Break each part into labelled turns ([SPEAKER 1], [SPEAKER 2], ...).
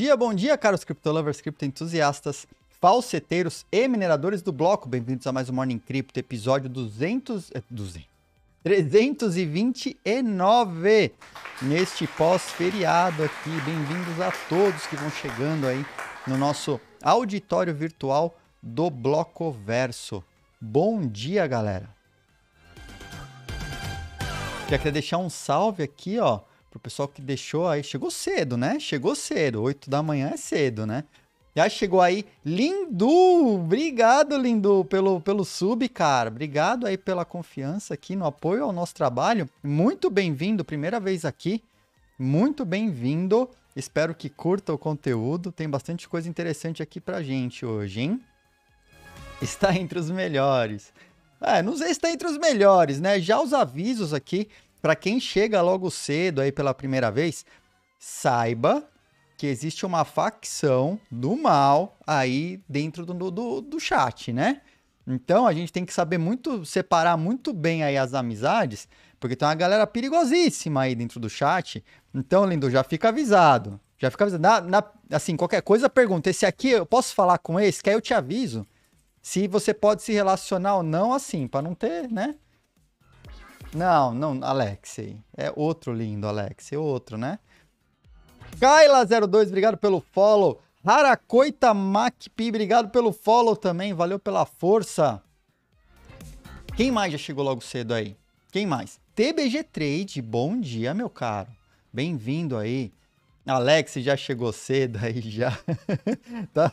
[SPEAKER 1] bom dia, caros criptolovers, criptoentusiastas, falseteiros e mineradores do bloco. Bem-vindos a mais um Morning Crypto, episódio 329, neste pós-feriado aqui. Bem-vindos a todos que vão chegando aí no nosso auditório virtual do Blocoverso. Bom dia, galera. Já queria deixar um salve aqui, ó, pro pessoal que deixou aí. Chegou cedo, né? Chegou cedo. 8 da manhã é cedo, né? Já chegou aí. Lindu! Obrigado, Lindu, pelo sub, cara. Obrigado aí pela confiança aqui no apoio ao nosso trabalho. Muito bem-vindo. Primeira vez aqui. Muito bem-vindo. Espero que curta o conteúdo. Tem bastante coisa interessante aqui pra gente hoje, hein? Está entre os melhores. Não sei se está entre os melhores, né? Já os avisos aqui, para quem chega logo cedo aí pela primeira vez, saiba que existe uma facção do mal aí dentro do chat, né? Então a gente tem que saber separar muito bem aí as amizades, porque tem uma galera perigosíssima aí dentro do chat. Então, lindo, já fica avisado. Já fica avisado. Assim, qualquer coisa, pergunta. Esse aqui, eu posso falar com esse? Que aí eu te aviso. Se você pode se relacionar ou não, assim, para não ter, né? Não, Alexei. É outro lindo, Alexei. Outro, né? Kaila02, obrigado pelo follow. Harakoita Macpi, obrigado pelo follow também. Valeu pela força. Quem mais já chegou logo cedo aí? Quem mais? TBG Trade, bom dia, meu caro. Bem-vindo aí. Alexei já chegou cedo aí, já. Tá...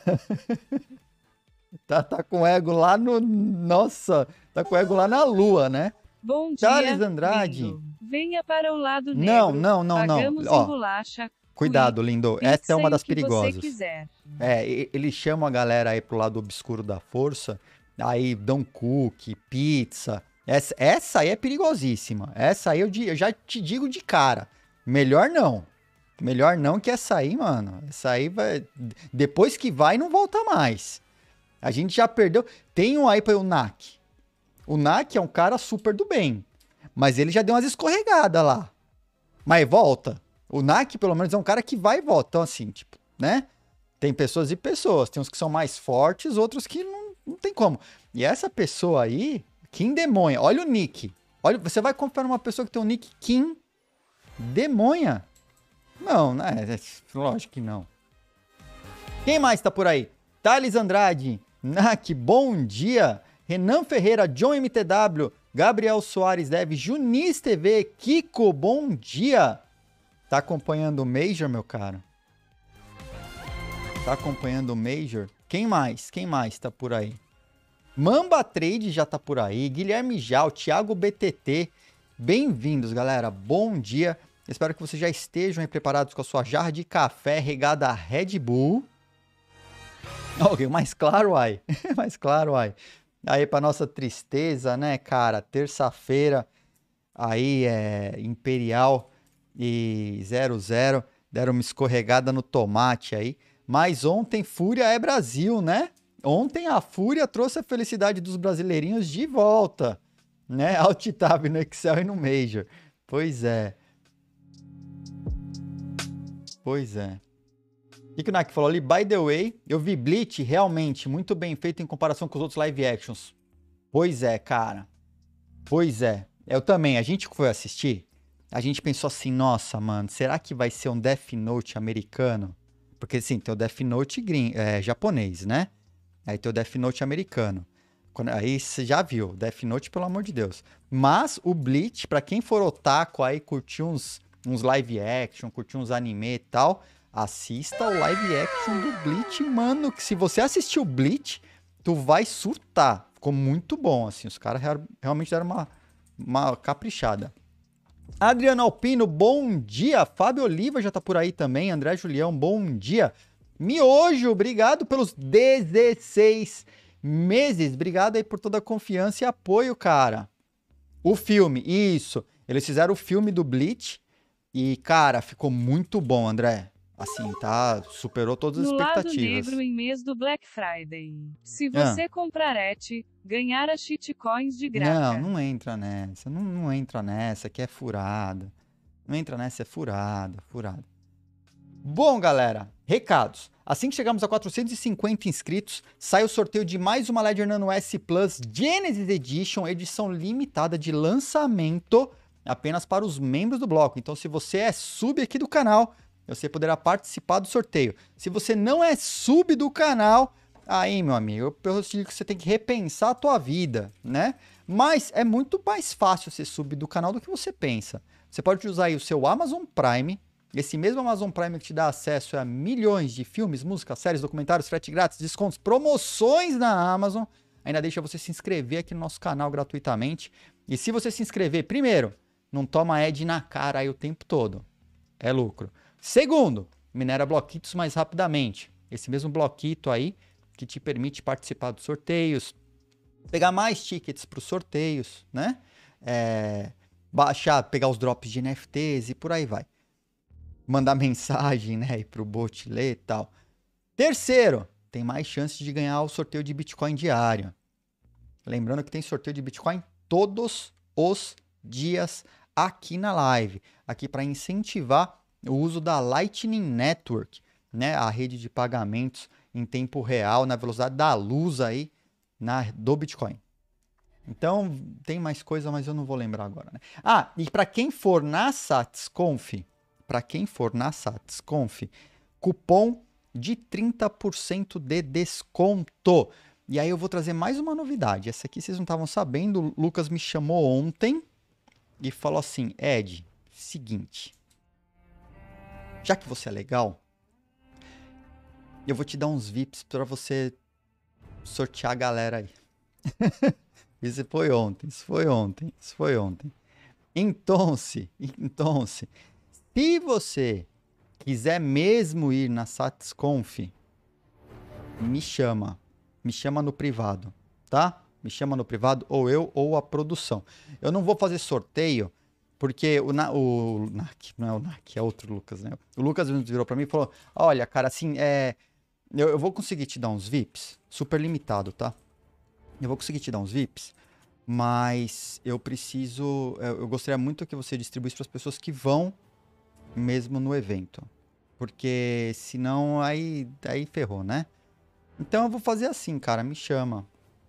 [SPEAKER 1] Tá com o ego lá no... Nossa, tá com o ego lá na lua, né?
[SPEAKER 2] Bom dia,
[SPEAKER 1] Charles Andrade.
[SPEAKER 2] lindo. Venha para o lado negro.
[SPEAKER 1] Não.
[SPEAKER 2] Pagamos
[SPEAKER 1] Ó,
[SPEAKER 2] em bolacha.
[SPEAKER 1] cuidado, lindo. Essa é uma das
[SPEAKER 2] que
[SPEAKER 1] perigosas.
[SPEAKER 2] Você quiser.
[SPEAKER 1] Eles chamam a galera aí pro lado obscuro da força. Aí dão cookie, pizza. Essa aí é perigosíssima. Essa aí eu já te digo de cara. Melhor não. Melhor não, que essa aí, mano. Essa aí vai... Depois que vai, não volta mais. A gente já perdeu. Tem um aí para o NAC. O NAC é um cara super do bem. Mas ele já deu umas escorregadas lá. Mas volta. O NAC, pelo menos, é um cara que vai e volta. Então, assim, tipo, né? Tem pessoas e pessoas. Tem uns que são mais fortes, outros que não tem como. E essa pessoa aí, Kim Demonha. Olha o nick. Olha, você vai confiar numa pessoa que tem um nick Kim Demonha? Não, né? Lógico que não. Quem mais tá por aí? Thales Andrade. NAC, bom dia. Renan Ferreira, John MTW, Gabriel Soares Dev, Junis TV, Kiko, bom dia. Tá acompanhando o Major, meu cara? Tá acompanhando o Major? Quem mais? Quem mais tá por aí? Mamba Trade já tá por aí. Guilherme Jal, Thiago BTT. Bem-vindos, galera. Bom dia. Espero que vocês já estejam aí preparados com a sua jarra de café regada a Red Bull. Ok, mais claro, ai. Mais claro, ai. Aí, pra nossa tristeza, né, cara? Terça-feira, aí Imperial e 00 deram uma escorregada no tomate aí. Mas ontem, Fúria é Brasil, né? Ontem a Fúria trouxe a felicidade dos brasileirinhos de volta, né? Alt Tab no Excel e no Major. Pois é. Pois é. O que o NAC falou ali? By the way, eu vi Bleach realmente muito bem feito em comparação com os outros live actions. Pois é, cara. Pois é. Eu também. A gente foi assistir, a gente pensou assim, nossa, mano, será que vai ser um Death Note americano? Porque, assim, tem o Death Note japonês, né? Aí tem o Death Note americano. Aí você já viu, Death Note, pelo amor de Deus. Mas o Bleach, pra quem for otaku aí, curtir uns live action, curtir uns anime e tal... Assista o live action do Bleach, mano, que se você assistir o Bleach, tu vai surtar. Ficou muito bom, assim, os caras realmente deram uma caprichada. Adriano Alpino, bom dia. Fábio Oliva já tá por aí também. André Julião, bom dia. Miojo, obrigado pelos 16 meses. Obrigado aí por toda a confiança e apoio, cara. O filme, isso. Eles fizeram o filme do Bleach e, cara, ficou muito bom, André. Assim, tá? Superou todas as expectativas.
[SPEAKER 2] No lado negro em mês do Black Friday. Se você comprar ganhar as shitcoins de graça.
[SPEAKER 1] Não entra nessa. Não entra nessa, que é furada. Não entra nessa, é furada. Bom, galera. Recados. Assim que chegamos a 450 inscritos, sai o sorteio de mais uma Ledger Nano S Plus Genesis Edition, edição limitada de lançamento, apenas para os membros do bloco. Então, se você é sub aqui do canal, você poderá participar do sorteio. Se você não é sub do canal, aí, meu amigo, eu digo que você tem que repensar a tua vida, né? Mas é muito mais fácil ser sub do canal do que você pensa. Você pode usar aí o seu Amazon Prime. Esse mesmo Amazon Prime que te dá acesso a milhões de filmes, músicas, séries, documentários, frete grátis, descontos, promoções na Amazon. Ainda deixa você se inscrever aqui no nosso canal gratuitamente. E se você se inscrever, primeiro, não toma ad na cara aí o tempo todo. É lucro. Segundo, minera bloquitos mais rapidamente. Esse mesmo bloquito aí que te permite participar dos sorteios, pegar mais tickets para os sorteios, né? Baixar, pegar os drops de NFTs e por aí vai. Mandar mensagem, né, e pro bot ler e tal. Terceiro, tem mais chances de ganhar o sorteio de Bitcoin diário. Lembrando que tem sorteio de Bitcoin todos os dias aqui na live. Aqui para incentivar o uso da Lightning Network, né, a rede de pagamentos em tempo real, na velocidade da luz aí do Bitcoin. Então, tem mais coisa, mas eu não vou lembrar agora, né? Ah, e para quem for na SatisConf, cupom de 30% de desconto. E aí eu vou trazer mais uma novidade. Essa aqui vocês não estavam sabendo. O Lucas me chamou ontem e falou assim: Ed, seguinte, já que você é legal, eu vou te dar uns VIPs para você sortear a galera aí. Isso foi ontem. Então, se você quiser mesmo ir na SatisConf, me chama no privado, tá? Me chama no privado, ou eu ou a produção. Eu não vou fazer sorteio, porque o NAC, não é o NAC, é outro Lucas, né? O Lucas virou pra mim e falou: olha, cara, assim, eu vou conseguir te dar uns VIPs, super limitado, tá? Eu vou conseguir te dar uns VIPs, mas eu gostaria muito que você distribuísse para as pessoas que vão mesmo no evento. Porque senão aí ferrou, né? Então eu vou fazer assim, cara, me chama.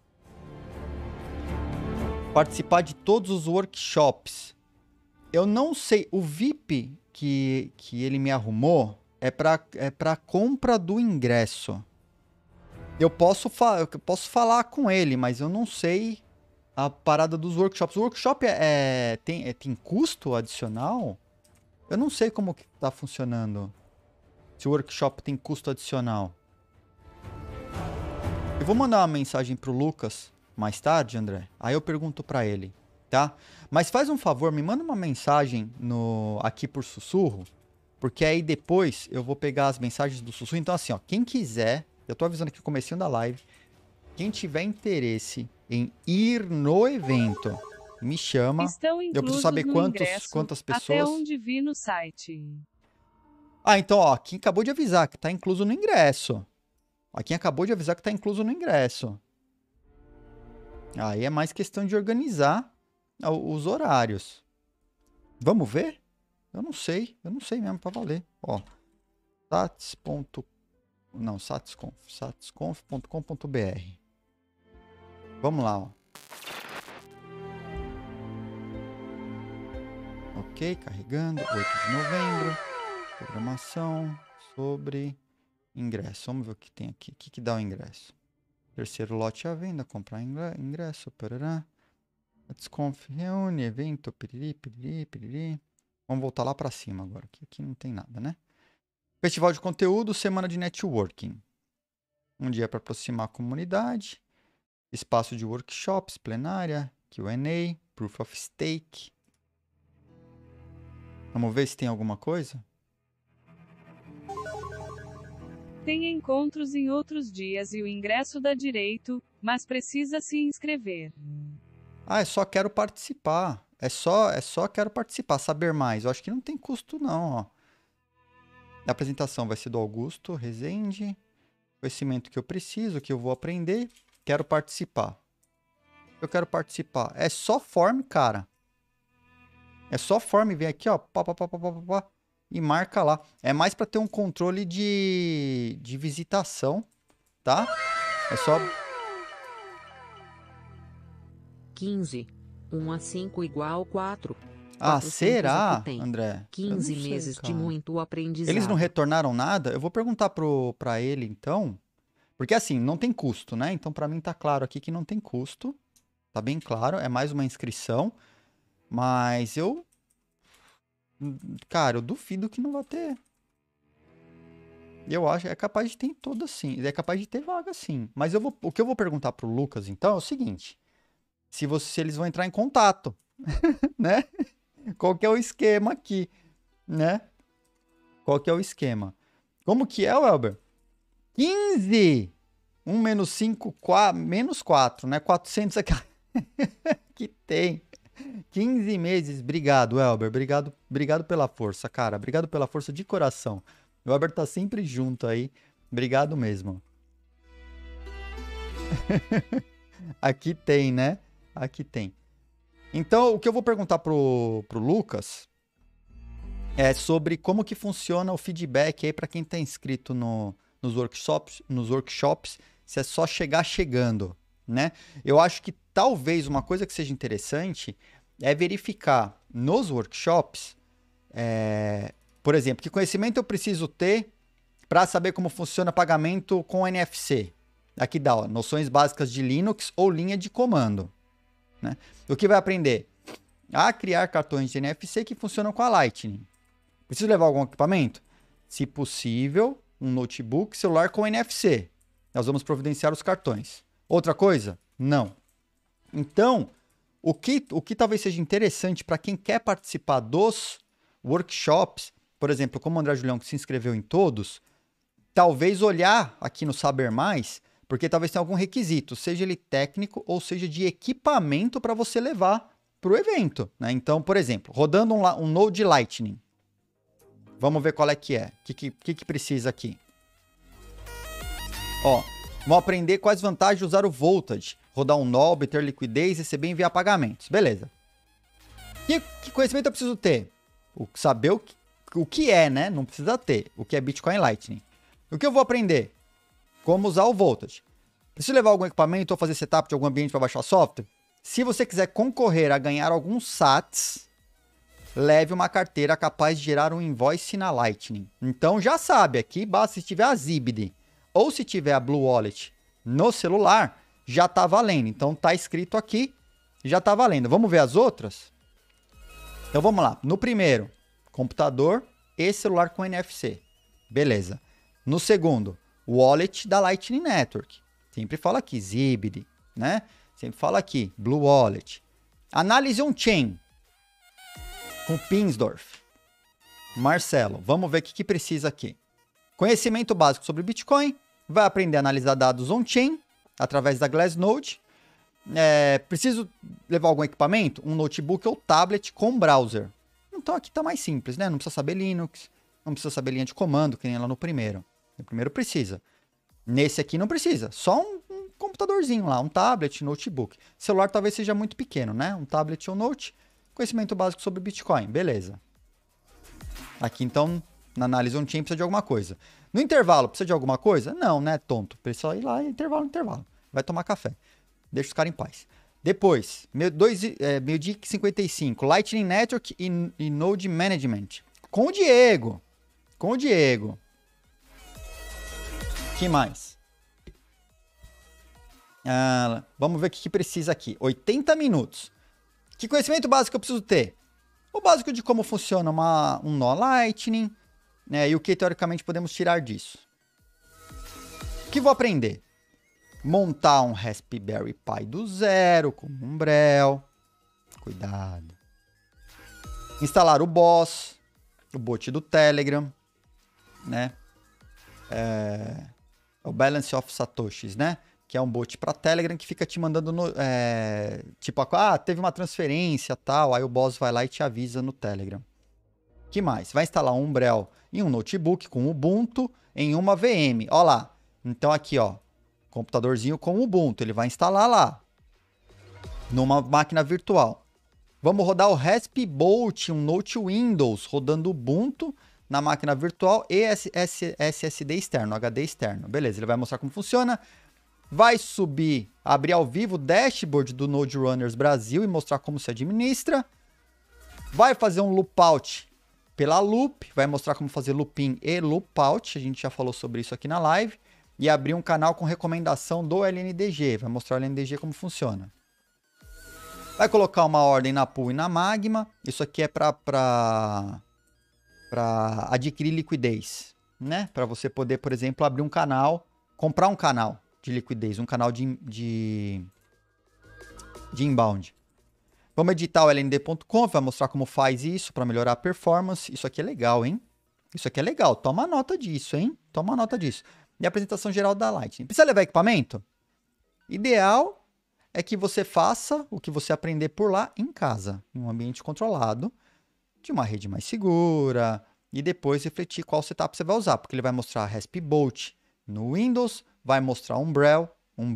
[SPEAKER 1] Participar de todos os workshops. Eu não sei, o VIP que ele me arrumou é para compra do ingresso. Eu posso falar com ele, mas eu não sei a parada dos workshops. O workshop tem custo adicional? Eu não sei como que tá funcionando. Se o workshop tem custo adicional. Eu vou mandar uma mensagem pro Lucas mais tarde, André. Aí eu pergunto pra ele, tá? Mas faz um favor, me manda uma mensagem aqui por sussurro, porque aí depois eu vou pegar as mensagens do sussurro. Então assim, ó, quem quiser, eu tô avisando aqui no comecinho da live, quem tiver interesse em ir no evento, me chama. Eu preciso saber quantas pessoas.
[SPEAKER 2] Até onde vi no site.
[SPEAKER 1] Ah, então, ó, quem acabou de avisar que tá incluso no ingresso. Quem acabou de avisar que tá incluso no ingresso. Aí é mais questão de organizar os horários. Vamos ver? Eu não sei mesmo pra valer. Ó, satisconf.com.br. Vamos lá, ó. Ok, carregando. 8 de novembro. Programação sobre ingresso. Vamos ver o que tem aqui. O que dá o ingresso? Terceiro lote à venda. Comprar ingresso. Parará. Satisconf reúne. Evento. Piriri, piriri, piriri. Vamos voltar lá para cima agora. Aqui não tem nada, né? Festival de conteúdo. Semana de networking. Um dia para aproximar a comunidade. Espaço de workshops. Plenária. Q&A. Proof of Stake. Vamos ver se tem alguma coisa.
[SPEAKER 2] Tem encontros em outros dias e o ingresso dá direito, mas precisa se inscrever.
[SPEAKER 1] Ah, é só quero participar. É só quero participar, saber mais. Eu acho que não tem custo não, ó. A apresentação vai ser do Augusto Rezende. Conhecimento que eu preciso, que eu vou aprender. Quero participar. Eu quero participar. É só form, cara. É só form, vem aqui, ó. Pá, pá, pá, pá, pá, pá, e marca lá. É mais para ter um controle de visitação, tá? É só...
[SPEAKER 3] 15. 1 a 5 igual 4.
[SPEAKER 1] Ah, será,
[SPEAKER 3] tem.
[SPEAKER 1] André?
[SPEAKER 3] 15 meses de muito aprendizado.
[SPEAKER 1] Eles não retornaram nada? Eu vou perguntar pra ele, então. Porque assim, não tem custo, né? Então pra mim tá claro aqui que não tem custo. Tá bem claro, é mais uma inscrição. Mas eu... Cara, eu duvido que não vai ter. Eu acho, é capaz de ter em todas sim. É capaz de ter vaga sim. Mas o que eu vou perguntar pro Lucas, então, é o seguinte. Se eles vão entrar em contato, né? Qual que é o esquema aqui, né? Qual que é o esquema? Como que é, Welber? 15! 1 menos 5, menos 4, né? 400 aqui. Que tem. 15 meses. Obrigado, Welber. Obrigado pela força, cara. Obrigado pela força de coração. O Welber tá sempre junto aí. Obrigado mesmo. Aqui tem, né? Aqui tem. Então, o que eu vou perguntar pro Lucas é sobre como que funciona o feedback aí para quem tá inscrito nos workshops, se é só chegar chegando, né? Eu acho que talvez uma coisa que seja interessante é verificar nos workshops, por exemplo, que conhecimento eu preciso ter para saber como funciona pagamento com NFC. Aqui dá, ó, noções básicas de Linux ou linha de comando. Né? O que vai aprender? A criar cartões de NFC que funcionam com a Lightning. Preciso levar algum equipamento? Se possível, um notebook, celular com NFC. Nós vamos providenciar os cartões. Outra coisa? Não. Então, o que talvez seja interessante para quem quer participar dos workshops, por exemplo, como o André Julião que se inscreveu em todos, talvez olhar aqui no Saber Mais, porque talvez tenha algum requisito, seja ele técnico ou seja de equipamento para você levar para o evento. Né? Então, por exemplo, rodando um Node Lightning. Vamos ver qual é que é. O que precisa aqui? Ó, vamos aprender quais vantagens de usar o Voltage. Rodar um nó, obter liquidez, receber e enviar pagamentos. Beleza. Que conhecimento eu preciso ter? Saber o que é, né? Não precisa ter. O que é Bitcoin Lightning. O que eu vou aprender? Como usar o Voltage. Preciso levar algum equipamento ou fazer setup de algum ambiente para baixar software? Se você quiser concorrer a ganhar alguns SATs, leve uma carteira capaz de gerar um invoice na Lightning. Então já sabe, aqui basta se tiver a Zibd ou se tiver a Blue Wallet no celular, já tá valendo. Então tá escrito aqui, já tá valendo. Vamos ver as outras? Então vamos lá. No primeiro, computador e celular com NFC. Beleza. No segundo, wallet da Lightning Network. Sempre fala aqui, Zibd, né? Sempre fala aqui, Blue Wallet. Análise on-chain. Com Pinsdorf. Marcelo, vamos ver o que precisa aqui. Conhecimento básico sobre Bitcoin. Vai aprender a analisar dados on-chain através da Glassnode. Preciso levar algum equipamento? Um notebook ou tablet com browser. Então aqui tá mais simples, né? Não precisa saber Linux, não precisa saber linha de comando, que nem lá no primeiro. No primeiro precisa. Nesse aqui não precisa. Só um computadorzinho lá, um tablet, notebook. Celular talvez seja muito pequeno, né? Um tablet ou note. Conhecimento básico sobre Bitcoin. Beleza. Aqui então, na análise on-chain precisa de alguma coisa. No intervalo, precisa de alguma coisa? Não, né, tonto? Precisa ir lá, intervalo. Vai tomar café. Deixa os caras em paz. Depois, meio-dia e 55. Lightning Network e Node Management. Com o Diego. Que mais? Vamos ver o que precisa aqui. 80 minutos. Que conhecimento básico eu preciso ter? O básico de como funciona um nó Lightning, né, e o que teoricamente podemos tirar disso. O que vou aprender? Montar um Raspberry Pi do zero com Umbrel. Cuidado. Instalar o Boss, o bot do Telegram, né? O Balance of Satoshis, né? Que é um bot para Telegram que fica te mandando teve uma transferência, tal, aí o boss vai lá e te avisa no Telegram. Que mais? Vai instalar um Umbrel em um notebook com Ubuntu em uma VM. Ó lá. Então aqui, ó, computadorzinho com Ubuntu, ele vai instalar lá numa máquina virtual. Vamos rodar o Raspbolt, um Note Windows rodando Ubuntu na máquina virtual e SSD externo, HD externo. Beleza, ele vai mostrar como funciona. Vai subir, abrir ao vivo o dashboard do Node Runners Brasil e mostrar como se administra. Vai fazer um loopout pela loop, vai mostrar como fazer looping e loopout, a gente já falou sobre isso aqui na live. E abrir um canal com recomendação do LNDG, vai mostrar o LNDG como funciona. Vai colocar uma ordem na pool e na magma, isso aqui é para adquirir liquidez, né? Para você poder, por exemplo, abrir um canal, comprar um canal de liquidez, um canal de inbound. Vamos editar o lnd.conf, vai mostrar como faz isso para melhorar a performance. Isso aqui é legal, hein? Isso aqui é legal, toma nota disso, hein? Toma nota disso. E a apresentação geral da Lightning. Precisa levar equipamento? Ideal é que você faça o que você aprender por lá em casa, em um ambiente controlado, de uma rede mais segura, e depois refletir qual setup você vai usar, porque ele vai mostrar Raspbolt no Windows, vai mostrar Umbrel,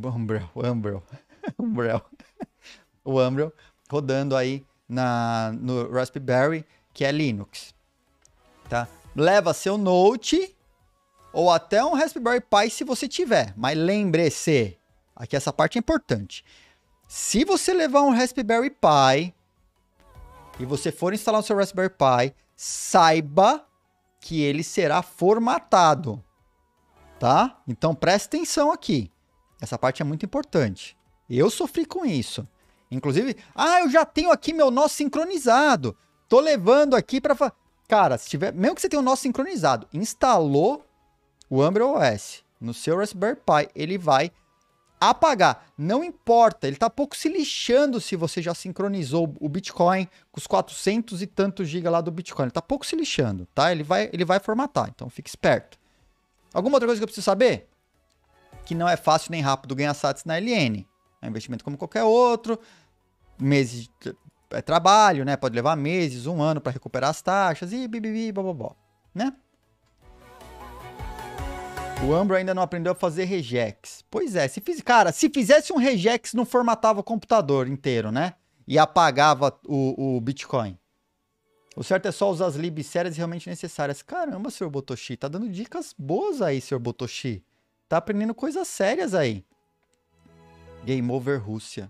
[SPEAKER 1] o Umbrel rodando aí no Raspberry, que é Linux, tá? Leva seu Note ou até um Raspberry Pi se você tiver, mas lembre-se, aqui essa parte é importante. Se você levar um Raspberry Pi e você for instalar o seu Raspberry Pi, saiba que ele será formatado, tá? Então preste atenção aqui. Essa parte é muito importante. Eu sofri com isso. Inclusive, eu já tenho aqui meu nó sincronizado. Tô levando aqui para... Cara, se tiver, mesmo que você tenha um nó sincronizado, instalou o Umbrel OS no seu Raspberry Pi, ele vai apagar. Não importa, ele tá pouco se lixando se você já sincronizou o Bitcoin com os 400 e tantos GB lá do Bitcoin. Ele tá pouco se lixando, tá? Ele vai formatar, então fique esperto. Alguma outra coisa que eu preciso saber? Que não é fácil nem rápido ganhar sats na LN. É um investimento como qualquer outro. Meses é trabalho, né? Pode levar meses, um ano para recuperar as taxas e blá, né? O Umbro ainda não aprendeu a fazer regex. Pois é, se fizesse um regex, não formatava o computador inteiro, né? E apagava o Bitcoin. O certo é só usar as libs sérias e realmente necessárias. Caramba, Sr. Botoshi, tá dando dicas boas aí, Sr. Botoshi. Tá aprendendo coisas sérias aí. Game over Rússia.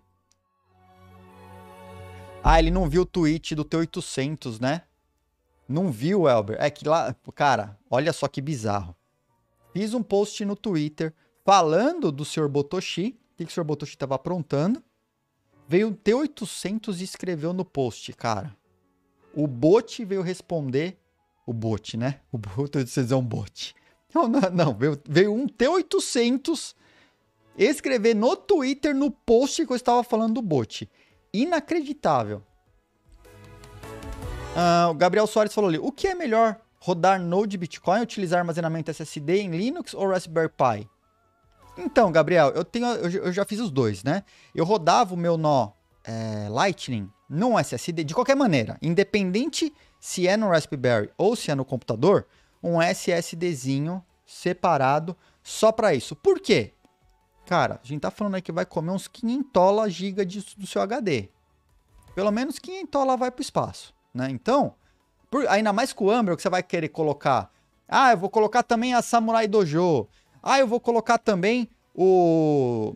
[SPEAKER 1] Ele não viu o tweet do T800, né? Não viu, Elber? É que lá... Cara, olha só que bizarro. Fiz um post no Twitter falando do Sr. Botoshi. O que o Sr. Botoshi estava aprontando. Veio o T800 e escreveu no post, cara. O bot veio responder... O bot, né? O T800 é um bot. Não, veio um T800 escrever no Twitter, no post que eu estava falando do bot. Inacreditável. O Gabriel Soares falou ali, o que é melhor, rodar Node Bitcoin, utilizar armazenamento SSD em Linux ou Raspberry Pi? Então, Gabriel, eu já fiz os dois, né? Eu rodava o meu nó Lightning num SSD, de qualquer maneira, independente se é no Raspberry ou se é no computador, um SSDzinho separado só para isso. Por quê? Cara, a gente tá falando aí que vai comer uns 500 GB do seu HD. Pelo menos 500 vai pro espaço, né? Então, ainda mais com o Umbrel, que você vai querer colocar... eu vou colocar também a Samurai Dojo. Eu vou colocar também o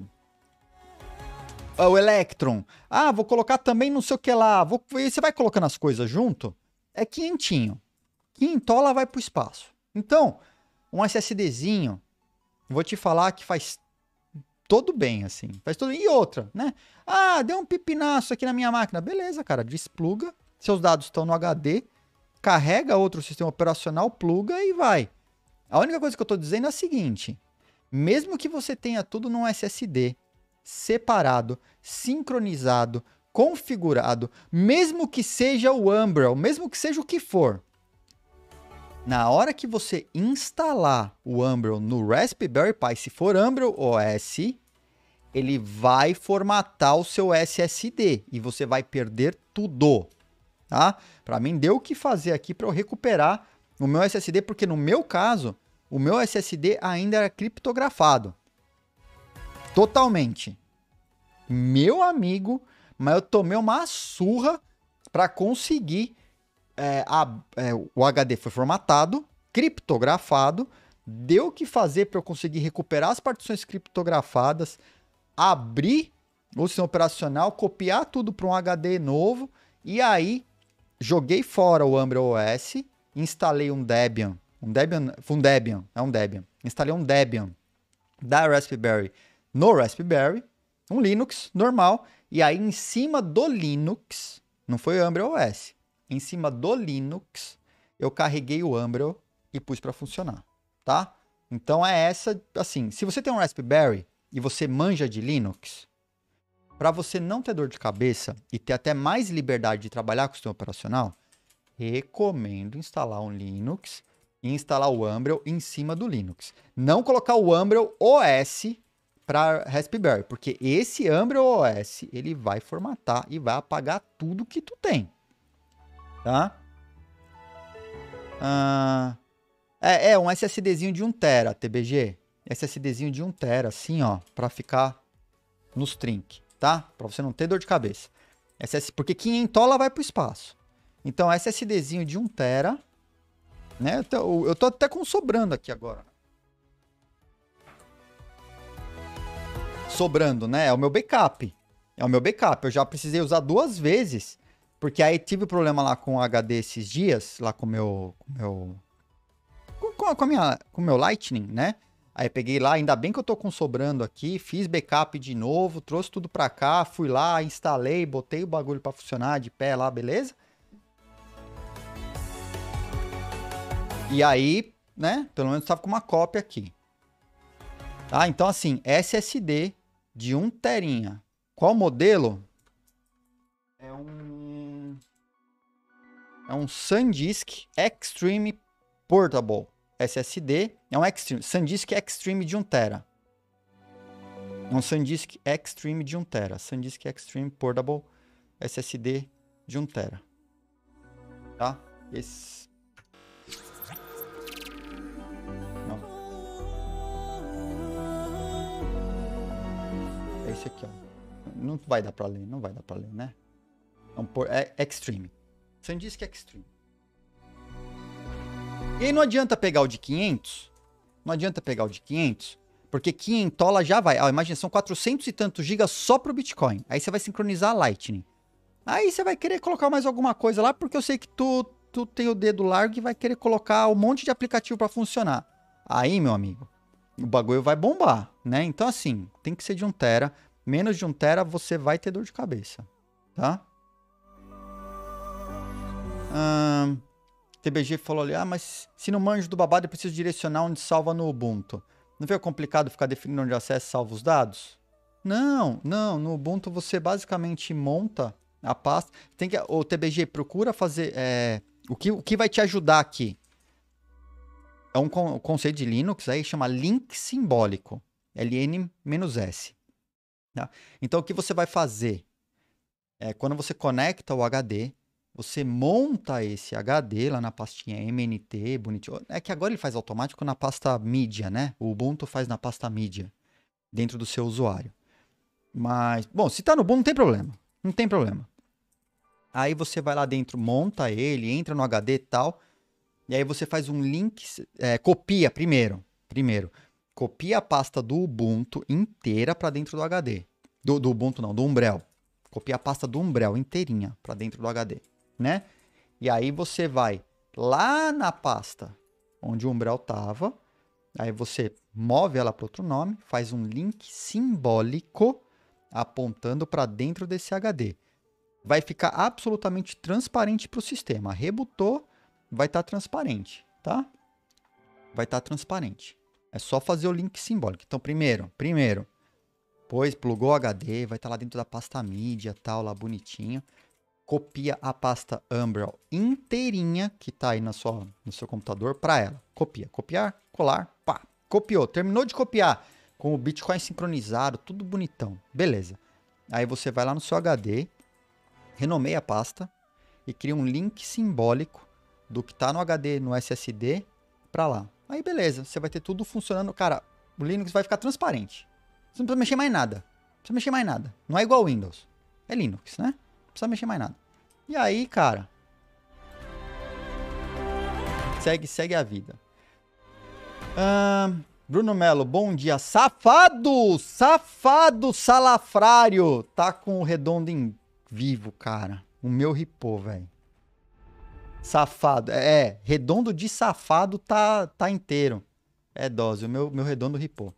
[SPEAKER 1] Electron. Vou colocar também não sei o que lá. Você vai colocando as coisas junto, é quentinho. 500 vai pro espaço. Então, um SSDzinho, vou te falar que faz todo bem, assim. Faz todo... E outra, né? Deu um pipinaço aqui na minha máquina. Beleza, cara, despluga. Seus dados estão no HD. Carrega outro sistema operacional, pluga e vai. A única coisa que eu tô dizendo é a seguinte. Mesmo que você tenha tudo num SSD, separado, sincronizado, configurado, mesmo que seja o Umbrel, mesmo que seja o que for, na hora que você instalar o Umbrel no Raspberry Pi, se for Umbrel OS, ele vai formatar o seu SSD e você vai perder tudo, tá? Para mim deu o que fazer aqui para eu recuperar o meu SSD, porque no meu caso, o meu SSD ainda era criptografado. Totalmente. Meu amigo, mas eu tomei uma surra para conseguir o HD foi formatado, criptografado, deu o que fazer para eu conseguir recuperar as partições criptografadas, abrir o sistema operacional, copiar tudo para um HD novo, e aí joguei fora o Umbrel OS, instalei um Debian. Instalei um Debian da Raspberry no Raspberry, um Linux normal, e aí em cima do Linux, não foi o Umbrel OS, em cima do Linux, eu carreguei o Umbrel e pus para funcionar, tá? Então é essa, assim, se você tem um Raspberry e você manja de Linux, para você não ter dor de cabeça e ter até mais liberdade de trabalhar com o sistema operacional, recomendo instalar um Linux e instalar o Umbrel em cima do Linux. Não colocar o Umbrel OS para Raspberry, porque esse Umbrel OS, ele vai formatar e vai apagar tudo que tu tem. Tá? Um SSDzinho de 1 TB, TBG. SSDzinho de 1 TB, assim, ó, para ficar nos trinque, tá? Para você não ter dor de cabeça. Porque quinhentola vai pro espaço. Então, SSDzinho de 1 TB, né? Eu tô até com sobrando aqui agora. Sobrando, né? É o meu backup. Eu já precisei usar 2 vezes, porque aí tive problema lá com o HD esses dias, lá com o meu Lightning, né? Aí peguei lá, ainda bem que eu tô com sobrando aqui, fiz backup de novo, trouxe tudo pra cá, fui lá, instalei, botei o bagulho pra funcionar de pé lá, beleza? E aí, né, pelo menos tava com uma cópia aqui. Tá? Então assim, SSD de 1 terinha. Qual modelo? É um SanDisk Extreme Portable. SSD é um SanDisk Extreme de 1 tera. É um SanDisk Extreme de 1 tera. SanDisk Extreme Portable SSD de 1 tera. Tá? Esse... Não. É esse aqui, ó. Não vai dar pra ler, né? É Extreme. SanDisk Extreme. E aí não adianta pegar o de 500. Porque quinhentola já vai. Imagina, são 400 e tantos gigas só pro Bitcoin. Aí você vai sincronizar a Lightning. Aí você vai querer colocar mais alguma coisa lá, porque eu sei que tu tem o dedo largo e vai querer colocar um monte de aplicativo para funcionar. Aí, meu amigo, o bagulho vai bombar, né? Então, assim, tem que ser de 1 tera. Menos de 1 tera você vai ter dor de cabeça, tá? TBG falou ali, mas se não manjo do babado eu preciso direcionar onde salva no Ubuntu. Não fica complicado ficar definindo onde acessa e salva os dados? Não, no Ubuntu você basicamente monta a pasta. O TBG procura fazer... o que vai te ajudar aqui? É um conceito de Linux aí, chama link simbólico. LN-S. Tá? Então o que você vai fazer? Quando você conecta o HD... Você monta esse HD lá na pastinha MNT, bonitinho. É que agora ele faz automático na pasta mídia, né? O Ubuntu faz na pasta mídia, dentro do seu usuário. Mas, bom, se tá no Ubuntu não tem problema. Não tem problema. Aí você vai lá dentro, monta ele, entra no HD e tal. E aí você faz um link, copia primeiro. Copia a pasta do Ubuntu inteira para dentro do HD. Do Ubuntu não, do Umbrel. Copia a pasta do Umbrel inteirinha para dentro do HD. Né? E aí você vai lá na pasta onde o Umbrel estava, aí você move ela para outro nome, faz um link simbólico apontando para dentro desse HD. Vai ficar absolutamente transparente para o sistema. Rebutou, vai estar transparente, tá? Vai estar transparente. É só fazer o link simbólico. Então, primeiro, depois plugou o HD, vai estar lá dentro da pasta mídia, tal, lá bonitinho. Copia a pasta Umbrel inteirinha que tá aí no seu computador para ela. Copiar, colar, pá. Copiou, terminou de copiar com o Bitcoin sincronizado, tudo bonitão. Beleza. Aí você vai lá no seu HD, renomeia a pasta e cria um link simbólico do que tá no HD, no SSD, para lá. Aí beleza, você vai ter tudo funcionando. Cara, o Linux vai ficar transparente. Você não precisa mexer mais nada. Não é igual ao Windows. É Linux, né? Não precisa mexer mais nada. E aí, cara, Segue a vida. Bruno Melo, bom dia. Safado salafrário. Tá com o redondo em vivo, cara. O meu ripô, velho. Safado. Redondo de safado tá inteiro. É dose. O meu redondo ripô.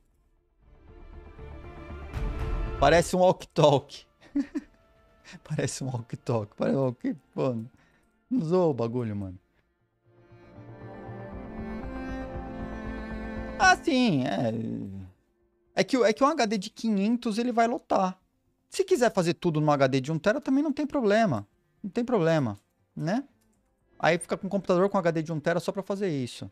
[SPEAKER 1] Parece um walk-talk. Parece um walk-talk. Parece um walk... Pô, não usou o bagulho, mano. Ah, sim, é que um HD de 500 ele vai lotar. Se quiser fazer tudo no HD de 1 TB também não tem problema. Não tem problema, né? Aí fica com um computador com HD de 1 TB só pra fazer isso.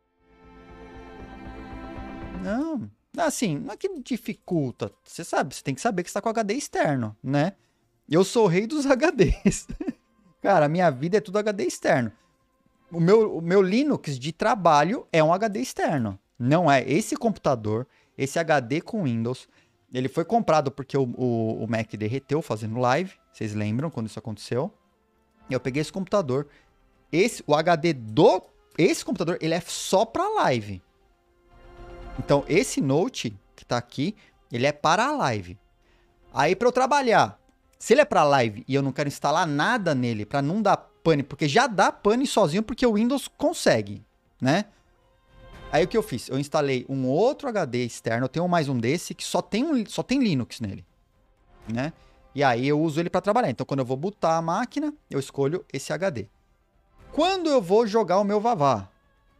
[SPEAKER 1] Não, assim, não é que dificulta. Você sabe, você tem que saber que você tá com HD externo, né? Eu sou o rei dos HDs. Cara, a minha vida é tudo HD externo. O meu Linux de trabalho é um HD externo. Não é esse computador, esse HD com Windows. Ele foi comprado porque o Mac derreteu fazendo live. Vocês lembram quando isso aconteceu? Eu peguei esse computador. O HD esse computador, ele é só para live. Então, esse Note que tá aqui, ele é para a live. Aí, para eu trabalhar, se ele é para live e eu não quero instalar nada nele, para não dar pane, porque já dá pane sozinho, porque o Windows consegue, né? Aí o que eu fiz? Eu instalei um outro HD externo, eu tenho mais um desse que só tem Linux nele, né? E aí eu uso ele para trabalhar. Então quando eu vou botar a máquina, eu escolho esse HD. Quando eu vou jogar o meu Vavá,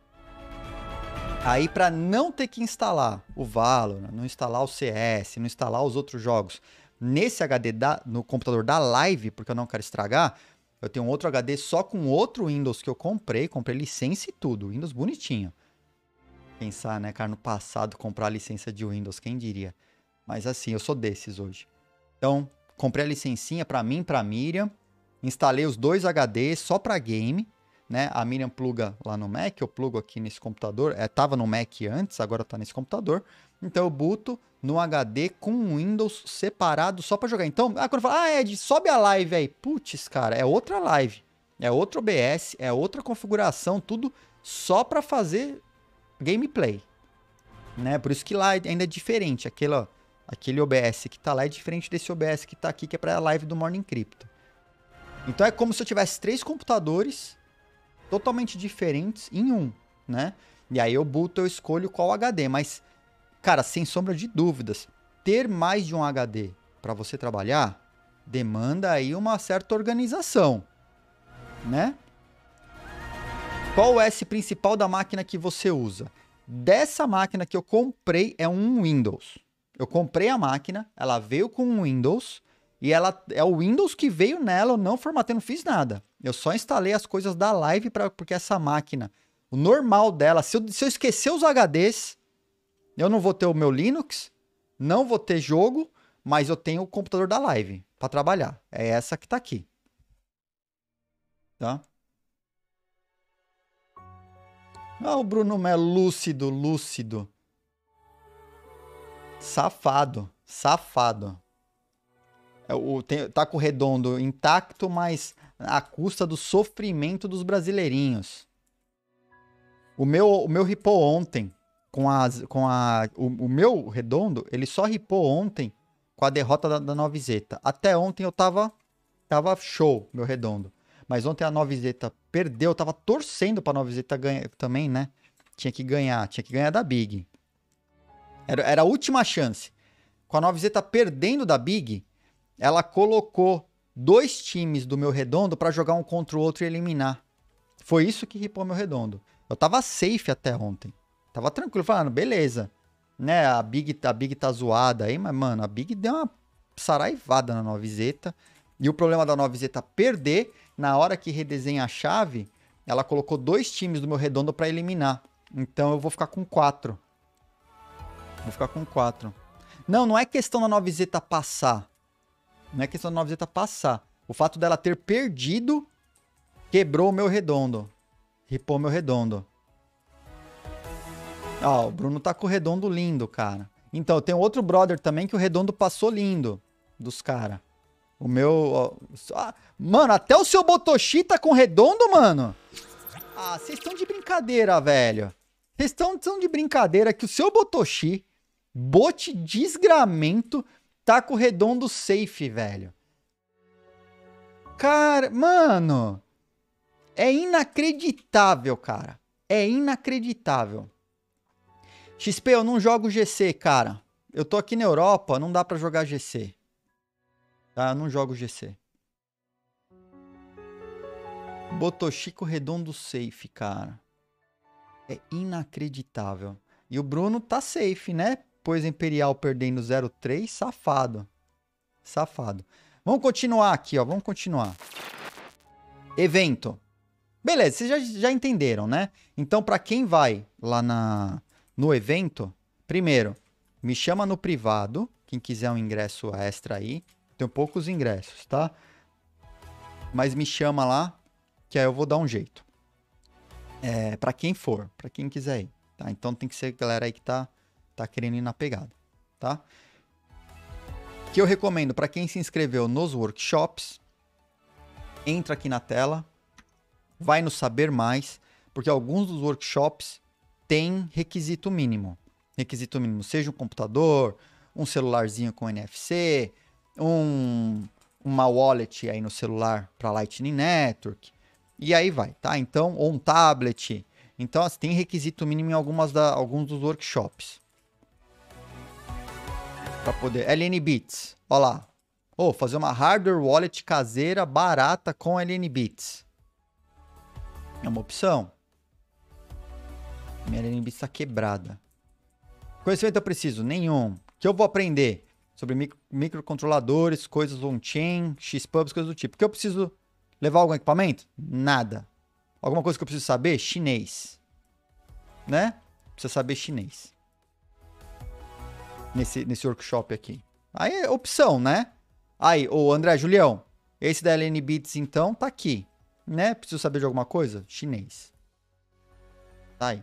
[SPEAKER 1] aí para não ter que instalar o Valorant, não instalar o CS, não instalar os outros jogos nesse HD no computador da live, porque eu não quero estragar, eu tenho um outro HD só com outro Windows que eu comprei licença e tudo, Windows bonitinho. Pensar, né, cara, no passado comprar a licença de Windows, quem diria? Mas assim, eu sou desses hoje. Então, comprei a licencinha pra mim, pra Miriam, instalei os 2 HDs só pra game, né? A Miriam pluga lá no Mac, eu plugo aqui nesse computador, tava no Mac antes, agora tá nesse computador. Então eu boto no HD com um Windows separado só pra jogar. Então, quando fala, Ed, sobe a live aí. Putz, cara, é outra live, é outro OBS, é outra configuração, tudo só pra fazer gameplay, né? Por isso que lá ainda é diferente. Aquele OBS que tá lá é diferente desse OBS que tá aqui, que é pra live do Morning Crypto. Então é como se eu tivesse 3 computadores totalmente diferentes em um, né? E aí eu escolho qual HD. Mas, cara, sem sombra de dúvidas, ter mais de um HD pra você trabalhar demanda aí uma certa organização, né? Qual o S principal da máquina que você usa? Dessa máquina que eu comprei é um Windows. Eu comprei a máquina, ela veio com um Windows e ela é o Windows que veio nela, eu não formatei, não fiz nada. Eu só instalei as coisas da live porque essa máquina, o normal dela, se eu esquecer os HDs, eu não vou ter o meu Linux, não vou ter jogo, mas eu tenho o computador da live para trabalhar. É essa que tá aqui. Tá? O Bruno Melo, lúcido. Safado. Tá com o redondo intacto, mas à custa do sofrimento dos brasileirinhos. O meu ripou ontem, o meu redondo, ele só ripou ontem com a derrota da Novizeta. Até ontem eu tava show, meu redondo. Mas ontem a Novizeta perdeu, eu tava torcendo pra Novizeta ganhar também, né? Tinha que ganhar da Big. Era a última chance. Com a Novizeta perdendo da Big, ela colocou 2 times do meu redondo pra jogar um contra o outro e eliminar. Foi isso que ripou meu redondo. Eu tava safe até ontem. Tava tranquilo, falando, beleza. Né, a Big tá zoada aí, mas, mano, a Big deu uma saraivada na Novizeta. E o problema da Novizeta perder, na hora que redesenha a chave, ela colocou 2 times do meu redondo pra eliminar. Então eu vou ficar com 4. Não é questão da Novizeta passar. O fato dela ter perdido quebrou o meu redondo. Ripou meu redondo. O Bruno tá com o redondo lindo, cara. Então, tem outro brother também que o redondo passou lindo dos caras. O meu... mano, até o seu Botoshi tá com redondo, mano? Ah, vocês estão de brincadeira, velho. Vocês estão de brincadeira que o seu Botoshi, bot desgramento, tá com o redondo safe, velho. Cara, mano, é inacreditável, cara. É inacreditável. XP, eu não jogo GC, cara. Eu tô aqui na Europa, não dá pra jogar GC. Tá? Eu não jogo GC. Botochico redondo safe, cara. É inacreditável. E o Bruno tá safe, né? Pois Imperial perdendo 0-3, safado. Safado. Vamos continuar aqui, ó. Vamos continuar. Evento. Beleza, vocês já entenderam, né? Então, pra quem vai lá no evento, primeiro, me chama no privado. Quem quiser um ingresso extra aí. Tenho poucos ingressos, tá? Mas me chama lá, que aí eu vou dar um jeito. Pra quem for, pra quem quiser ir, tá? Então tem que ser a galera aí que tá querendo ir na pegada, tá? Que eu recomendo pra quem se inscreveu nos workshops, entra aqui na tela, vai no Saber Mais, porque alguns dos workshops têm requisito mínimo. Requisito mínimo, seja um computador, um celularzinho com NFC, uma wallet aí no celular para Lightning Network, e aí vai, tá? Então, ou um tablet. Então, assim, tem requisito mínimo em alguns dos workshops. Para poder... LN Bits, ó lá. Fazer uma hardware wallet caseira barata com LN Bits. É uma opção. Minha LN Bits tá quebrada. Conhecimento eu preciso? Nenhum. O que eu vou aprender? Sobre microcontroladores, coisas on-chain, Xpubs, coisas do tipo. O que eu preciso levar algum equipamento? Nada. Alguma coisa que eu preciso saber? Chinês. Né? Precisa saber chinês. Nesse workshop aqui. Aí é opção, né? Aí, André, Julião, esse da LN Bits, então, tá aqui. Né? Preciso saber de alguma coisa? Chinês. Tá aí.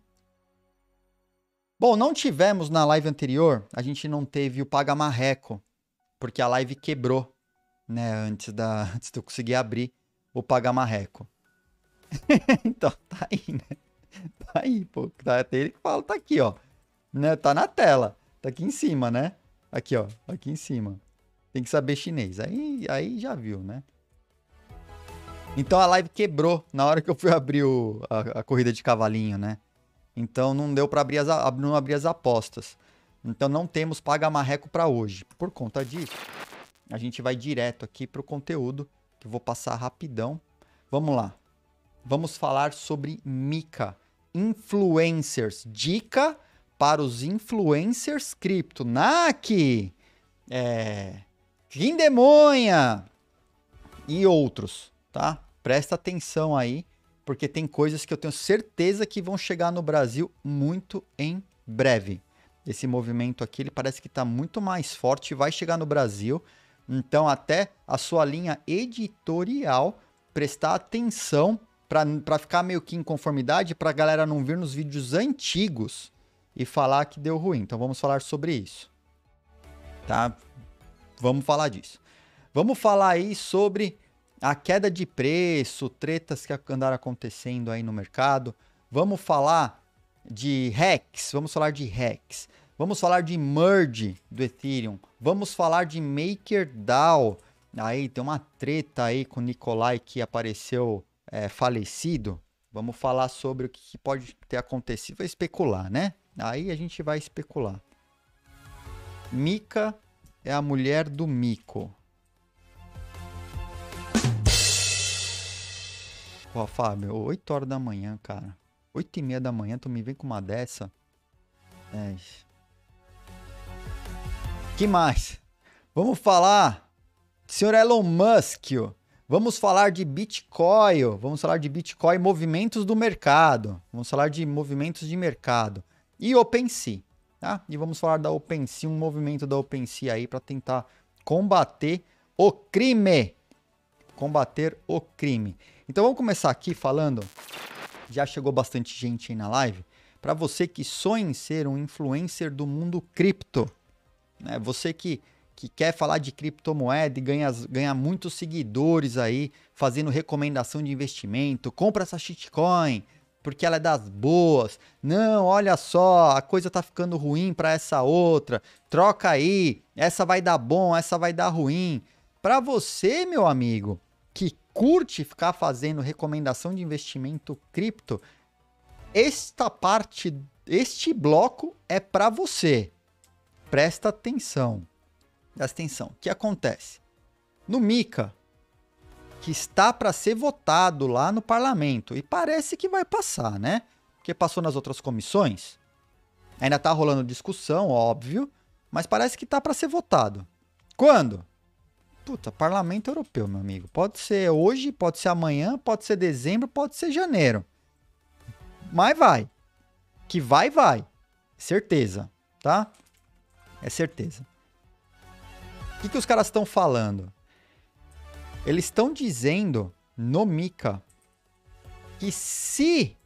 [SPEAKER 1] Bom, não tivemos na live anterior, a gente não teve o Paga Marreco, porque a live quebrou, né, antes de eu conseguir abrir o Paga Marreco. Então, tá aí, né? Tá aí, pô. Até ele que fala, tá aqui, ó. Né? Tá na tela. Tá aqui em cima, né? Aqui, ó. Aqui em cima. Tem que saber chinês. Aí já viu, né? Então a live quebrou na hora que eu fui abrir a corrida de cavalinho, né? Então não deu para abrir as apostas. Então não temos Paga Marreco para hoje. Por conta disso, a gente vai direto aqui para o conteúdo, que eu vou passar rapidão. Vamos lá. Vamos falar sobre Mica. Influencers. Dica para os influencers cripto. NAK! Rindemonha! E outros, tá? Presta atenção aí, porque tem coisas que eu tenho certeza que vão chegar no Brasil muito em breve. Esse movimento aqui, ele parece que está muito mais forte e vai chegar no Brasil. Então, até a sua linha editorial, prestar atenção para ficar meio que em conformidade, para a galera não vir nos vídeos antigos e falar que deu ruim. Então, vamos falar sobre isso. Tá? Vamos falar disso. Vamos falar aí sobre a queda de preço, tretas que andaram acontecendo aí no mercado. Vamos falar de hacks, vamos falar de hacks. Vamos falar de merge do Ethereum. Vamos falar de MakerDAO. Aí tem uma treta aí com o Nikolai que apareceu falecido. Vamos falar sobre o que pode ter acontecido. Vai especular, né? Aí a gente vai especular. Mica é a mulher do mico. Ó, Fábio, 8 horas da manhã, cara. 8h30 da manhã, tu me vem com uma dessa. Que mais? Vamos falar do senhor Elon Musk. Vamos falar de Bitcoin. Vamos falar de Bitcoin e movimentos do mercado. Vamos falar de movimentos de mercado. E OpenSea, tá? E vamos falar da OpenSea, um movimento da OpenSea aí para tentar combater o crime. Combater o crime. Então vamos começar aqui falando, já chegou bastante gente aí na live, para você que sonha em ser um influencer do mundo cripto, né? Você que que quer falar de criptomoeda e ganha muitos seguidores aí, fazendo recomendação de investimento. Compra essa shitcoin, porque ela é das boas. Não, olha só, a coisa tá ficando ruim para essa outra. Troca aí, essa vai dar bom, essa vai dar ruim. Para você, meu amigo, que curte ficar fazendo recomendação de investimento cripto, este bloco é para você. Presta atenção. Presta atenção. O que acontece? No MiCA, que está para ser votado lá no parlamento, e parece que vai passar, né? Porque passou nas outras comissões. Ainda tá rolando discussão, óbvio, mas parece que tá para ser votado. Quando? Puta, Parlamento Europeu, meu amigo. Pode ser hoje, pode ser amanhã, pode ser dezembro, pode ser janeiro. Mas vai. Que vai. Certeza, tá? É certeza. O que os caras estão falando? Eles estão dizendo no MiCA que se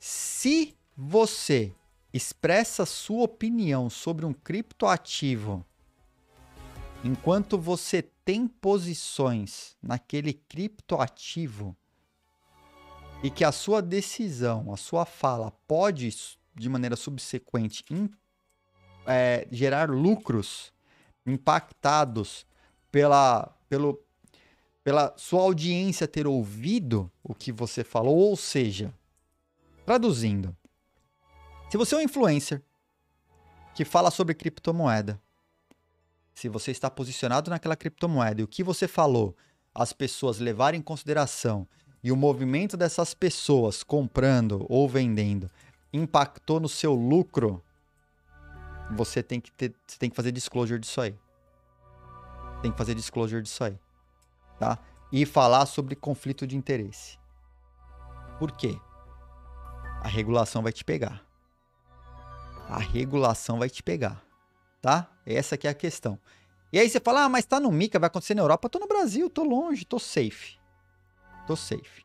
[SPEAKER 1] você expressa sua opinião sobre um criptoativo enquanto você tem posições naquele criptoativo e que a sua decisão, a sua fala pode, de maneira subsequente, gerar lucros impactados pela sua audiência ter ouvido o que você falou, ou seja, traduzindo, se você é um influencer que fala sobre criptomoeda, se você está posicionado naquela criptomoeda e o que você falou, as pessoas levarem em consideração e o movimento dessas pessoas comprando ou vendendo impactou no seu lucro, você tem que fazer disclosure disso aí. Tem que fazer disclosure disso aí. Tá? E falar sobre conflito de interesse. Por quê? A regulação vai te pegar. A regulação vai te pegar. Tá? Essa aqui é a questão. E aí você fala, mas tá no MiCA, vai acontecer na Europa. Tô no Brasil, tô longe, tô safe. Tô safe.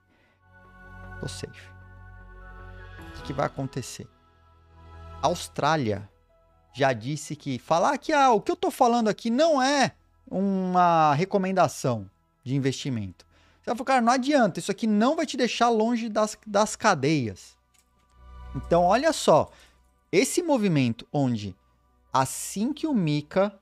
[SPEAKER 1] O que vai acontecer? A Austrália já disse que falar que o que eu tô falando aqui não é uma recomendação de investimento. Você vai falar, cara, não adianta, isso aqui não vai te deixar longe das cadeias. Então, olha só, esse movimento onde assim que o MiCA,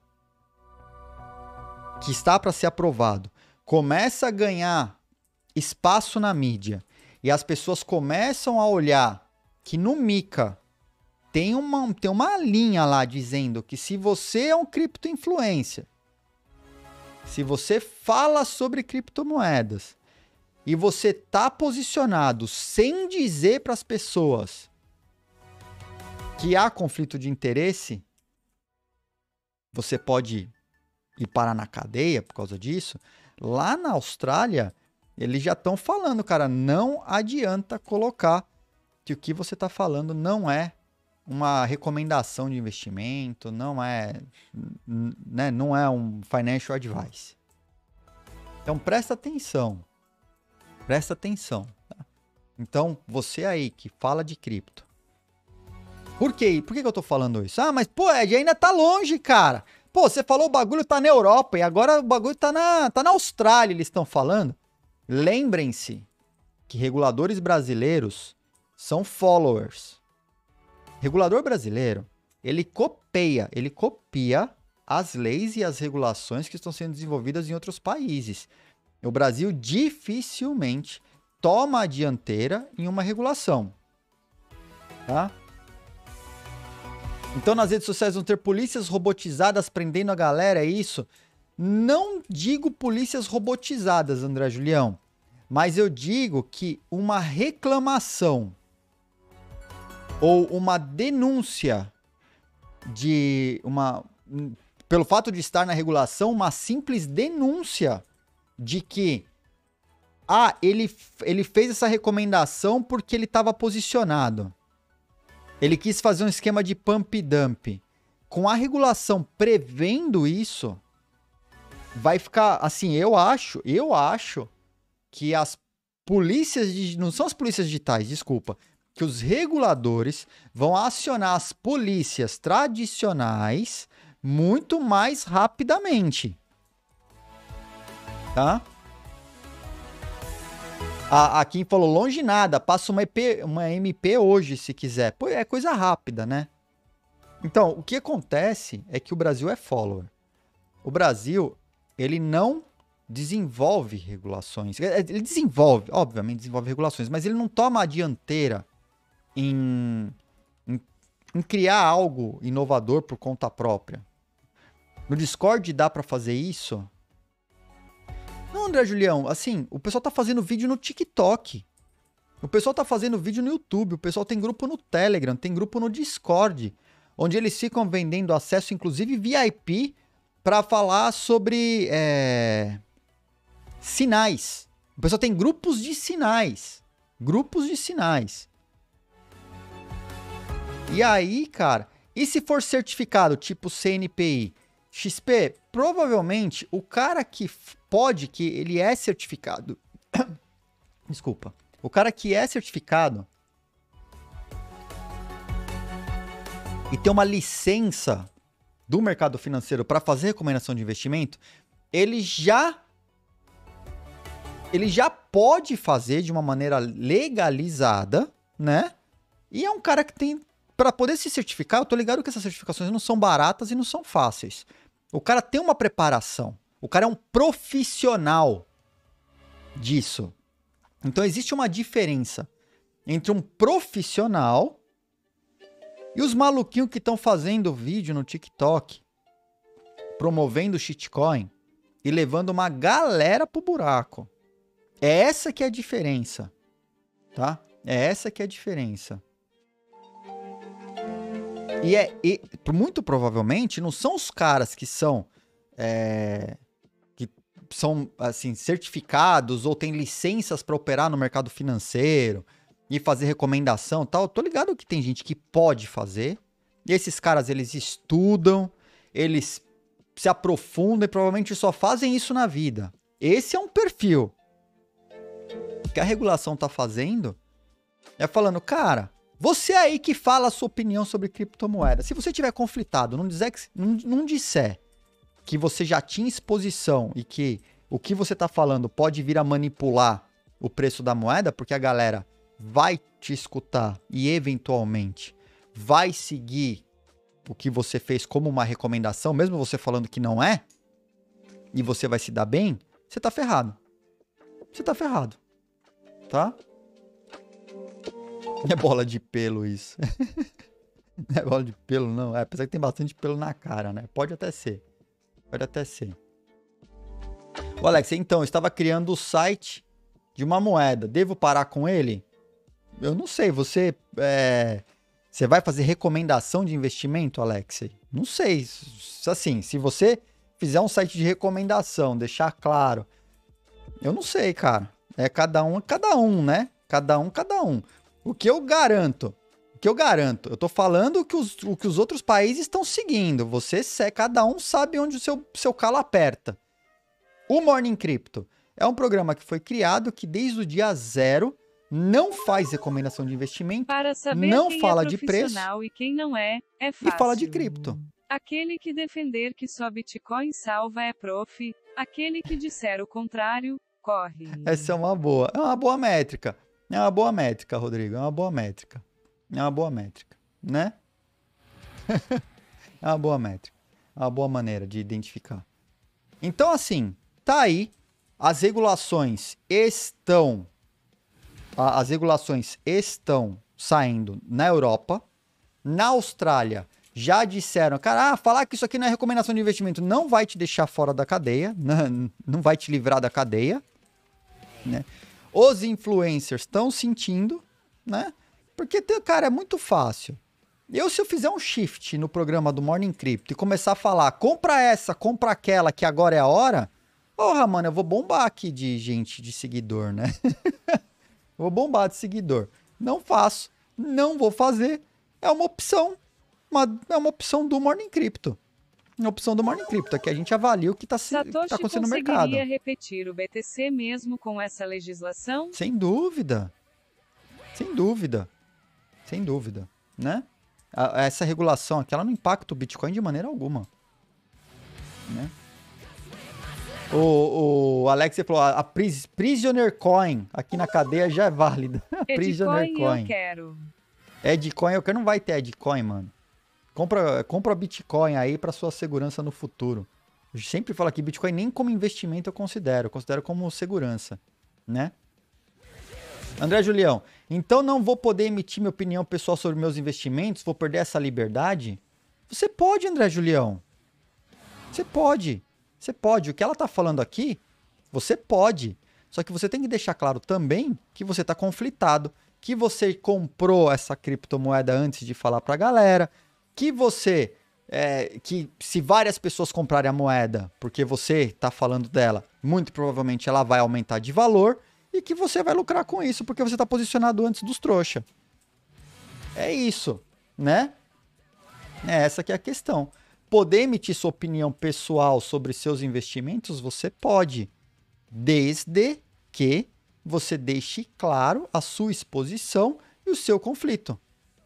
[SPEAKER 1] que está para ser aprovado, começa a ganhar espaço na mídia e as pessoas começam a olhar que no MiCA tem uma linha lá dizendo que se você é um cripto-influencer, se você fala sobre criptomoedas e você tá posicionado sem dizer para as pessoas que há conflito de interesse, você pode ir parar na cadeia por causa disso. Lá na Austrália, eles já estão falando, cara, não adianta colocar que o que você está falando não é uma recomendação de investimento, não é um financial advice. Então presta atenção. Tá? Então você aí que fala de cripto. Por quê? Por que eu tô falando isso? Mas pô, Ed, ainda tá longe, cara. Pô, você falou o bagulho tá na Europa e agora o bagulho tá na Austrália, eles estão falando. Lembrem-se que reguladores brasileiros são followers. Regulador brasileiro, ele copia as leis e as regulações que estão sendo desenvolvidas em outros países. O Brasil dificilmente toma a dianteira em uma regulação. Tá? Então, nas redes sociais vão ter polícias robotizadas prendendo a galera, é isso? Não digo polícias robotizadas, André Julião, mas eu digo que uma reclamação ou uma denúncia pelo fato de estar na regulação, uma simples denúncia de que ele fez essa recomendação porque ele estava posicionado. Ele quis fazer um esquema de pump dump. Com a regulação prevendo isso, vai ficar assim, eu acho que as polícias, não são as polícias digitais, desculpa, que os reguladores vão acionar as polícias tradicionais, muito mais rapidamente. Tá? A Kim falou, longe nada, passa uma MP hoje, se quiser. Pô, é coisa rápida, né? Então, o que acontece é que o Brasil é follower. O Brasil, ele não desenvolve regulações. Ele desenvolve, obviamente, desenvolve regulações, mas ele não toma a dianteira em criar algo inovador por conta própria. No Discord dá pra fazer isso? Não, André Julião, assim, o pessoal tá fazendo vídeo no TikTok. O pessoal tá fazendo vídeo no YouTube. O pessoal tem grupo no Telegram, tem grupo no Discord, onde eles ficam vendendo acesso, inclusive VIP, pra falar sobre sinais. O pessoal tem grupos de sinais. Grupos de sinais. E aí, cara, e se for certificado, tipo CNPI, XP, provavelmente o cara que que ele é certificado. Desculpa. O cara que é certificado e tem uma licença do mercado financeiro para fazer recomendação de investimento, ele já pode fazer de uma maneira legalizada, né? E é um cara que tem, para poder se certificar, eu tô ligado que essas certificações não são baratas e não são fáceis. O cara tem uma preparação. O cara é um profissional disso. Então existe uma diferença entre um profissional e os maluquinhos que estão fazendo vídeo no TikTok, promovendo shitcoin e levando uma galera pro buraco. É essa que é a diferença, tá? É essa que é a diferença. E muito provavelmente não são os caras que são assim, certificados ou têm licenças para operar no mercado financeiro e fazer recomendação e tal. Eu tô ligado que tem gente que pode fazer. E esses caras, eles estudam, eles se aprofundam e provavelmente só fazem isso na vida. Esse é um perfil. O que a regulação tá fazendo é falando, cara, você aí que fala a sua opinião sobre criptomoeda, se você tiver conflitado, não disser que você já tinha exposição e que o que você está falando pode vir a manipular o preço da moeda, porque a galera vai te escutar e eventualmente vai seguir o que você fez como uma recomendação, mesmo você falando que não é, e você vai se dar bem, você tá ferrado. Você tá ferrado. Tá? Não é bola de pelo isso. Não é bola de pelo, não. Apesar que tem bastante pelo na cara, né? Pode até ser. Pode até ser. Ô, Alex, então, eu estava criando o site de uma moeda. Devo parar com ele? Eu não sei. Você vai fazer recomendação de investimento, Alex? Não sei. Assim, se você fizer um site de recomendação, deixar claro. Eu não sei, cara. É cada um, né? Cada um. O que eu garanto, eu tô falando o que os outros países estão seguindo. Cada um sabe onde o seu calo aperta. O Morning Crypto é um programa que foi criado que desde o dia 0 não faz recomendação de investimento,
[SPEAKER 2] para saber
[SPEAKER 1] não
[SPEAKER 2] quem
[SPEAKER 1] fala
[SPEAKER 2] é
[SPEAKER 1] de preço
[SPEAKER 2] e quem não é fácil.
[SPEAKER 1] e fala de cripto.
[SPEAKER 2] Aquele que defender que só Bitcoin salva é prof. Aquele que disser o contrário, corre.
[SPEAKER 1] Essa é uma boa. É uma boa métrica. É uma boa métrica, Rodrigo. É uma boa métrica. É uma boa métrica, né? É uma boa métrica. É uma boa maneira de identificar. Então, assim, tá aí. As regulações estão saindo na Europa. Na Austrália, já disseram, cara, falar que isso aqui não é recomendação de investimento não vai te deixar fora da cadeia, não vai te livrar da cadeia, né? Os influencers estão sentindo, né? Porque, cara, é muito fácil. Se eu fizer um shift no programa do Morning Crypto e começar a falar, compra essa, compra aquela, que agora é a hora, porra, mano, eu vou bombar aqui de gente, de seguidor, né? Vou bombar de seguidor. Não faço, não vou fazer. É uma opção. É uma opção do Morning Crypto. Uma opção do Morning Crypto, que a gente avalia o que está acontecendo no mercado.
[SPEAKER 2] Satoshi conseguiria repetir o BTC mesmo com essa legislação?
[SPEAKER 1] Sem dúvida. Sem dúvida. Sem dúvida, né? Essa regulação aqui, ela não impacta o Bitcoin de maneira alguma. né? O Alex falou, a Prisoner Coin aqui na cadeia já é válida. Prisoner Coin.
[SPEAKER 2] Eu quero.
[SPEAKER 1] Edcoin eu quero, não vai ter Edcoin, mano. Compra Bitcoin aí pra sua segurança no futuro. Eu sempre falo que Bitcoin nem como investimento eu considero como segurança, né? André Julião, então não vou poder emitir minha opinião pessoal sobre meus investimentos? Vou perder essa liberdade? Você pode, André Julião. Você pode. Você pode. O que ela tá falando aqui, você pode. Só que você tem que deixar claro também que você tá conflitado, que você comprou essa criptomoeda antes de falar pra galera, que você... que se várias pessoas comprarem a moeda porque você tá falando dela, muito provavelmente ela vai aumentar de valor e que você vai lucrar com isso porque você tá posicionado antes dos trouxa. É isso, né? É essa que é a questão. Poder emitir sua opinião pessoal sobre seus investimentos, você pode, desde que você deixe claro a sua exposição e o seu conflito.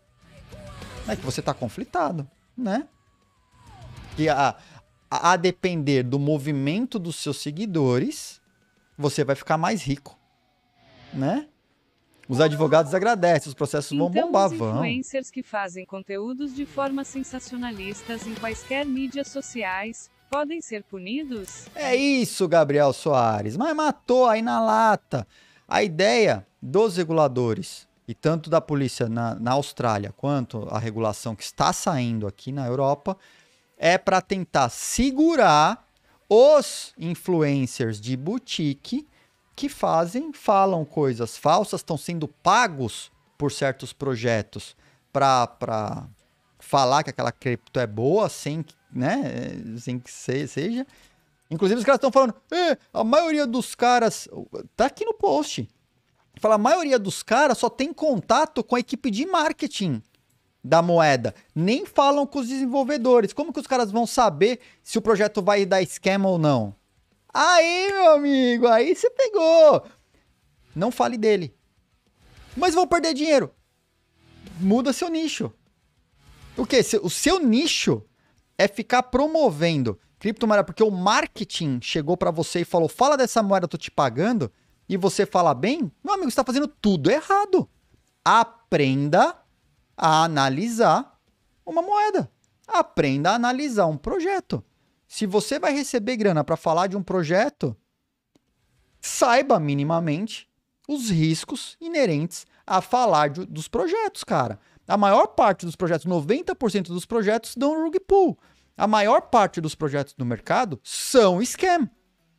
[SPEAKER 1] É que você tá conflitado, né? Que a depender do movimento dos seus seguidores, você vai ficar mais rico, né? Os advogados agradecem, os processos vão bombar,
[SPEAKER 2] os influencers que fazem conteúdos de forma sensacionalistas em quaisquer mídias sociais podem ser punidos?
[SPEAKER 1] É isso, Gabriel Soares, mas matou aí na lata. A ideia dos reguladores, e tanto da polícia na Austrália, quanto a regulação que está saindo aqui na Europa, é para tentar segurar os influencers de boutique que falam coisas falsas, estão sendo pagos por certos projetos para falar que aquela cripto é boa, sem que seja. Inclusive os caras estão falando, a maioria dos caras, tá aqui no post, fala, a maioria dos caras só tem contato com a equipe de marketing da moeda, nem falam com os desenvolvedores. Como que os caras vão saber se o projeto vai dar scam ou não? Aí, meu amigo, aí você pegou. Não fale dele. Mas vão perder dinheiro. Muda seu nicho. O quê? O seu nicho é ficar promovendo criptomoeda, porque o marketing chegou pra você e falou, fala dessa moeda, eu tô te pagando, e você fala bem, meu amigo, você tá fazendo tudo errado. Aprenda a analisar uma moeda. Aprenda a analisar um projeto. Se você vai receber grana para falar de um projeto, saiba minimamente os riscos inerentes a falar dos projetos, cara. A maior parte dos projetos, 90% dos projetos dão rug pull. A maior parte dos projetos do mercado são scam.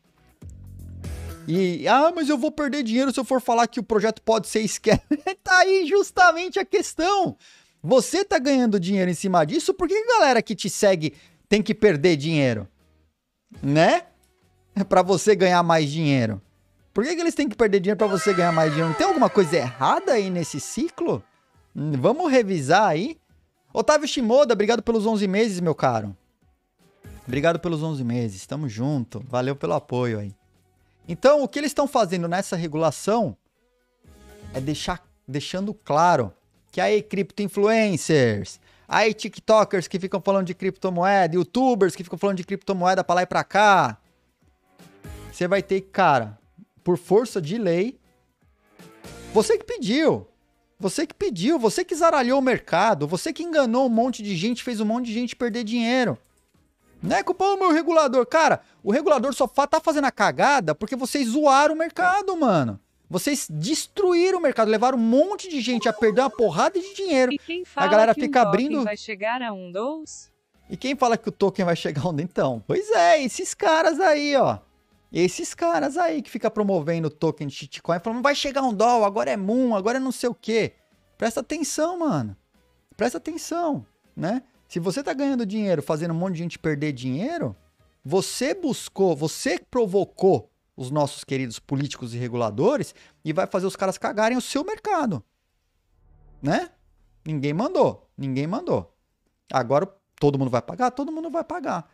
[SPEAKER 1] E, mas eu vou perder dinheiro se eu for falar que o projeto pode ser scam. Tá aí justamente a questão. Você tá ganhando dinheiro em cima disso, por que a galera que te segue tem que perder dinheiro? Né? Pra você ganhar mais dinheiro. Por que eles têm que perder dinheiro pra você ganhar mais dinheiro? Não tem alguma coisa errada aí nesse ciclo? Vamos revisar aí. Otávio Shimoda, obrigado pelos 11 meses, meu caro. Obrigado pelos 11 meses, tamo junto. Valeu pelo apoio aí. Então, o que eles estão fazendo nessa regulação é deixando claro que aí cripto influencers, aí tiktokers que ficam falando de criptomoeda, youtubers que ficam falando de criptomoeda pra lá e pra cá, você vai ter que, cara, por força de lei, você que pediu, você que zaralhou o mercado, você que enganou um monte de gente, fez um monte de gente perder dinheiro. Não é culpa do meu regulador. Cara, o regulador só tá fazendo a cagada porque vocês zoaram o mercado, mano. Vocês destruíram o mercado, levaram um monte de gente a perder uma porrada de dinheiro.
[SPEAKER 2] E quem fala
[SPEAKER 1] a galera
[SPEAKER 2] que
[SPEAKER 1] fica
[SPEAKER 2] um
[SPEAKER 1] abrindo.
[SPEAKER 2] Vai chegar a 1,2?
[SPEAKER 1] E quem fala que o token vai chegar onde então? Pois é, esses caras aí, ó. Esses caras aí que ficam promovendo o token de shitcoin, falando, vai chegar $1, agora é Moon, agora é não sei o quê. Presta atenção, mano. Presta atenção, né? Se você tá ganhando dinheiro, fazendo um monte de gente perder dinheiro, você provocou os nossos queridos políticos e reguladores e vai fazer os caras cagarem o seu mercado. Né? Ninguém mandou. Agora todo mundo vai pagar? Todo mundo vai pagar.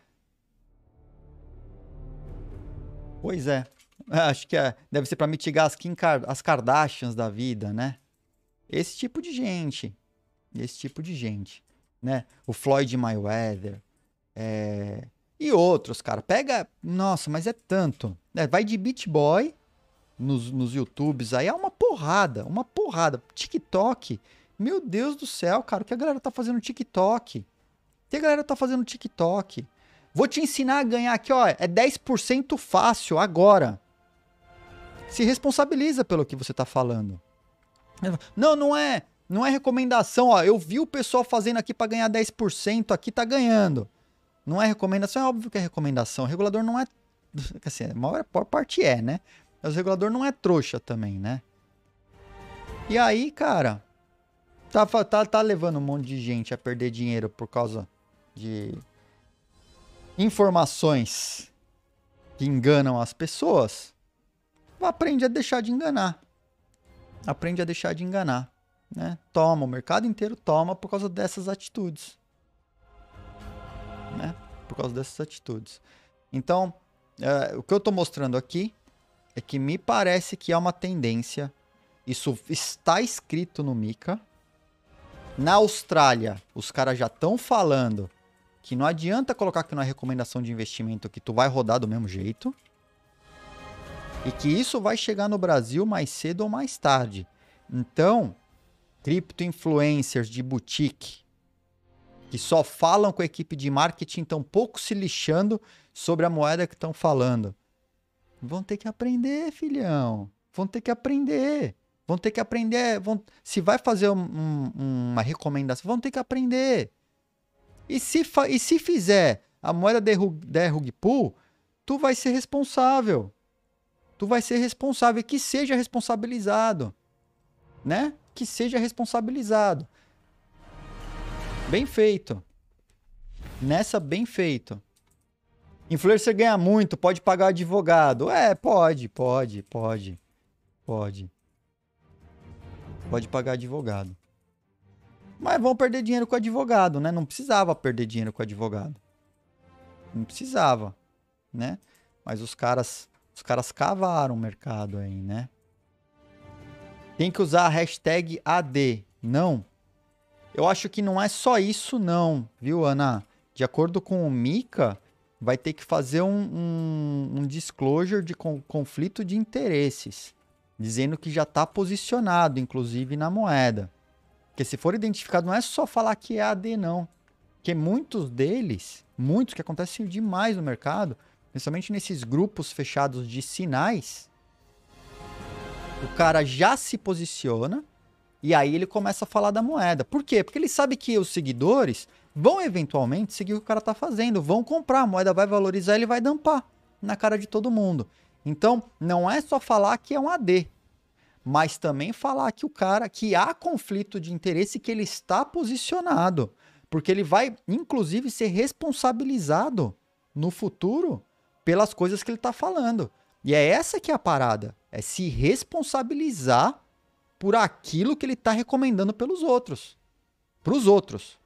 [SPEAKER 1] Pois é. Acho que deve ser para mitigar as Kardashians da vida, né? Esse tipo de gente. Né? O Floyd Mayweather, E outros, cara, pega... Nossa, mas é tanto. Vai de Beat Boy nos YouTubes, aí é uma porrada, uma porrada. TikTok, meu Deus do céu, cara, o que a galera tá fazendo no TikTok? O que a galera tá fazendo no TikTok? Vou te ensinar a ganhar aqui, ó, é 10% fácil agora. Se responsabiliza pelo que você tá falando. Não, não é recomendação, ó, eu vi o pessoal fazendo aqui pra ganhar 10%, aqui tá ganhando. Não é recomendação, é óbvio que é recomendação. O regulador não é, assim, a maior parte é, né? Mas o regulador não é trouxa também, né? E aí, cara, tá levando um monte de gente a perder dinheiro por causa de informações que enganam as pessoas. Aprende a deixar de enganar. Aprende a deixar de enganar, né? Toma, o mercado inteiro toma por causa dessas atitudes. Né? Por causa dessas atitudes. Então, o que eu tô mostrando aqui é que me parece que há uma tendência, isso está escrito no Mica. Na Austrália, os caras já estão falando que não adianta colocar que não é recomendação de investimento, que tu vai rodar do mesmo jeito. E que isso vai chegar no Brasil mais cedo ou mais tarde. Então, cripto influencers de boutique, que só falam com a equipe de marketing, estão pouco se lixando sobre a moeda que estão falando. Vão ter que aprender, filhão. Vão ter que aprender. Vão ter que aprender. Se vai fazer uma recomendação, vão ter que aprender. E se fizer a moeda der rug pull, tu vai ser responsável. Tu vai ser responsável. E que seja responsabilizado. Né? Que seja responsabilizado. Bem feito. Nessa, bem feito. Influencer ganha muito, pode pagar advogado. Pode. Pode pagar advogado. Mas vão perder dinheiro com advogado, né? Não precisava perder dinheiro com advogado. Não precisava, né? Mas os caras cavaram o mercado aí, né? Tem que usar a hashtag AD. Não. Eu acho que não é só isso não, viu, Ana? De acordo com o Mica, vai ter que fazer um disclosure de conflito de interesses, dizendo que já está posicionado, inclusive, na moeda. Porque se for identificado, não é só falar que é AD, não. Porque muitos deles, muitos que acontecem demais no mercado, principalmente nesses grupos fechados de sinais, o cara já se posiciona e aí ele começa a falar da moeda. Por quê? Porque ele sabe que os seguidores vão eventualmente seguir o que o cara tá fazendo, vão comprar, a moeda vai valorizar e ele vai dampar na cara de todo mundo. Então, não é só falar que é um AD, mas também falar que o cara, que há conflito de interesse, que ele está posicionado, porque ele vai, inclusive, ser responsabilizado no futuro pelas coisas que ele está falando. E é essa que é a parada, é se responsabilizar por aquilo que ele está recomendando pelos outros. Pros outros.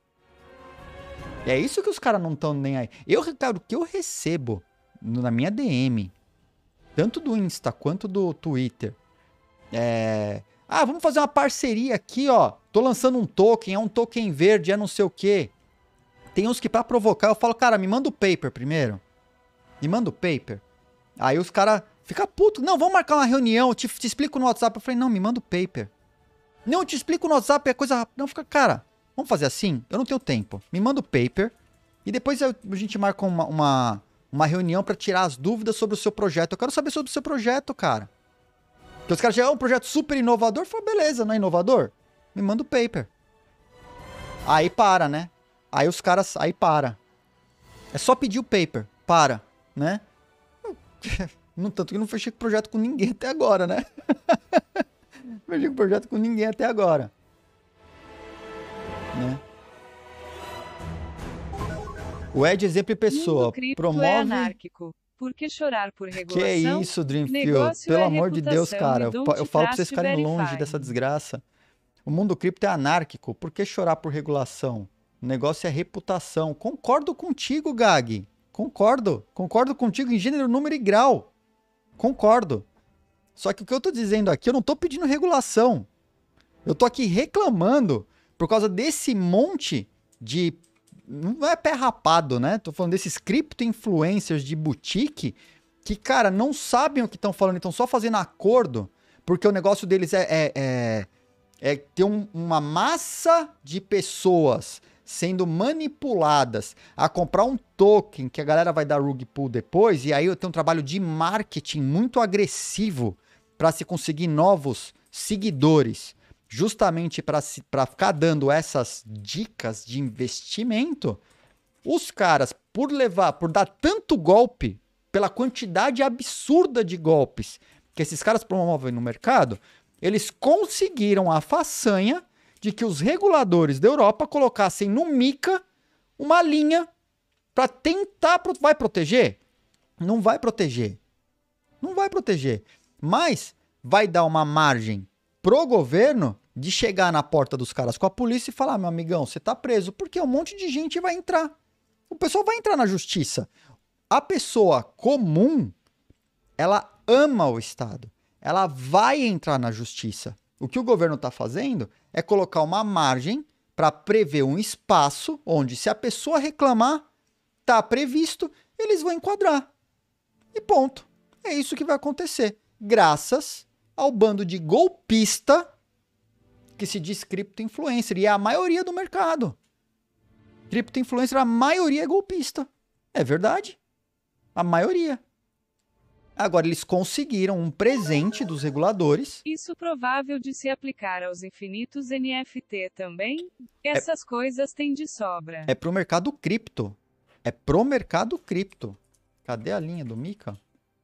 [SPEAKER 1] É isso que os caras não estão nem aí. Cara, o que eu recebo na minha DM, tanto do Insta quanto do Twitter, vamos fazer uma parceria aqui, ó. Tô lançando um token, é um token verde, é não sei o quê. Tem uns que pra provocar, eu falo, cara, me manda o paper primeiro. Me manda o paper. Aí os caras ficam putos. Não, vamos marcar uma reunião, te explico no WhatsApp. Eu falei, não, me manda o paper. Não, eu te explico no WhatsApp, é coisa rápida. Não, fica, cara, vamos fazer assim? Eu não tenho tempo. Me manda o paper e depois a gente marca uma reunião pra tirar as dúvidas sobre o seu projeto. Eu quero saber sobre o seu projeto, cara. Porque os caras chegam, um projeto super inovador. Eu falo, beleza, não é inovador? Me manda o paper. Aí para, né? Aí os caras, aí para. É só pedir o paper, para, né? No tanto que eu não fechei projeto com ninguém até agora, né? Fechei projeto com ninguém até agora. Né? O Ed Exemplo e Pessoa promove...
[SPEAKER 2] É anárquico. Por que chorar por regulação?
[SPEAKER 1] Que é isso, Dreamfield? Pelo amor de Deus, cara. Eu falo pra vocês ficarem longe dessa desgraça. O mundo cripto é anárquico. Por que chorar por regulação? O negócio é reputação. Concordo contigo, Gag. Concordo. Concordo contigo em gênero, número e grau. Concordo. Só que o que eu tô dizendo aqui, eu não tô pedindo regulação. Eu tô aqui reclamando por causa desse monte de não é pé rapado, né? Tô falando desses cripto influencers de boutique que, cara, não sabem o que estão falando, estão só fazendo acordo, porque o negócio deles é ter uma massa de pessoas sendo manipuladas a comprar um token que a galera vai dar rug pull depois, e aí eu tenho um trabalho de marketing muito agressivo para se conseguir novos seguidores, justamente para ficar dando essas dicas de investimento. Os caras, por dar tanto golpe, pela quantidade absurda de golpes que esses caras promovem no mercado, eles conseguiram a façanha de que os reguladores da Europa colocassem no MiCA uma linha para tentar... Vai proteger? Não vai proteger. Não vai proteger. Mas vai dar uma margem pro governo de chegar na porta dos caras com a polícia e falar, meu amigão, você tá preso, porque um monte de gente vai entrar. O pessoal vai entrar na justiça. A pessoa comum, ela ama o Estado. Ela vai entrar na justiça. O que o governo está fazendo é colocar uma margem para prever um espaço onde, se a pessoa reclamar, está previsto, eles vão enquadrar. E ponto. É isso que vai acontecer. Graças ao bando de golpista que se diz cripto influencer. E é a maioria do mercado. Cripto influencer, a maioria é golpista. É verdade. A maioria. Agora, eles conseguiram um presente dos reguladores.
[SPEAKER 2] Isso provável de se aplicar aos infinitos NFT também? Essas coisas têm de sobra.
[SPEAKER 1] É pro mercado cripto. É pro mercado cripto. Cadê a linha do MiCA?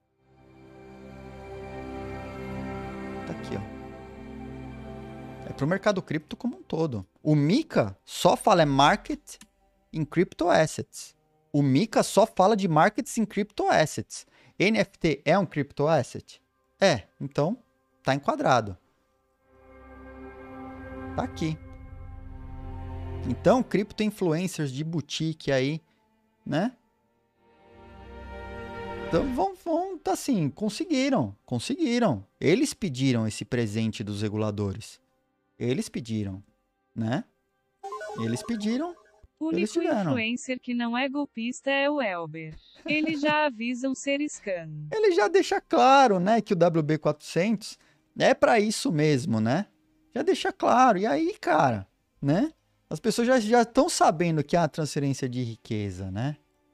[SPEAKER 1] Tá aqui, ó. É pro mercado cripto como um todo. O MiCA só fala Market in Crypto Assets. O MiCA só fala de Markets in Crypto Assets. NFT é um crypto asset? É, então tá enquadrado. Tá aqui. Então, cripto influencers de boutique aí, né? Então vão tá assim, conseguiram. Eles pediram esse presente dos reguladores. Eles pediram, né? Eles pediram.
[SPEAKER 2] O único influencer que não é golpista é o Elber. Eles já avisam ser scam.
[SPEAKER 1] Ele já deixa claro, né, que o WB400 é para isso mesmo, né? Já deixa claro. E aí, cara, né? As pessoas já estão sabendo que há transferência de riqueza, né?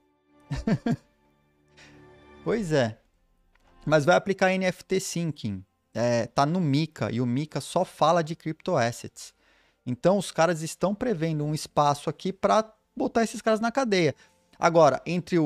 [SPEAKER 1] Pois é. Mas vai aplicar NFT Syncing. Tá no MiCA e o MiCA só fala de crypto assets. Então, os caras estão prevendo um espaço aqui para botar esses caras na cadeia. Agora, entre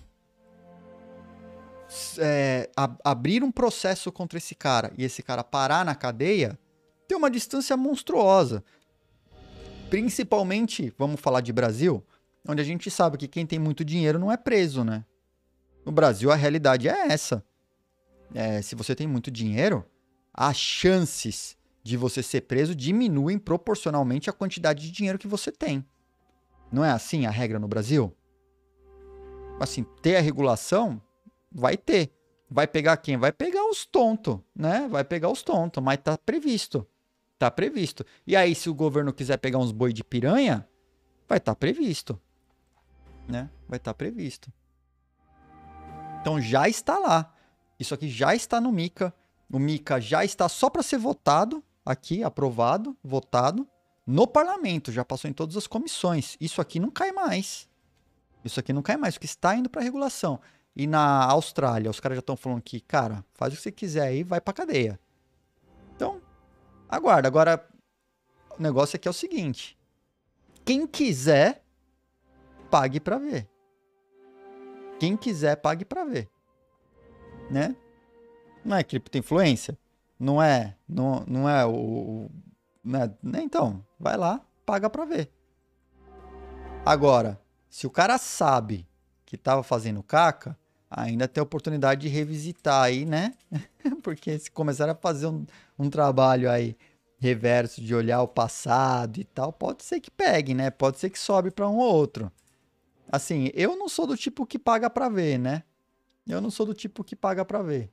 [SPEAKER 1] abrir um processo contra esse cara e esse cara parar na cadeia, tem uma distância monstruosa. Principalmente, vamos falar de Brasil, onde a gente sabe que quem tem muito dinheiro não é preso, né? No Brasil, a realidade é essa. Se você tem muito dinheiro, as chances de você ser preso diminuem proporcionalmente à quantidade de dinheiro que você tem. Não é assim a regra no Brasil? Assim, ter a regulação, vai ter. Vai pegar quem? Vai pegar os tontos, né? Vai pegar os tontos, mas tá previsto. Tá previsto. E aí, se o governo quiser pegar uns boi de piranha, vai estar previsto. Né? Vai estar previsto. Então já está lá. Isso aqui já está no MiCA. O MiCA já está só para ser votado. Aqui, aprovado, votado, no parlamento, já passou em todas as comissões. Isso aqui não cai mais. Isso aqui não cai mais, porque está indo para regulação. E na Austrália, os caras já estão falando que, cara, faz o que você quiser aí, vai para cadeia. Então, aguarda. Agora, o negócio aqui é o seguinte. Quem quiser, pague para ver. Quem quiser, pague para ver. Né? Não é criptoinfluência? Não é o... Né? Então, vai lá, paga pra ver. Agora, se o cara sabe que tava fazendo caca, ainda tem a oportunidade de revisitar aí, né? Porque se começar a fazer um trabalho aí reverso de olhar o passado e tal, pode ser que pegue, né? Pode ser que sobe pra um ou outro. Assim, eu não sou do tipo que paga pra ver, né? Eu não sou do tipo que paga pra ver.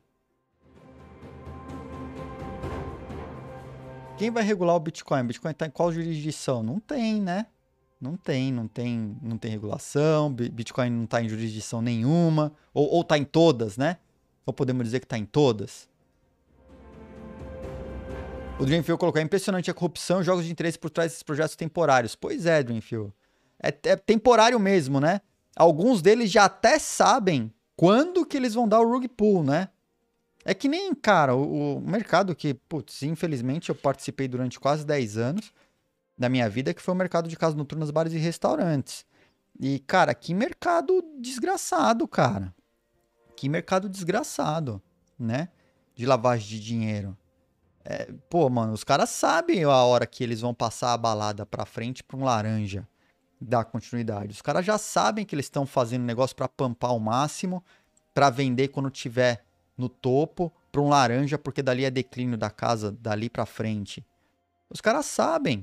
[SPEAKER 1] Quem vai regular o Bitcoin? O Bitcoin está em qual jurisdição? Não tem, né? Não tem regulação, Bitcoin não está em jurisdição nenhuma, ou está em todas, né? Ou podemos dizer que está em todas. O Dreamfield colocou, é impressionante a corrupção e jogos de interesse por trás desses projetos temporários. Pois é, Dreamfield. É temporário mesmo, né? Alguns deles já até sabem quando que eles vão dar o rug pull, né? É que nem, cara, o mercado que, putz, infelizmente eu participei durante quase 10 anos da minha vida, que foi o mercado de casas noturnas, bares e restaurantes. E, cara, que mercado desgraçado, cara. Que mercado desgraçado, né? De lavagem de dinheiro. Pô, mano, os caras sabem a hora que eles vão passar a balada pra frente pra um laranja dar continuidade. Os caras já sabem que eles estão fazendo negócio pra pampar ao máximo, pra vender quando tiver no topo, pra um laranja, porque dali é declínio da casa, dali pra frente. Os caras sabem,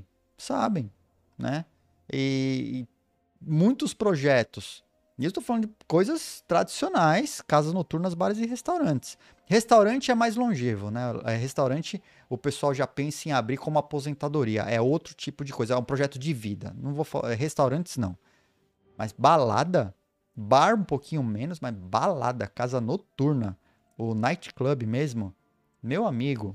[SPEAKER 1] né? E muitos projetos. E eu estou falando de coisas tradicionais, casas noturnas, bares e restaurantes. Restaurante é mais longevo, né? Restaurante, o pessoal já pensa em abrir como aposentadoria. É outro tipo de coisa, é um projeto de vida. Não vou falar, restaurantes não. Mas balada, bar um pouquinho menos, mas balada, casa noturna, o nightclub mesmo, meu amigo,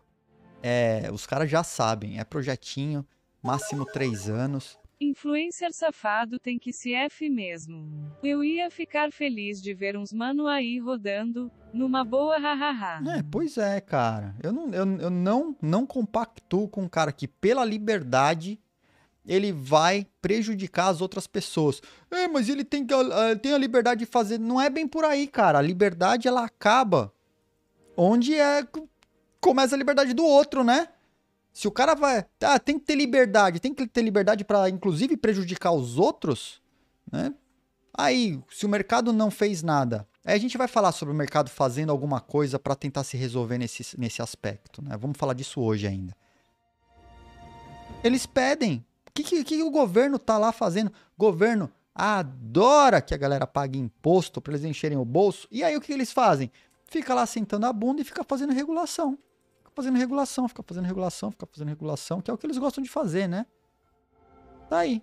[SPEAKER 1] os caras já sabem, é projetinho, máximo 3 anos.
[SPEAKER 2] Influencer safado tem que se F mesmo. Eu ia ficar feliz de ver uns mano aí rodando, numa boa hahaha.
[SPEAKER 1] Pois é, cara. Eu não compactuo com um cara que, pela liberdade, ele vai prejudicar as outras pessoas. Mas ele tem a liberdade de fazer. Não é bem por aí, cara. A liberdade, ela acaba onde começa a liberdade do outro, né? Se o cara vai... tem que ter liberdade para, inclusive, prejudicar os outros, né? Aí, se o mercado não fez nada, aí a gente vai falar sobre o mercado fazendo alguma coisa para tentar se resolver nesse aspecto, né? Vamos falar disso hoje ainda. Eles pedem. O que o governo tá lá fazendo? O governo adora que a galera pague imposto para eles encherem o bolso. E aí o que eles fazem? Fica lá sentando a bunda e fica fazendo regulação. Fica fazendo regulação, que é o que eles gostam de fazer, né? Tá aí.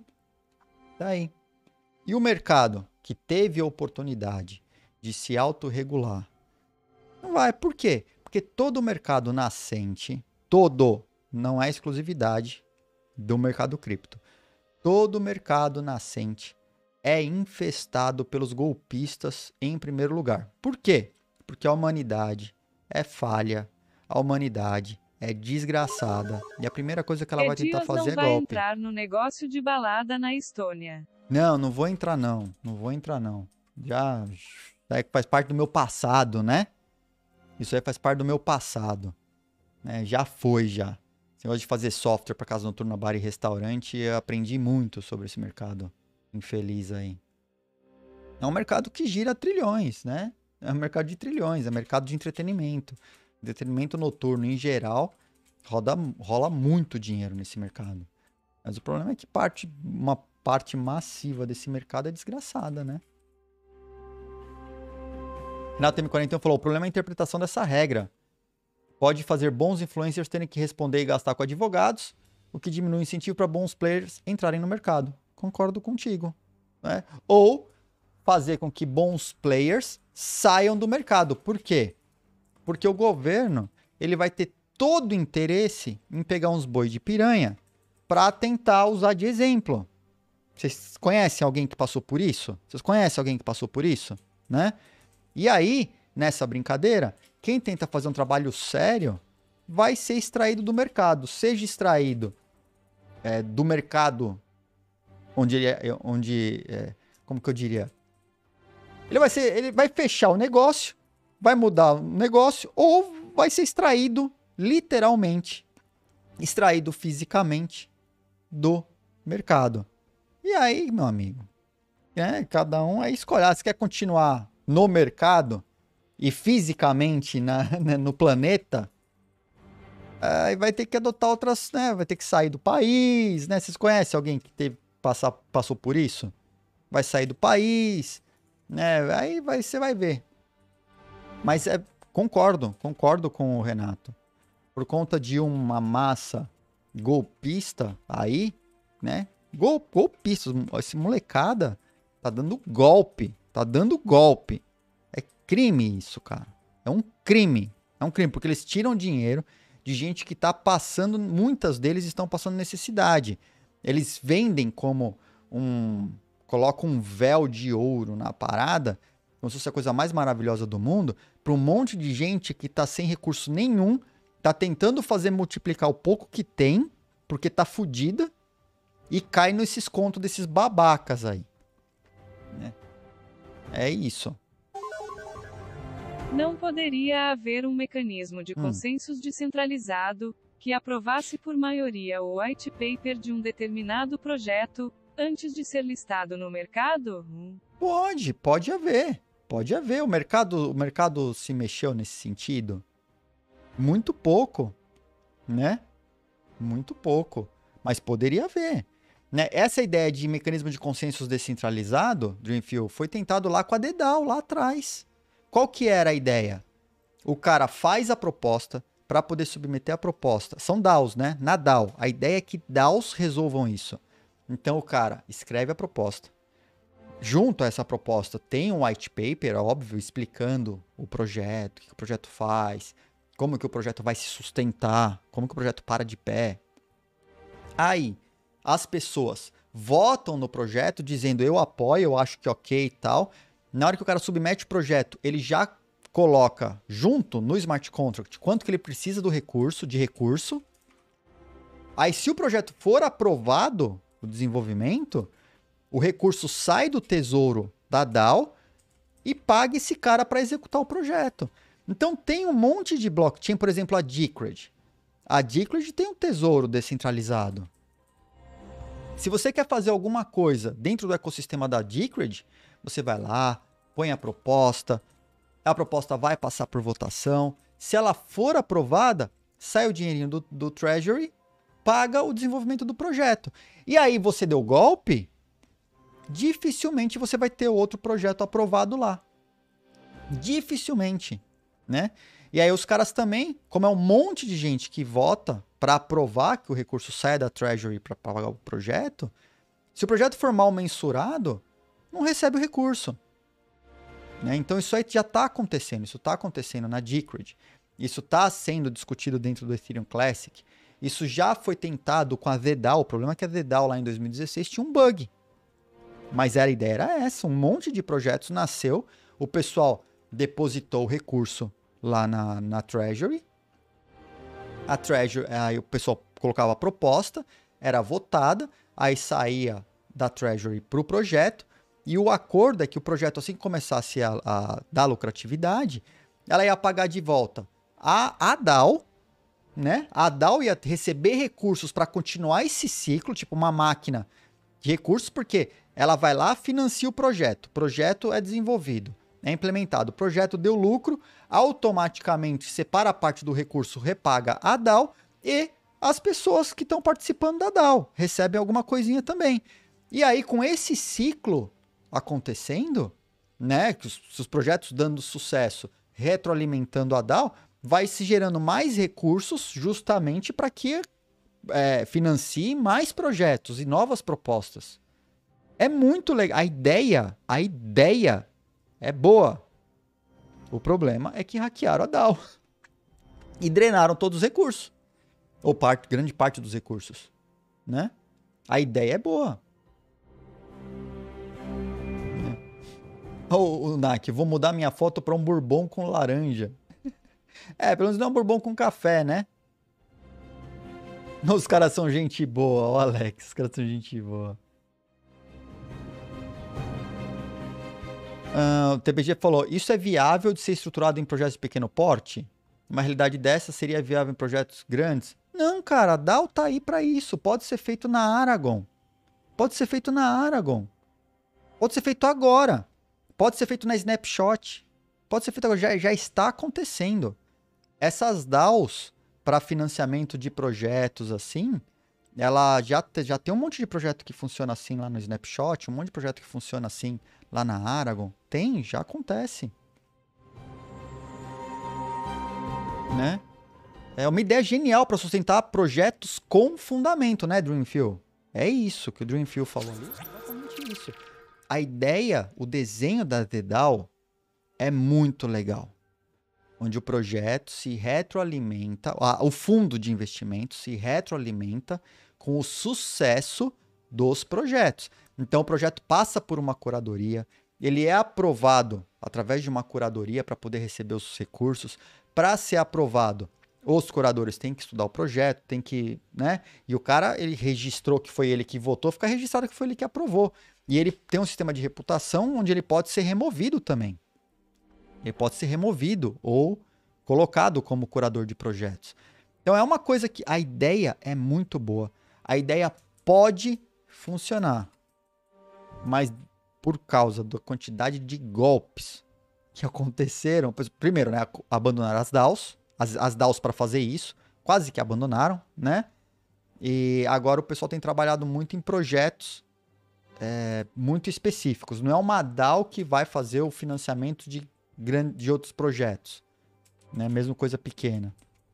[SPEAKER 1] E o mercado que teve a oportunidade de se autorregular, não vai. Por quê? Porque todo mercado nascente, não é exclusividade do mercado cripto. Todo mercado nascente é infestado pelos golpistas em primeiro lugar. Por quê? Porque a humanidade é falha, a humanidade é desgraçada e a primeira coisa que ela vai tentar fazer é golpe.
[SPEAKER 2] Não vai entrar no negócio de balada na Estônia.
[SPEAKER 1] Não vou entrar não. Já faz parte do meu passado, né? Isso aí faz parte do meu passado. Né? Já foi. Esse negócio de fazer software para casa noturna, bar e restaurante, eu aprendi muito sobre esse mercado infeliz aí. É um mercado que gira trilhões, né? É um mercado de trilhões, é um mercado de entretenimento. Entretenimento noturno, em geral, rola muito dinheiro nesse mercado. Mas o problema é que uma parte massiva desse mercado é desgraçada, né? Renato M41 falou, o problema é a interpretação dessa regra. Pode fazer bons influencers terem que responder e gastar com advogados, o que diminui o incentivo para bons players entrarem no mercado. Concordo contigo. Né? Ou fazer com que bons players saiam do mercado. Por quê? Porque o governo ele vai ter todo o interesse em pegar uns boi de piranha para tentar usar de exemplo. Vocês conhecem alguém que passou por isso? Né? E aí, nessa brincadeira, quem tenta fazer um trabalho sério vai ser extraído do mercado. Seja extraído do mercado como que eu diria? Ele vai fechar o negócio, vai mudar o negócio, ou vai ser extraído, literalmente, extraído fisicamente do mercado. E aí, meu amigo, cada um aí escolhe. Se quer continuar no mercado e fisicamente no planeta, aí vai ter que adotar outras, né? Vai ter que sair do país, né? Vocês conhecem alguém que passou por isso? Vai sair do país, né? Aí você vai ver. Mas concordo com o Renato. Por conta de uma massa golpista aí, né? Golpistas. Esse molecada tá dando golpe. Tá dando golpe. É crime isso, cara. É um crime. É um crime, porque eles tiram dinheiro de gente que tá passando, muitas deles estão passando necessidade. Eles vendem como colocam um véu de ouro na parada, como se fosse a coisa mais maravilhosa do mundo, para um monte de gente que tá sem recurso nenhum, tá tentando fazer multiplicar o pouco que tem, porque tá fudida, e cai nesses contos desses babacas aí. Né? É isso.
[SPEAKER 2] Não poderia haver um mecanismo de consensus descentralizado que aprovasse por maioria o white paper de um determinado projeto antes de ser listado no mercado?
[SPEAKER 1] Pode haver. Pode haver. O mercado se mexeu nesse sentido? Muito pouco, né? Muito pouco. Mas poderia haver. Né? Essa ideia de mecanismo de consensus descentralizado, Dreamfield, foi tentado lá com a DDAO, lá atrás. Qual que era a ideia? O cara faz a proposta para poder submeter a proposta. São DAOs, né? Na DAO. A ideia é que DAOs resolvam isso. Então o cara escreve a proposta. Junto a essa proposta tem um white paper, óbvio, explicando o projeto, o que o projeto faz, como que o projeto vai se sustentar, como que o projeto para de pé. Aí, as pessoas votam no projeto dizendo eu apoio, eu acho que ok e tal. Na hora que o cara submete o projeto, ele já coloca junto no smart contract quanto que ele precisa de recurso. Aí, se o projeto for aprovado, o desenvolvimento, o recurso sai do tesouro da DAO e paga esse cara para executar o projeto. Então, tem um monte de blockchain, por exemplo, a Decred. A Decred tem um tesouro descentralizado. Se você quer fazer alguma coisa dentro do ecossistema da Decred, você vai lá, põe a proposta vai passar por votação. Se ela for aprovada, sai o dinheirinho do Treasury, paga o desenvolvimento do projeto. E aí você deu golpe, dificilmente você vai ter outro projeto aprovado lá. Dificilmente, né? E aí os caras também, como é um monte de gente que vota para aprovar que o recurso saia da Treasury para pagar o projeto, se o projeto for mal mensurado, não recebe o recurso. Né? Então isso aí já está acontecendo, isso está acontecendo na Decred, isso está sendo discutido dentro do Ethereum Classic, isso já foi tentado com a VDAO, o problema é que a VDAO lá em 2016 tinha um bug, mas a ideia era essa, um monte de projetos nasceu, o pessoal depositou o recurso lá na Treasury, aí o pessoal colocava a proposta, era votada, aí saía da Treasury para o projeto, e o acordo é que o projeto, assim que começasse a dar lucratividade, ela ia pagar de volta a DAO, né? A DAO ia receber recursos para continuar esse ciclo, tipo uma máquina de recursos, porque ela vai lá, financia o projeto é desenvolvido, é implementado, o projeto deu lucro, automaticamente separa a parte do recurso, repaga a DAO e as pessoas que estão participando da DAO recebem alguma coisinha também. E aí, com esse ciclo acontecendo, né, que os projetos dando sucesso, retroalimentando a DAO, vai se gerando mais recursos justamente para que financie mais projetos e novas propostas. É muito legal. A ideia é boa. O problema é que hackearam a DAO e drenaram todos os recursos, ou grande parte dos recursos, né? A ideia é boa. O Nak, vou mudar minha foto para um bourbon com laranja. Pelo menos não é um bourbon com café, né? Os caras são gente boa, ó, Alex. Os caras são gente boa. O TPG falou, isso é viável de ser estruturado em projetos de pequeno porte? Uma realidade dessa seria viável em projetos grandes? Não, cara, a DAO tá aí para isso. Pode ser feito na Aragon. Pode ser feito agora. Pode ser feito na Snapshot. Pode ser feito agora. Já está acontecendo. Essas DAOs para financiamento de projetos assim, ela já tem um monte de projeto que funciona assim lá no Snapshot, um monte de projeto que funciona assim lá na Aragon. Já acontece. Né? É uma ideia genial para sustentar projetos com fundamento, né, Dreamfield? É isso que o Dreamfield falou ali. É exatamente isso. A ideia, o desenho da The DAO é muito legal. Onde o projeto se retroalimenta, o fundo de investimento se retroalimenta com o sucesso dos projetos. Então, o projeto passa por uma curadoria, ele é aprovado através de uma curadoria para poder receber os recursos. Para ser aprovado, os curadores têm que estudar o projeto, tem que, né? E o cara, ele registrou que foi ele que votou, fica registrado que foi ele que aprovou. E ele tem um sistema de reputação onde ele pode ser removido também. Ele pode ser removido ou colocado como curador de projetos. Então é uma coisa que a ideia é muito boa. A ideia pode funcionar. Mas por causa da quantidade de golpes que aconteceram, primeiro, né, abandonaram as DAOs, as DAOs para fazer isso, quase que abandonaram, né? E agora o pessoal tem trabalhado muito em projetos muito específicos. Não é uma DAO que vai fazer o financiamento de outros projetos, né? Mesmo coisa pequena.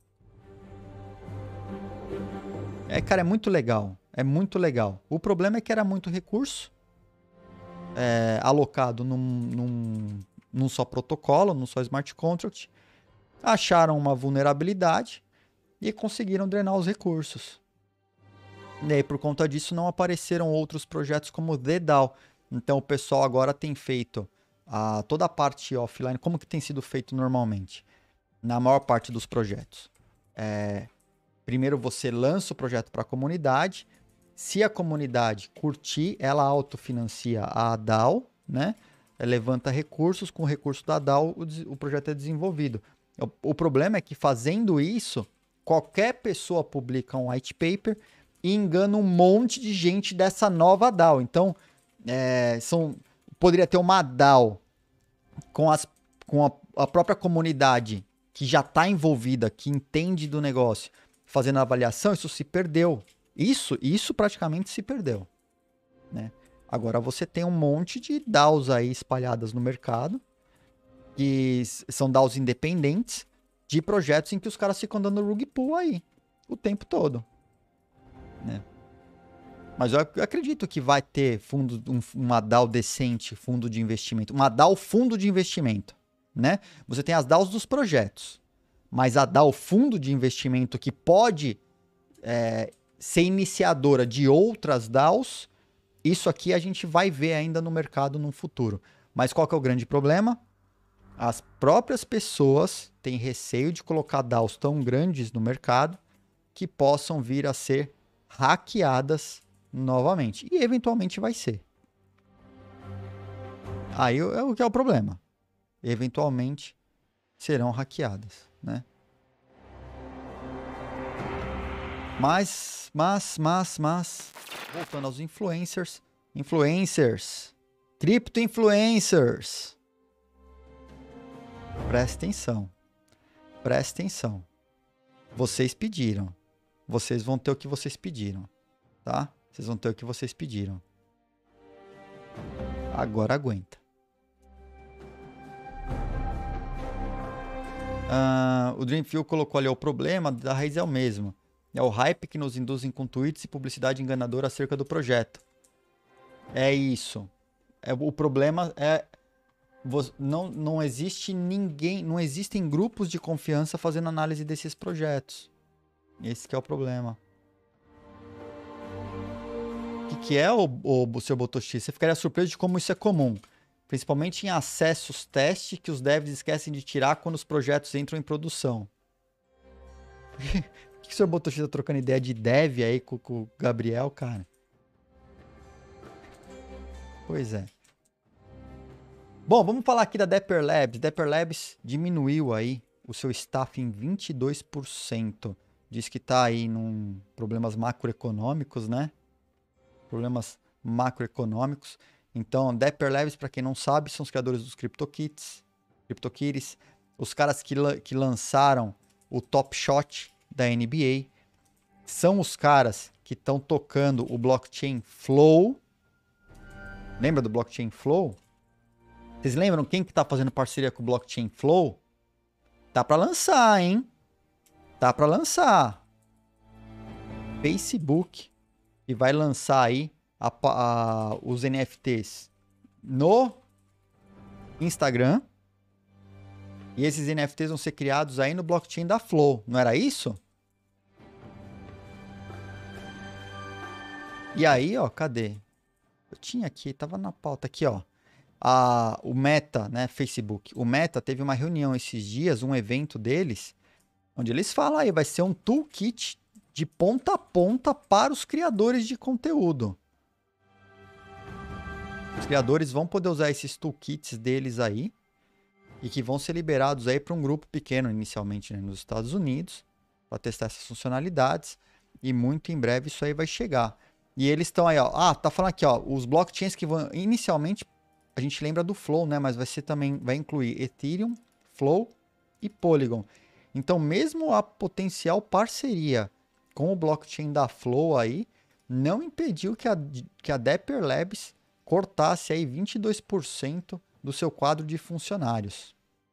[SPEAKER 1] Cara, é muito legal. É muito legal. O problema é que era muito recurso alocado num só protocolo, num só smart contract. Acharam uma vulnerabilidade e conseguiram drenar os recursos. E aí, por conta disso, não apareceram outros projetos como The DAO. Então, o pessoal agora tem feito toda a parte offline, como que tem sido feito normalmente, na maior parte dos projetos. Primeiro você lança o projeto para a comunidade. Se a comunidade curtir, ela autofinancia a DAO, né? Levanta recursos, com o recurso da DAO o projeto é desenvolvido. O problema é que fazendo isso, qualquer pessoa publica um white paper e engana um monte de gente dessa nova DAO. Então, poderia ter uma DAO com a própria comunidade que já está envolvida, que entende do negócio, fazendo a avaliação. Isso se perdeu. Isso praticamente se perdeu, né? Agora você tem um monte de DAOs aí espalhadas no mercado, que são DAOs independentes de projetos em que os caras ficam dando rug pull aí o tempo todo, né? Mas eu acredito que vai ter uma DAO decente, fundo de investimento. Uma DAO fundo de investimento, né? Você tem as DAOs dos projetos, mas a DAO fundo de investimento que pode ser iniciadora de outras DAOs, isso aqui a gente vai ver ainda no mercado no futuro. Mas qual que é o grande problema? As próprias pessoas têm receio de colocar DAOs tão grandes no mercado que possam vir a ser hackeadas novamente. E eventualmente vai ser. Aí é o que é o problema. Eventualmente serão hackeadas, né? Mas, voltando aos influencers, cripto influencers, presta atenção, vocês pediram, vocês vão ter o que vocês pediram, tá? Vocês vão ter o que vocês pediram, agora aguenta. O Dreamfield colocou ali, o problema da raiz é o mesmo. É o hype que nos induzem com tweets e publicidade enganadora acerca do projeto. É isso. O problema é... Não existe ninguém... Não existem grupos de confiança fazendo análise desses projetos. Esse que é o problema. O que é o seu Botoshi? Você ficaria surpreso de como isso é comum. Principalmente em acessos teste que os devs esquecem de tirar quando os projetos entram em produção. Por que o Sr. Botoshi tá trocando ideia de dev aí com o Gabriel, cara? Pois é. Bom, vamos falar aqui da Dapper Labs. Dapper Labs diminuiu aí o seu staff em 22%. Diz que tá aí num problemas macroeconômicos, né? Problemas macroeconômicos. Então, Dapper Labs, para quem não sabe, são os criadores dos CryptoKitties. Os caras que lançaram o Top Shot da NBA, são os caras que estão tocando o Blockchain Flow. Lembra do Blockchain Flow? Vocês lembram quem que tá fazendo parceria com o Blockchain Flow? Tá para lançar, hein? Tá para lançar. Facebook. e vai lançar aí os NFTs no Instagram. E esses NFTs vão ser criados aí no blockchain da Flow. Não era isso? E aí, ó, cadê? Eu tinha aqui, tava na pauta aqui, ó. O Meta, né, Facebook. O Meta teve uma reunião esses dias, um evento deles, onde eles falam aí, vai ser um toolkit de ponta a ponta para os criadores de conteúdo. Os criadores vão poder usar esses toolkits deles aí e que vão ser liberados aí para um grupo pequeno, inicialmente, né, nos Estados Unidos, para testar essas funcionalidades, e muito em breve isso aí vai chegar. E eles estão aí, ó, tá falando aqui, ó, os blockchains que vão, inicialmente, a gente lembra do Flow, né, mas vai ser também, vai incluir Ethereum, Flow e Polygon. Então, mesmo a potencial parceria com o blockchain da Flow aí, não impediu que a Dapper Labs cortasse aí 22% do seu quadro de funcionários.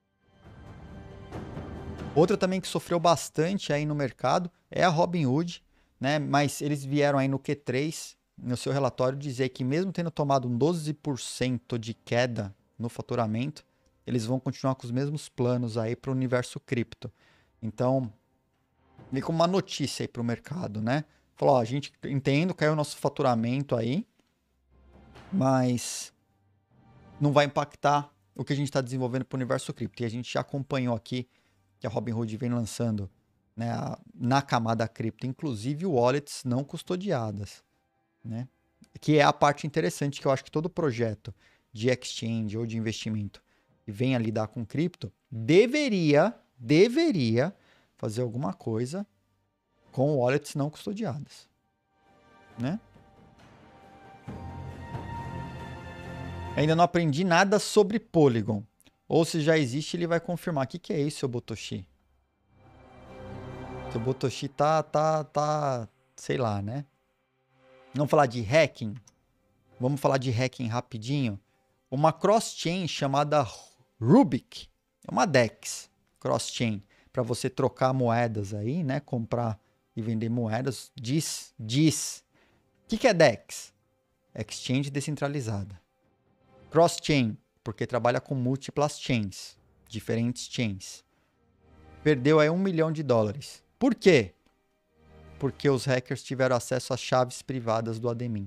[SPEAKER 1] Outra também que sofreu bastante aí no mercado é a Robinhood, né? Mas eles vieram aí no Q3, no seu relatório, dizer que mesmo tendo tomado um 12% de queda no faturamento, eles vão continuar com os mesmos planos aí para o universo cripto. Então, vem como uma notícia aí para o mercado, né? Falou, ó, a gente entende, caiu o nosso faturamento aí, mas não vai impactar o que a gente está desenvolvendo para o universo cripto. E a gente já acompanhou aqui que a Robinhood vem lançando, né, na camada cripto, inclusive wallets não custodiadas, né? Que é a parte interessante que eu acho que todo projeto de exchange ou de investimento que venha lidar com cripto deveria fazer alguma coisa com wallets não custodiadas, né? Ainda não aprendi nada sobre Polygon. Ou se já existe, ele vai confirmar. O que é isso, seu Botoshi? Seu Botoshi tá, sei lá, né? Vamos falar de hacking? Vamos falar de hacking rapidinho. Uma cross-chain chamada Rubik. É uma DEX cross-chain. Para você trocar moedas aí, né? Comprar e vender moedas. Diz. O que é DEX? Exchange descentralizada. Cross-chain, porque trabalha com múltiplas chains, diferentes chains. Perdeu aí $1 milhão. Por quê? Porque os hackers tiveram acesso às chaves privadas do admin.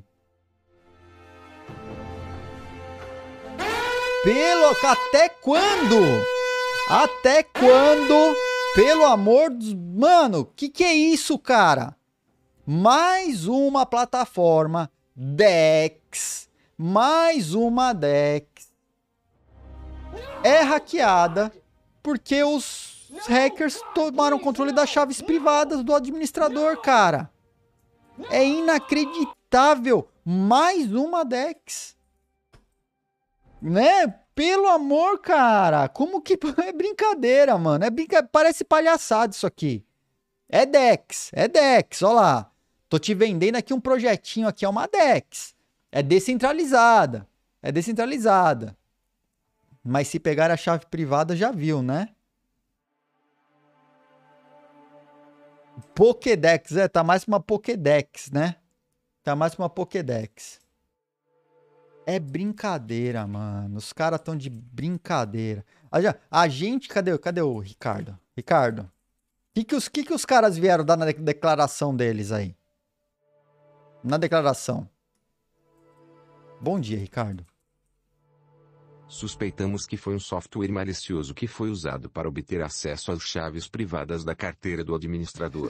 [SPEAKER 1] Até quando? Até quando? Pelo amor dos... Mano, que é isso, cara? Mais uma plataforma DEX. Mais uma DEX é hackeada porque os hackers tomaram controle das chaves privadas do administrador, cara. É inacreditável. Mais uma DEX. Né? Pelo amor, cara. Como que... É brincadeira, mano. Parece palhaçada isso aqui. É DEX. Olha lá. Tô te vendendo aqui um projetinho aqui. É uma DEX. É descentralizada. Mas se pegar a chave privada, já viu, né? Pokédex, tá mais pra uma Pokédex, né? É brincadeira, mano. Os caras estão de brincadeira. A gente, cadê o Ricardo? Ricardo, o que os caras vieram dar na declaração deles aí? Na declaração. Bom dia, Ricardo.
[SPEAKER 4] Suspeitamos que foi um software malicioso que foi usado para obter acesso às chaves privadas da carteira do administrador.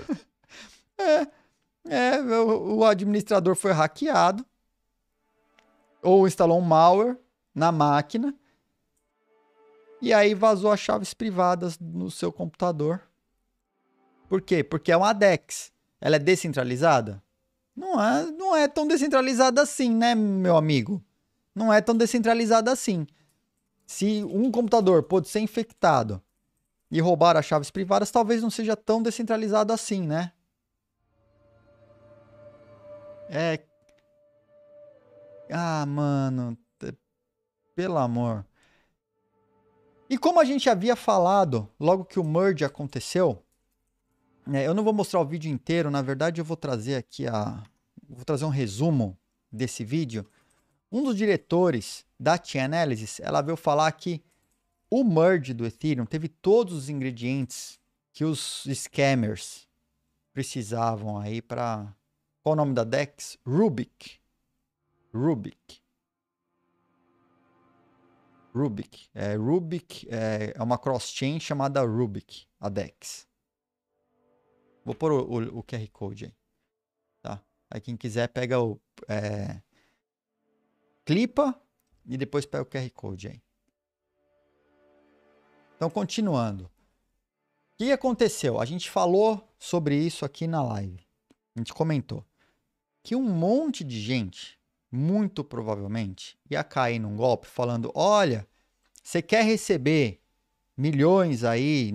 [SPEAKER 1] O administrador foi hackeado ou instalou um malware na máquina e aí vazou as chaves privadas no seu computador. Por quê? Porque é uma DEX. Ela é descentralizada? Não é tão descentralizada assim, né, meu amigo? Não é tão descentralizada assim. Se um computador pode ser infectado e roubar as chaves privadas, talvez não seja tão descentralizado assim, né? Mano, pelo amor. E como a gente havia falado, logo que o merge aconteceu, eu não vou mostrar o vídeo inteiro, na verdade eu vou trazer aqui vou trazer um resumo desse vídeo. Um dos diretores da Chainalysis, ela veio falar que o merge do Ethereum teve todos os ingredientes que os scammers precisavam aí para... Qual o nome da DEX? Rubik. Rubik é uma cross-chain chamada Rubik, a DEX. Vou pôr o QR Code aí. Tá? Aí quem quiser pega o... clipa e depois pega o QR Code aí. Então, continuando. O que aconteceu? A gente falou sobre isso aqui na live. A gente comentou que um monte de gente, muito provavelmente, ia cair num golpe falando, olha, você quer receber milhões aí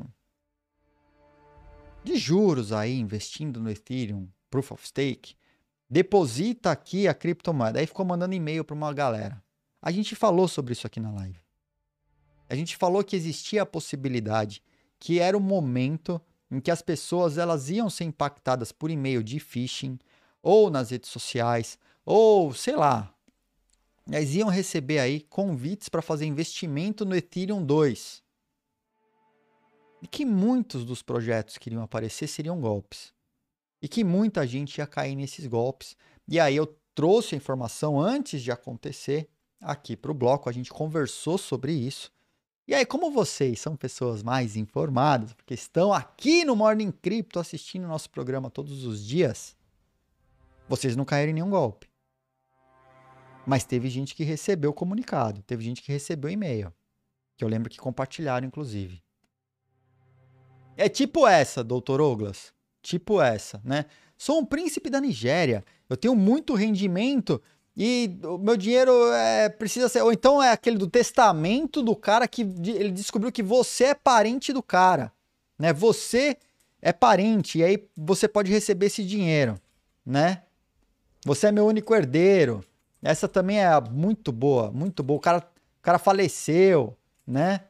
[SPEAKER 1] de juros aí, investindo no Ethereum, Proof of Stake, deposita aqui a criptomoeda. Aí ficou mandando e-mail para uma galera. A gente falou sobre isso aqui na live. A gente falou que existia a possibilidade, que era o momento em que as pessoas elas iam ser impactadas por e-mail de phishing, ou nas redes sociais, ou sei lá. Eles iam receber aí convites para fazer investimento no Ethereum 2. E que muitos dos projetos que iriam aparecer seriam golpes. E que muita gente ia cair nesses golpes. E aí eu trouxe a informação antes de acontecer aqui para o bloco, a gente conversou sobre isso. E aí, como vocês são pessoas mais informadas, porque estão aqui no Morning Crypto assistindo o nosso programa todos os dias, vocês não caíram em nenhum golpe. Mas teve gente que recebeu o comunicado, teve gente que recebeu e-mail, que eu lembro que compartilharam, inclusive. É tipo essa, Dr. Douglas. Tipo essa, né? Sou um príncipe da Nigéria, eu tenho muito rendimento e o meu dinheiro precisa ser... Ou então é aquele do testamento do cara que ele descobriu que você é parente do cara, né? Você é parente e aí você pode receber esse dinheiro, né? Você é meu único herdeiro. Essa também é muito boa, muito boa. O cara faleceu, né?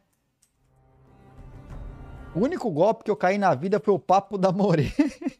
[SPEAKER 1] O único golpe que eu caí na vida foi o papo da Morena.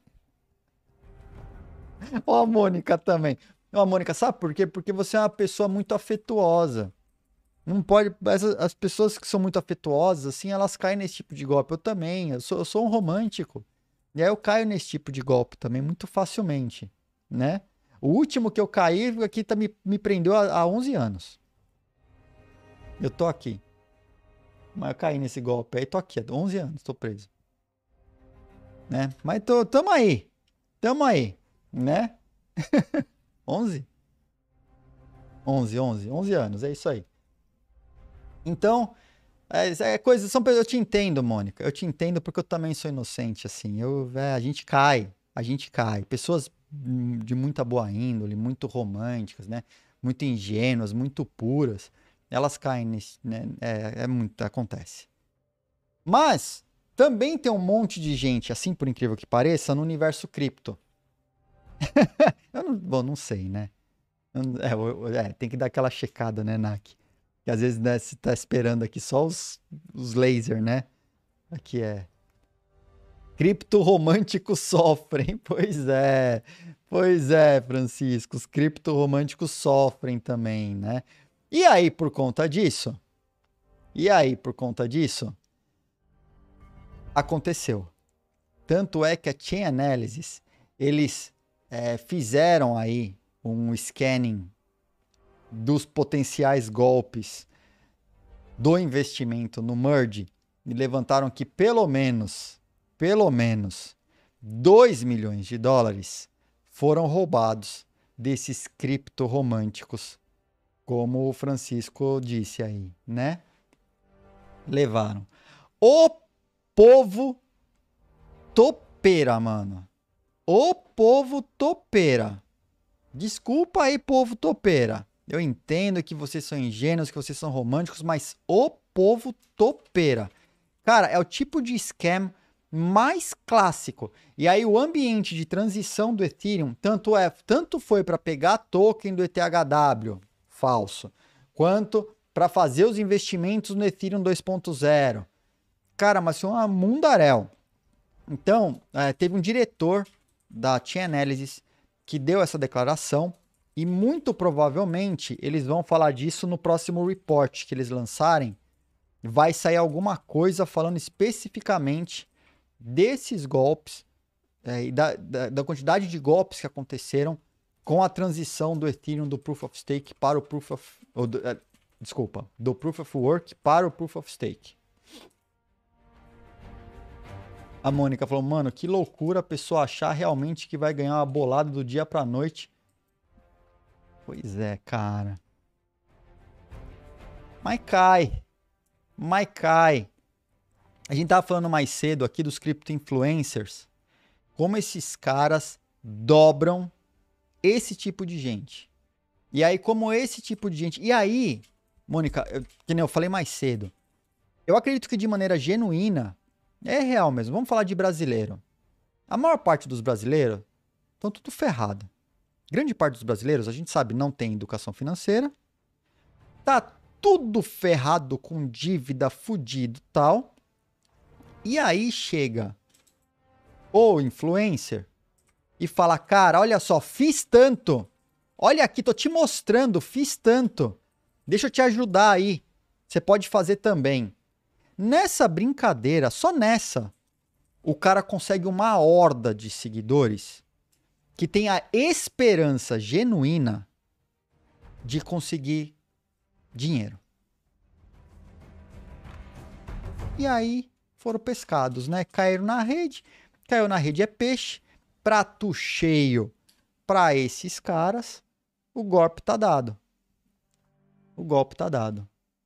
[SPEAKER 1] Ó, a Mônica também. Ó, Mônica, sabe por quê? Porque você é uma pessoa muito afetuosa. Não pode... As pessoas que são muito afetuosas, assim, elas caem nesse tipo de golpe. Eu também. Eu sou um romântico. E aí eu caio nesse tipo de golpe também muito facilmente, né? O último que eu caí aqui me prendeu há 11 anos. Eu tô aqui. Mas eu caí nesse golpe aí, tô aqui há 11 anos, tô preso. Né? Mas tamo aí, né? 11 anos, é isso aí. Então, eu te entendo, Mônica, eu te entendo porque eu também sou inocente, assim, a gente cai. Pessoas de muita boa índole, muito românticas, né? Muito ingênuas, muito puras, elas caem nisso, né? Acontece. Mas também tem um monte de gente, assim por incrível que pareça, no universo cripto. Não sei, né? Tem que dar aquela checada, né, Nak? Que às vezes, né, você tá esperando aqui só os laser, né? Aqui é... Cripto românticos sofrem. Pois é, Francisco. Os cripto românticos sofrem também, né? E aí, por conta disso, aconteceu. Tanto é que a Chainalysis, eles fizeram aí um scanning dos potenciais golpes do investimento no merge e levantaram que pelo menos 2 milhões de dólares foram roubados desses cripto românticos, como o Francisco disse aí, né? Levaram. O povo topeira, mano. O povo topeira. Desculpa aí, povo topeira. Eu entendo que vocês são ingênuos, que vocês são românticos, mas o povo topeira. Cara, é o tipo de scam mais clássico. E aí o ambiente de transição do Ethereum, tanto foi para pegar token do ETHW, falso, quanto para fazer os investimentos no Ethereum 2.0. Cara, mas foi um mundaréu. Então, teve um diretor da Chainalysis que deu essa declaração e muito provavelmente eles vão falar disso no próximo report que eles lançarem. Vai sair alguma coisa falando especificamente desses golpes e da quantidade de golpes que aconteceram com a transição do Ethereum do Proof of Stake para o Proof of... do Proof of Work para o Proof of Stake. A Mônica falou, mano, que loucura a pessoa achar realmente que vai ganhar uma bolada do dia pra noite. Pois é, cara. Mas cai. A gente tava falando mais cedo aqui dos crypto influencers. Como esses caras dobram esse tipo de gente. E aí, como esse tipo de gente... E aí, Mônica, que nem eu falei mais cedo, eu acredito que de maneira genuína, é real mesmo, vamos falar de brasileiro. A maior parte dos brasileiros estão tudo ferrado. Grande parte dos brasileiros, a gente sabe, não tem educação financeira, tá tudo ferrado com dívida, fudido e tal. E aí chega o influencer e fala, cara, olha só, fiz tanto. Olha aqui, tô te mostrando, fiz tanto. Deixa eu te ajudar aí. Você pode fazer também. Nessa brincadeira, só nessa, o cara consegue uma horda de seguidores que tem a esperança genuína de conseguir dinheiro. E aí foram pescados, né? Caíram na rede. Caiu na rede é peixe. Prato cheio para esses caras. O golpe tá dado. O golpe tá dado.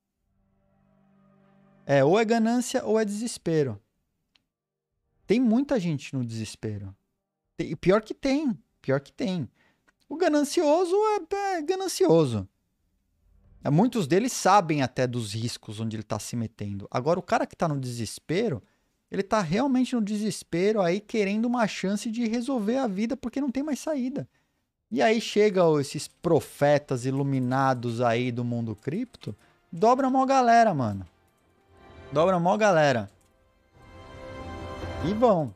[SPEAKER 1] Ou é ganância ou é desespero. Tem muita gente no desespero. Pior que tem. O ganancioso é ganancioso. Muitos deles sabem até dos riscos onde ele está se metendo. Agora, o cara que está no desespero, ele está realmente no desespero aí querendo uma chance de resolver a vida porque não tem mais saída. E aí chegam esses profetas iluminados aí do mundo cripto, dobra a maior galera, mano. Dobra a maior galera. E vão.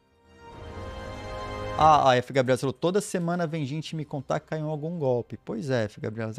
[SPEAKER 1] A F. Gabriela falou, toda semana vem gente me contar que caiu em algum golpe. Pois é, F. Gabriela,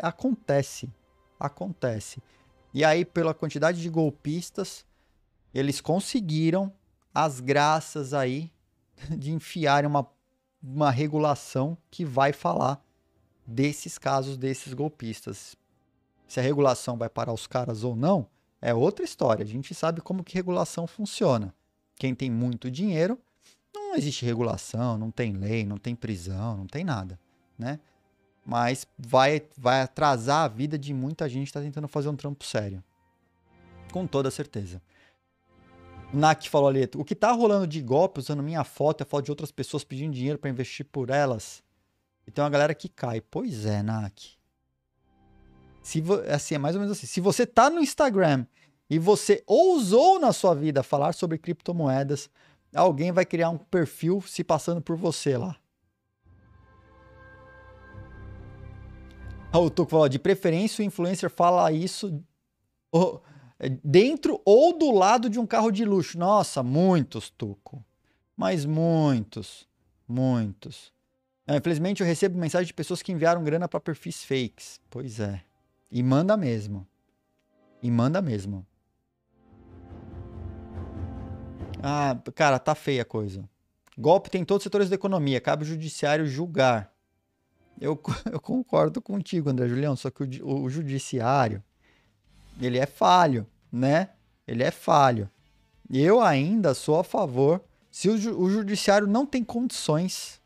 [SPEAKER 1] acontece. E aí, pela quantidade de golpistas, eles conseguiram as graças aí de enfiarem uma regulação que vai falar desses casos, desses golpistas. Se a regulação vai parar os caras ou não, é outra história. A gente sabe como que regulação funciona. Quem tem muito dinheiro, não existe regulação, não tem lei, não tem prisão, não tem nada, né? Mas vai atrasar a vida de muita gente que está tentando fazer um trampo sério. Com toda certeza. O Nak falou ali, o que tá rolando de golpe usando minha foto e a foto de outras pessoas pedindo dinheiro para investir por elas. E tem uma galera que cai. Pois é, Nak. Assim, é mais ou menos assim. Se você tá no Instagram e você ousou na sua vida falar sobre criptomoedas, alguém vai criar um perfil se passando por você lá. O Tuco falou, de preferência o influencer fala isso dentro ou do lado de um carro de luxo. Nossa, muitos, Tuco. Mas muitos. Infelizmente eu recebo mensagem de pessoas que enviaram grana para perfis fakes. Pois é. E manda mesmo. Ah, cara, tá feia a coisa. Golpe tem em todos os setores da economia. Cabe ao judiciário julgar. Eu concordo contigo, André Julião. Só que o judiciário, ele é falho, né? Eu ainda sou a favor. Se o judiciário não tem condições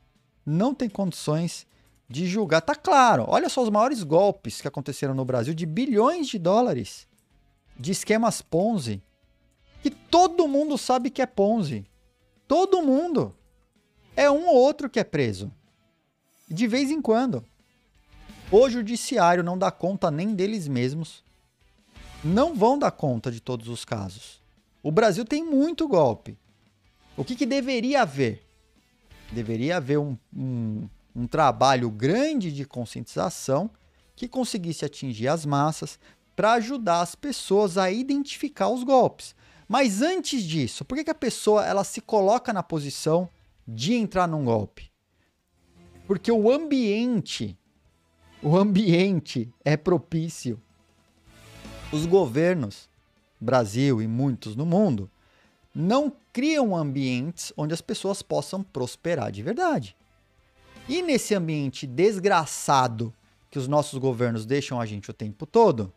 [SPEAKER 1] de julgar. Tá claro. Olha só os maiores golpes que aconteceram no Brasil de bilhões de dólares de esquemas Ponzi. Que todo mundo sabe que é Ponzi. Todo mundo. É um ou outro que é preso. De vez em quando. O judiciário não dá conta nem deles mesmos. Não vão dar conta de todos os casos. O Brasil tem muito golpe. O que deveria haver? Deveria haver um trabalho grande de conscientização que conseguisse atingir as massas para ajudar as pessoas a identificar os golpes. Mas antes disso, por que a pessoa ela se coloca na posição de entrar num golpe? Porque o ambiente é propício. Os governos, Brasil e muitos no mundo, não criam ambientes onde as pessoas possam prosperar de verdade. E nesse ambiente desgraçado que os nossos governos deixam a gente o tempo todo,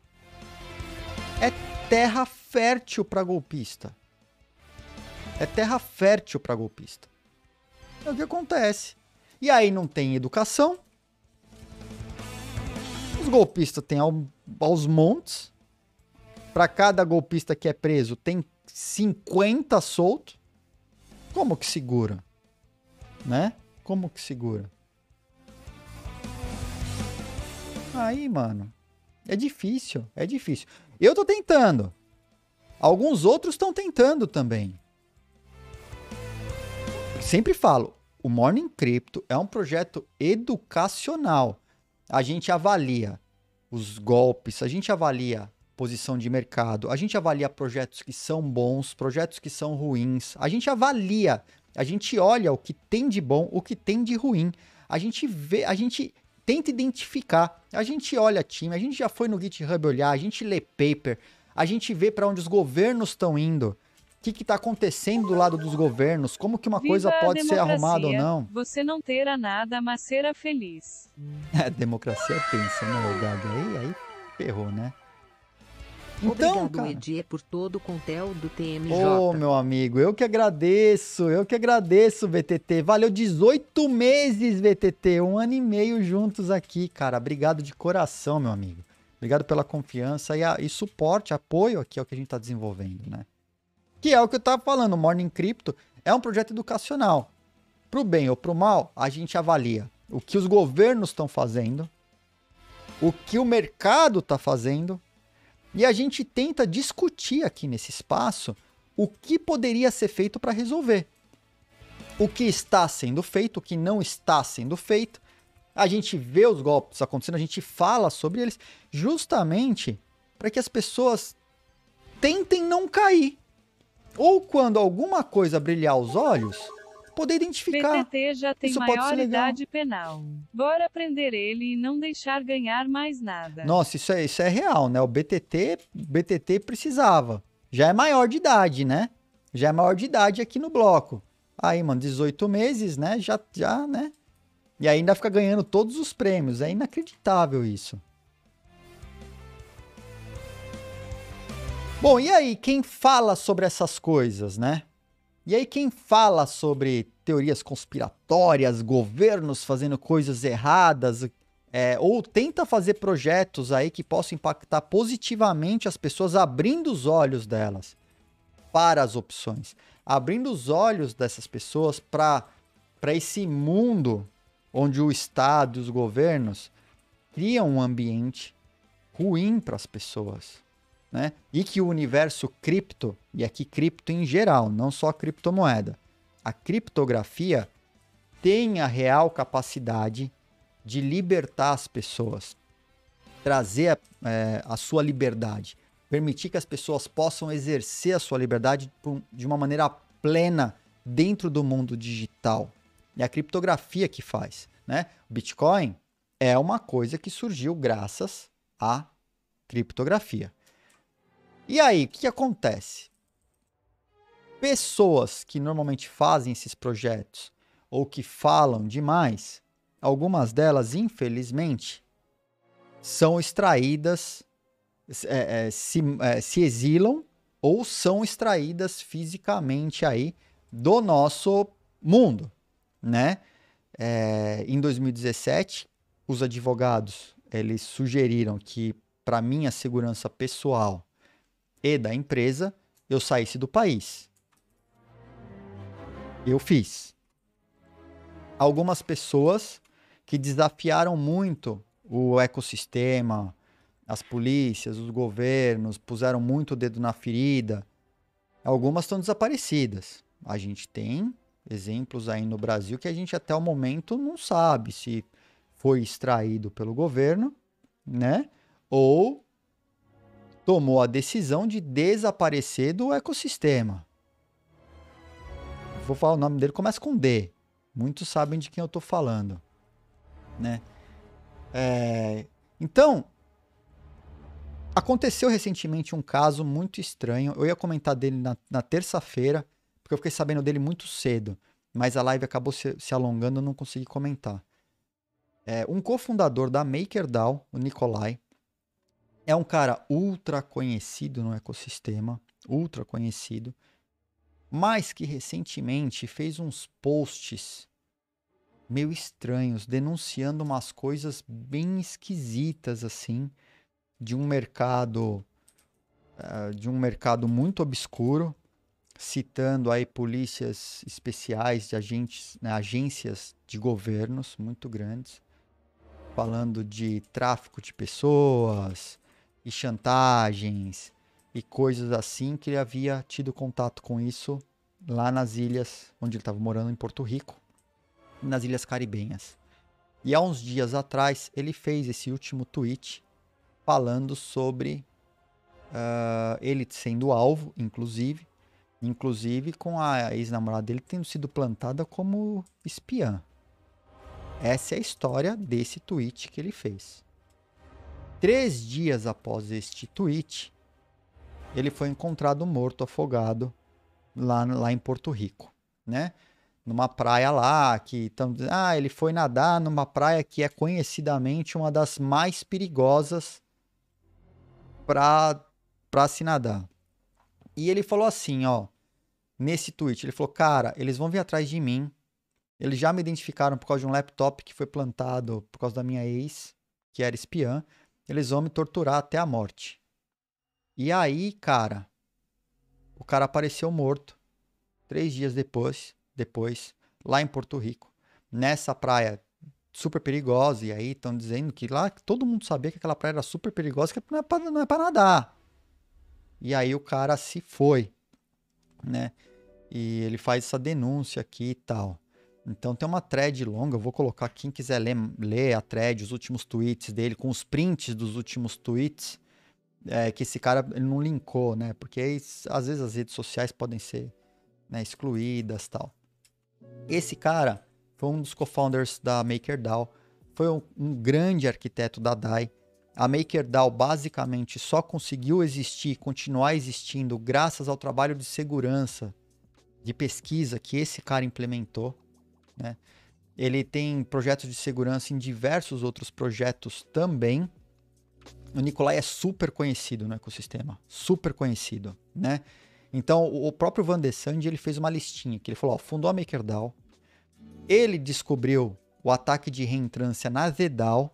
[SPEAKER 1] é terra fértil para golpista. É terra fértil para golpista. É o que acontece. E aí não tem educação. Os golpistas têm aos montes. Para cada golpista que é preso, tem 50 soltos. Como que segura? Né? Como que segura? Aí, mano, é difícil, é difícil. Eu tô tentando. Alguns outros estão tentando também. Sempre falo, o Morning Crypto é um projeto educacional. A gente avalia os golpes, a gente avalia posição de mercado, a gente avalia projetos que são bons, projetos que são ruins, a gente avalia, a gente olha o que tem de bom, o que tem de ruim, a gente vê, a gente tenta identificar, a gente olha time, a gente já foi no GitHub olhar, a gente lê paper, a gente vê para onde os governos estão indo, o que está acontecendo do lado dos governos, como que uma coisa pode ser arrumada ou não.
[SPEAKER 2] Você não terá nada, mas será feliz.
[SPEAKER 1] Democracia pensa, né, Gaga? Aí ferrou, né? Então,
[SPEAKER 3] Obrigado,
[SPEAKER 1] cara,
[SPEAKER 3] Edier, por todo o conteúdo TMJ.
[SPEAKER 1] ô, meu amigo, eu que agradeço, VTT. Valeu 18 meses, VTT, 1 ano e meio juntos aqui, cara. Obrigado de coração, meu amigo. Obrigado pela confiança e suporte, apoio aqui ao que a gente tá desenvolvendo, né? Que é o que eu tava falando, o Morning Crypto é um projeto educacional. Pro bem ou pro mal, a gente avalia o que os governos estão fazendo, o que o mercado tá fazendo, e a gente tenta discutir aqui nesse espaço o que poderia ser feito para resolver. O que está sendo feito, o que não está sendo feito. A gente vê os golpes acontecendo, a gente fala sobre eles, justamente para que as pessoas tentem não cair. Ou quando alguma coisa brilhar os olhos, poder identificar.
[SPEAKER 2] BTT já tem
[SPEAKER 1] Isso pode ser legal.
[SPEAKER 2] maioridade penal. Bora prender ele e não deixar ganhar mais nada.
[SPEAKER 1] Nossa, isso é real, né? O BTT precisava. Já é maior de idade, né? Já é maior de idade aqui no bloco. Aí, mano, 18 meses, né? Já, né? E ainda fica ganhando todos os prêmios. É inacreditável isso. Bom, e aí, quem fala sobre essas coisas, né? E aí, quem fala sobre teorias conspiratórias, governos fazendo coisas erradas, ou tenta fazer projetos aí que possam impactar positivamente as pessoas, abrindo os olhos delas para as opções, abrindo os olhos dessas pessoas para esse mundo onde o Estado e os governos criam um ambiente ruim para as pessoas, né? E que o universo cripto, e aqui cripto em geral, não só a criptomoeda, a criptografia tem a real capacidade de libertar as pessoas, trazer a sua liberdade, permitir que as pessoas possam exercer a sua liberdade de uma maneira plena dentro do mundo digital. É a criptografia que faz, né? O Bitcoin é uma coisa que surgiu graças à criptografia. E aí, o que acontece? Pessoas que normalmente fazem esses projetos ou que falam demais, algumas delas, infelizmente, são extraídas, se exilam ou são extraídas fisicamente aí do nosso mundo, né? Em 2017, os advogados, eles sugeriram que, para minha segurança pessoal e da empresa, eu saísse do país. Eu fiz. Algumas pessoas que desafiaram muito o ecossistema, as polícias, os governos, puseram muito o dedo na ferida. Algumas estão desaparecidas. A gente tem exemplos aí no Brasil que a gente até o momento não sabe se foi extraído pelo governo, né? Ou tomou a decisão de desaparecer do ecossistema. Vou falar o nome dele, começa com D. Muitos sabem de quem eu tô falando, né? Então, aconteceu recentemente um caso muito estranho. Eu ia comentar dele na terça-feira, porque eu fiquei sabendo dele muito cedo, mas a live acabou se alongando, eu não consegui comentar. Um cofundador da MakerDAO, o Nikolai, é um cara ultra conhecido no ecossistema, ultra conhecido, mas que recentemente fez uns posts meio estranhos, denunciando umas coisas bem esquisitas, assim, de um mercado muito obscuro, citando aí polícias especiais de agências de governos muito grandes, falando de tráfico de pessoas e chantagens e coisas assim, que ele havia tido contato com isso lá nas ilhas onde ele estava morando, em Porto Rico, nas Ilhas Caribenhas. E há uns dias atrás ele fez esse último tweet falando sobre ele sendo alvo, inclusive com a ex-namorada dele tendo sido plantada como espiã. Essa é a história desse tweet que ele fez. 3 dias após este tweet, ele foi encontrado morto, afogado, lá em Porto Rico, né? Numa praia lá, que estão dizendo, ele foi nadar numa praia que é conhecidamente uma das mais perigosas para se nadar. E ele falou assim, ó, nesse tweet, ele falou, cara, eles vão vir atrás de mim, eles já me identificaram por causa de um laptop que foi plantado por causa da minha ex, que era espiã, eles vão me torturar até a morte. E aí, cara, o cara apareceu morto 3 dias depois, lá em Porto Rico, nessa praia super perigosa. E aí estão dizendo que lá todo mundo sabia que aquela praia era super perigosa, que não é pra nadar. E aí o cara se foi, né? E ele faz essa denúncia aqui e tal. Então tem uma thread longa, eu vou colocar, quem quiser ler a thread, os últimos tweets dele, com os prints dos últimos tweets, que esse cara ele não linkou, né? Porque aí, às vezes as redes sociais podem ser, né, excluídas e tal. Esse cara foi um dos co-founders da MakerDAO, foi um grande arquiteto da DAI. A MakerDAO basicamente só conseguiu existir, continuar existindo, graças ao trabalho de segurança, de pesquisa que esse cara implementou, né? Ele tem projetos de segurança em diversos outros projetos também. O Nikolai é super conhecido no ecossistema, super conhecido, né? Então, o próprio Van de Sande, ele fez uma listinha, que ele falou, ó, fundou a MakerDAO, ele descobriu o ataque de reentrância na ZDAO,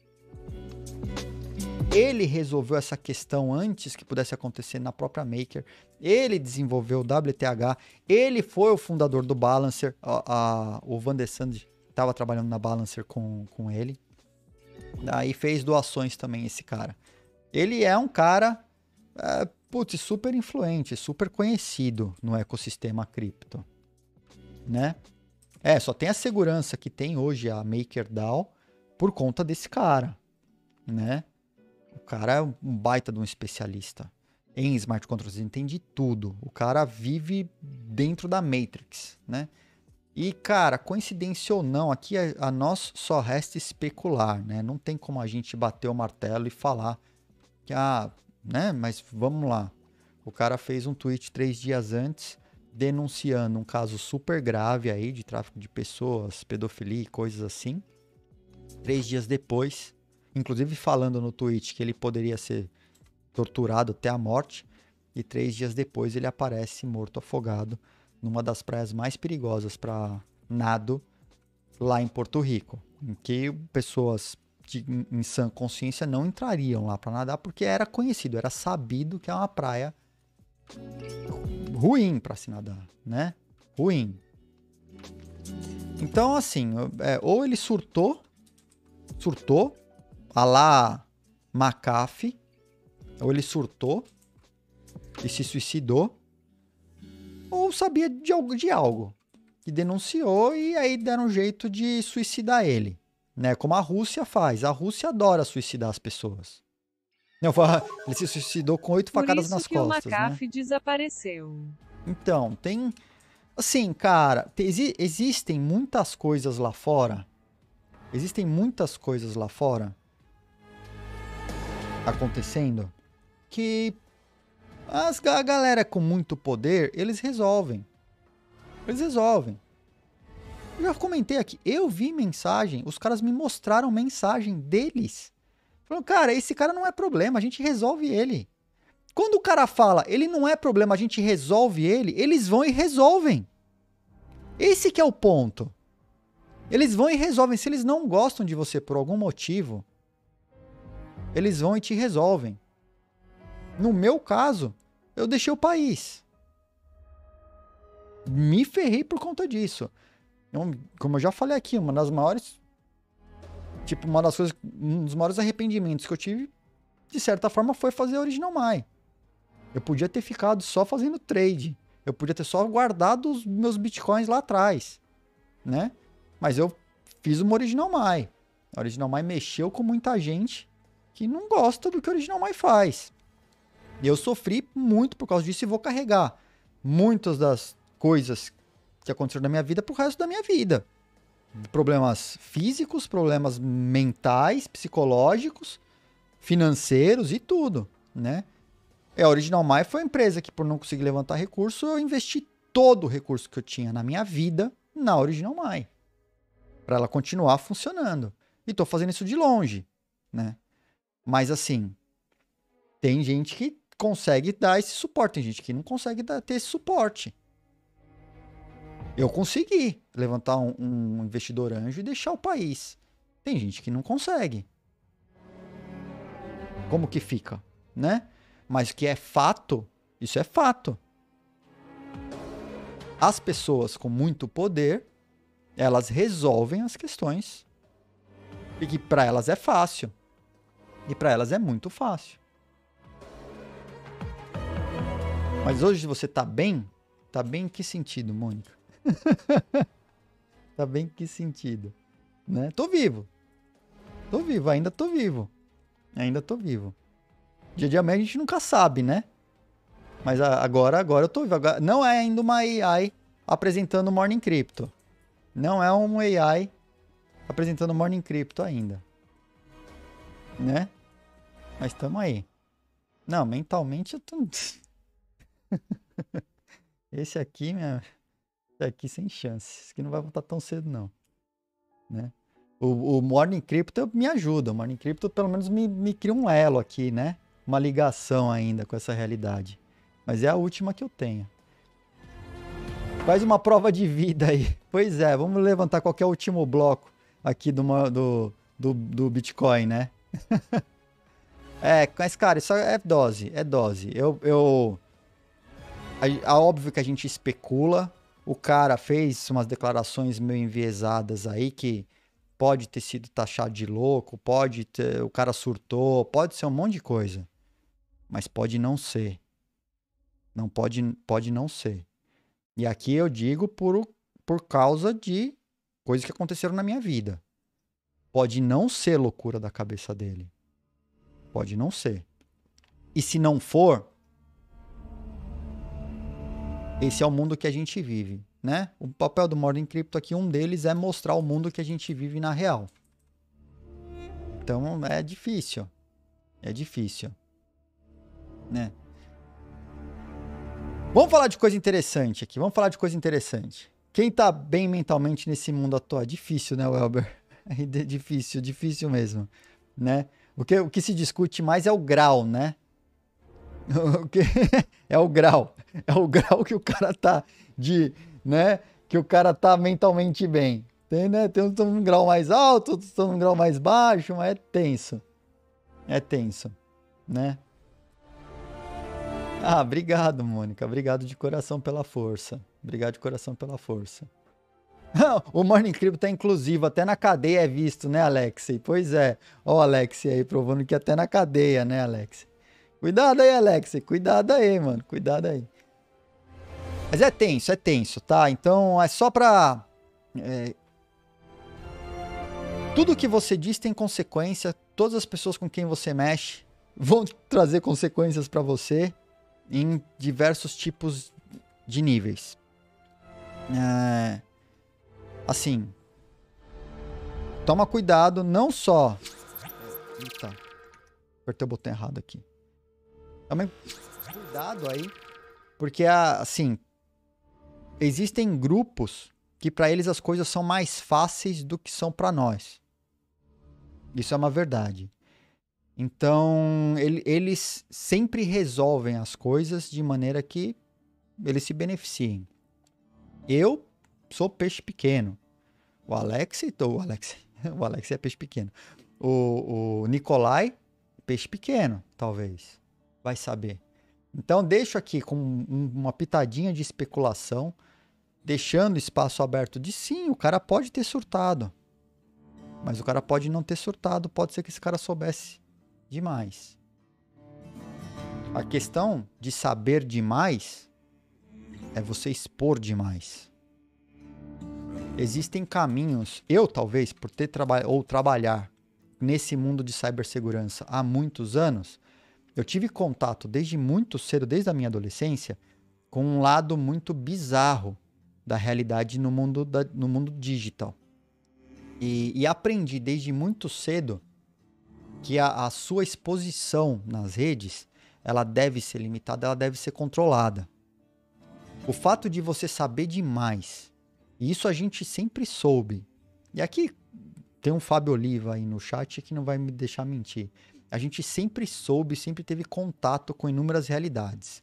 [SPEAKER 1] ele resolveu essa questão antes que pudesse acontecer na própria Maker, ele desenvolveu o WTH, ele foi o fundador do Balancer, o Van de Sande estava trabalhando na Balancer com ele, daí fez doações também esse cara. Ele é um cara, super influente, super conhecido no ecossistema cripto, né? Só tem a segurança que tem hoje a MakerDAO por conta desse cara, né? O cara é um baita de um especialista em smart contracts, entende tudo. O cara vive dentro da Matrix, né? E, cara, coincidência ou não, aqui a nós só resta especular, né? Não tem como a gente bater o martelo e falar que, né? Mas vamos lá. O cara fez um tweet 3 dias antes denunciando um caso super grave aí de tráfico de pessoas, pedofilia e coisas assim. 3 dias depois, inclusive falando no tweet que ele poderia ser torturado até a morte, e 3 dias depois ele aparece morto, afogado, numa das praias mais perigosas para nado lá em Porto Rico, em que pessoas em sã consciência não entrariam lá para nadar, porque era conhecido, era sabido que é uma praia ruim para se nadar, né? Ruim. Então, assim, ou ele surtou, a lá McAfee, ou ele surtou e se suicidou, ou sabia de algo e denunciou, e aí deram um jeito de suicidar ele, né? Como a Rússia faz. A Rússia adora suicidar as pessoas. Ele se suicidou com 8 facadas nas costas.
[SPEAKER 2] Por isso que o McAfee,
[SPEAKER 1] né?
[SPEAKER 2] desapareceu.
[SPEAKER 1] Então, Assim, cara, existem muitas coisas lá fora. Existem muitas coisas lá fora acontecendo que a galera com muito poder, eles resolvem. Eles resolvem. Eu já comentei aqui, eu vi mensagem, os caras me mostraram mensagem deles. Falaram, cara, esse cara não é problema, a gente resolve ele. Quando o cara fala, ele não é problema, a gente resolve ele, eles vão e resolvem. Esse que é o ponto. Eles vão e resolvem. Se eles não gostam de você por algum motivo, eles vão e te resolvem. No meu caso, eu deixei o país. Me ferrei por conta disso. Como eu já falei aqui, uma das maiores... Tipo, um dos maiores arrependimentos que eu tive, de certa forma, foi fazer a Original My. Eu podia ter ficado só fazendo trade. Eu podia ter só guardado os meus bitcoins lá atrás, né? Mas eu fiz uma Original My. A Original My mexeu com muita gente que não gosta do que a Original My faz. E eu sofri muito por causa disso e vou carregar muitas das coisas que aconteceram na minha vida pro resto da minha vida. Problemas físicos, problemas mentais, psicológicos, financeiros e tudo, né? A Original My foi uma empresa que, por não conseguir levantar recurso, eu investi todo o recurso que eu tinha na minha vida na Original My, para ela continuar funcionando. E tô fazendo isso de longe, né? Mas assim, tem gente que consegue dar esse suporte, tem gente que não consegue ter esse suporte. Eu consegui levantar um investidor anjo e deixar o país. Tem gente que não consegue. Como que fica, né? Mas que é fato, isso é fato. As pessoas com muito poder, elas resolvem as questões. E que para elas é fácil. E para elas é muito fácil. Mas hoje você tá bem? Tá bem em que sentido, Mônica? Tá bem em que sentido? Né? Tô vivo. Tô vivo, ainda tô vivo. Ainda tô vivo. Dia de amanhã a gente nunca sabe, né? Mas agora eu tô vivo. Agora, não é ainda uma AI apresentando Morning Crypto. Não é um AI apresentando Morning Crypto ainda. Né? Mas tamo aí. Não, mentalmente eu tô... Esse aqui, esse aqui sem chance. Esse aqui não vai voltar tão cedo, não. Né? O Morning Crypto me ajuda. O Morning Crypto pelo menos me cria um elo aqui, né? Uma ligação ainda com essa realidade. Mas é a última que eu tenho. Faz uma prova de vida aí. Pois é, vamos levantar qualquer último bloco aqui do Bitcoin, né? Mas cara, isso é dose. É dose. Óbvio que a gente especula. O cara fez umas declarações meio enviesadas aí que pode ter sido taxado de louco, o cara surtou, pode ser um monte de coisa. Mas pode não ser. Não pode não ser. E aqui eu digo por causa de coisas que aconteceram na minha vida. Pode não ser loucura da cabeça dele. Pode não ser. E se não for, esse é o mundo que a gente vive, né? O papel do Morning Crypto aqui, um deles é mostrar o mundo que a gente vive na real. Então é difícil. É difícil. Né? Vamos falar de coisa interessante aqui. Vamos falar de coisa interessante. Quem tá bem mentalmente nesse mundo atual? É difícil, né, Welber? É difícil mesmo, né? O que se discute mais é o grau, né? É o grau. É o grau que o cara tá né? Que o cara tá mentalmente bem. Tem, né? Tem um grau mais alto, outros estão num grau mais baixo, mas é tenso. É tenso, né? Ah, obrigado, Mônica. Obrigado de coração pela força. Obrigado de coração pela força. O Morning Crypto tá inclusivo, até na cadeia é visto, né, Alexei? Pois é. Ó o Alexei aí provando que até na cadeia, né, Alexei? Cuidado aí, Alexei. Cuidado aí, mano. Cuidado aí. Mas é tenso, tá? Então é só pra... Tudo que você diz tem consequência. Todas as pessoas com quem você mexe vão trazer consequências pra você em diversos tipos de níveis. Assim, toma cuidado, não só... Eita, apertei o botão errado aqui. Toma cuidado aí, porque, assim, existem grupos que para eles as coisas são mais fáceis do que são para nós. Isso é uma verdade. Então, eles sempre resolvem as coisas de maneira que eles se beneficiem. Eu sou peixe pequeno. O Alex é peixe pequeno. O Nicolai, peixe pequeno, talvez. Vai saber. Então, deixo aqui com uma pitadinha de especulação, deixando espaço aberto de sim, o cara pode ter surtado. Mas o cara pode não ter surtado, pode ser que esse cara soubesse demais. A questão de saber demais é você expor demais. Existem caminhos, eu talvez, por ter trabalhar nesse mundo de cibersegurança há muitos anos, eu tive contato desde muito cedo, desde a minha adolescência, com um lado muito bizarro da realidade no mundo digital. E aprendi desde muito cedo que a sua exposição nas redes, ela deve ser limitada, ela deve ser controlada. O fato de você saber demais, e isso a gente sempre soube, e aqui tem um Fábio Oliva aí no chat que não vai me deixar mentir, a gente sempre soube, sempre teve contato com inúmeras realidades.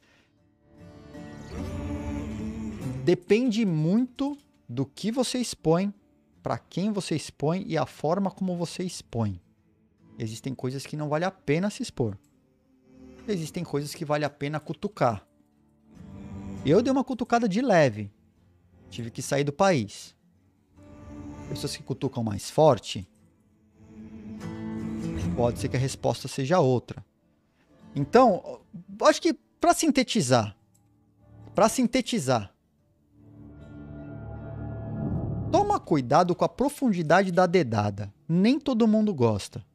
[SPEAKER 1] Depende muito do que você expõe, para quem você expõe e a forma como você expõe. Existem coisas que não vale a pena se expor. Existem coisas que vale a pena cutucar. Eu dei uma cutucada de leve. Tive que sair do país. Pessoas que cutucam mais forte, pode ser que a resposta seja outra. Então, acho que para sintetizar, toma cuidado com a profundidade da dedada. Nem todo mundo gosta.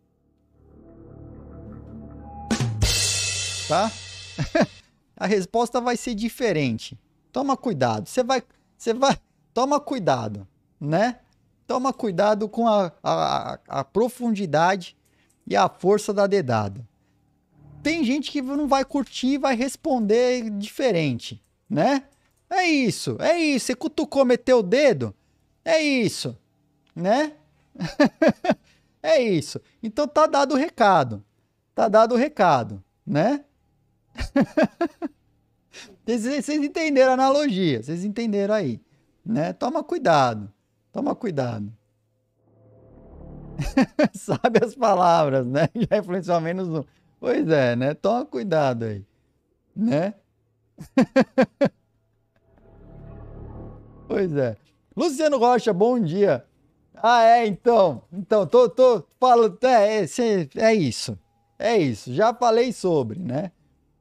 [SPEAKER 1] Tá? A resposta vai ser diferente. Toma cuidado. Toma cuidado, né? Toma cuidado com a profundidade e a força da dedada. Tem gente que não vai curtir e vai responder diferente, né? É isso. Você cutucou, meteu o dedo? É isso, né? É isso. Então tá dado o recado. Né? Vocês entenderam a analogia, vocês entenderam aí, né? Toma cuidado. Sabe as palavras, né? Já influenciou ao menos um. Pois é, né? Toma cuidado aí, né? Pois é. Luciano Rocha, bom dia. Então, tô falando, é isso. Já falei sobre, né?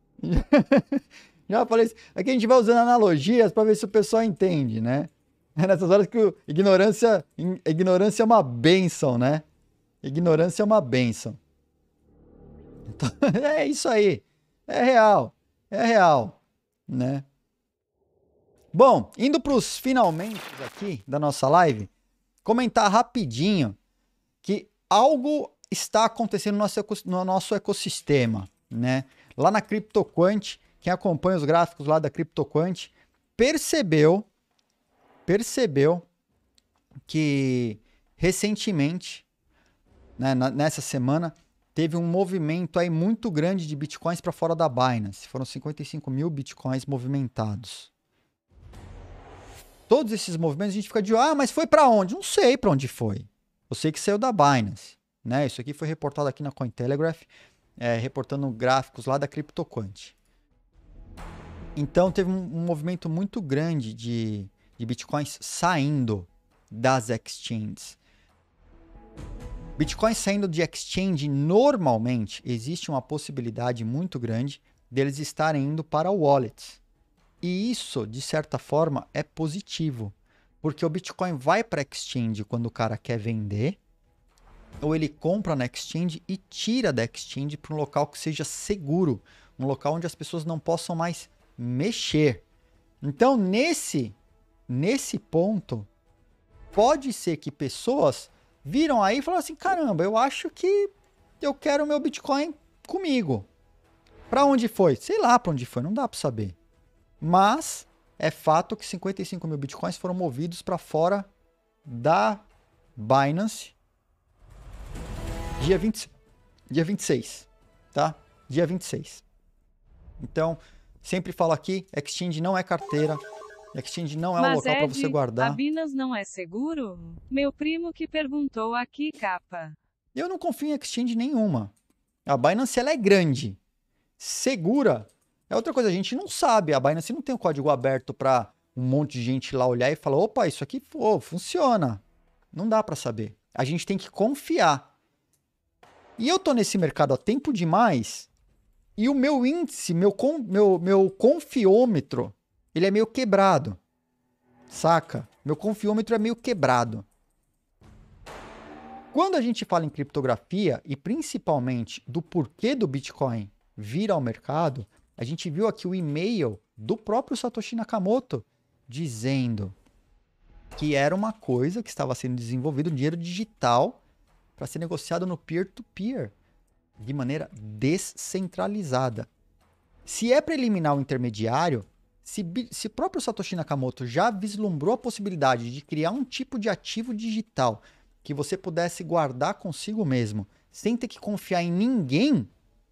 [SPEAKER 1] Já falei, aqui a gente vai usando analogias para ver se o pessoal entende, né? É nessas horas que ignorância é uma bênção, né? Ignorância é uma bênção. Então, é isso aí. É real, né? Bom, indo para os finalmente aqui da nossa live, comentar rapidinho que algo está acontecendo no nosso ecossistema, né? Lá na CryptoQuant, quem acompanha os gráficos lá da CryptoQuant percebeu que recentemente, né, nessa semana, teve um movimento aí muito grande de bitcoins para fora da Binance. Foram 55 mil bitcoins movimentados. Todos esses movimentos a gente fica de, mas foi para onde? Não sei para onde foi. Eu sei que saiu da Binance, né? Isso aqui foi reportado aqui na Cointelegraph, reportando gráficos lá da CryptoQuant. Então teve um movimento muito grande de bitcoins saindo das exchanges. Bitcoins saindo de exchange, normalmente existe uma possibilidade muito grande deles estarem indo para wallets. E isso, de certa forma, é positivo, porque o Bitcoin vai para a exchange quando o cara quer vender, ou ele compra na exchange e tira da exchange para um local que seja seguro, um local onde as pessoas não possam mais mexer. Então, nesse nesse ponto, pode ser que pessoas viram aí e falaram assim, caramba, eu acho que eu quero o meu Bitcoin comigo. Pra onde foi? Sei lá pra onde foi, não dá pra saber. Mas é fato que 55 mil Bitcoins foram movidos para fora da Binance dia 26, tá? Dia 26. Então, sempre falo aqui, exchange não é carteira, exchange não é um local para você guardar.
[SPEAKER 2] A Binance não é seguro? Meu primo que perguntou aqui, capa.
[SPEAKER 1] Eu não confio em exchange nenhuma. A Binance, ela é grande. Segura é outra coisa, a gente não sabe. A Binance não tem o código aberto para um monte de gente lá olhar e falar, opa, isso aqui funciona. Não dá para saber. A gente tem que confiar. E eu tô nesse mercado há tempo demais e o meu índice, meu confiômetro, ele é meio quebrado. Saca? Meu confiômetro é meio quebrado. Quando a gente fala em criptografia e principalmente do porquê do Bitcoin vir ao mercado, a gente viu aqui o e-mail do próprio Satoshi Nakamoto dizendo que era uma coisa que estava sendo desenvolvido, um dinheiro digital, para ser negociado no peer-to-peer, de maneira descentralizada. Se é para eliminar o intermediário, se o próprio Satoshi Nakamoto já vislumbrou a possibilidade de criar um tipo de ativo digital que você pudesse guardar consigo mesmo, sem ter que confiar em ninguém,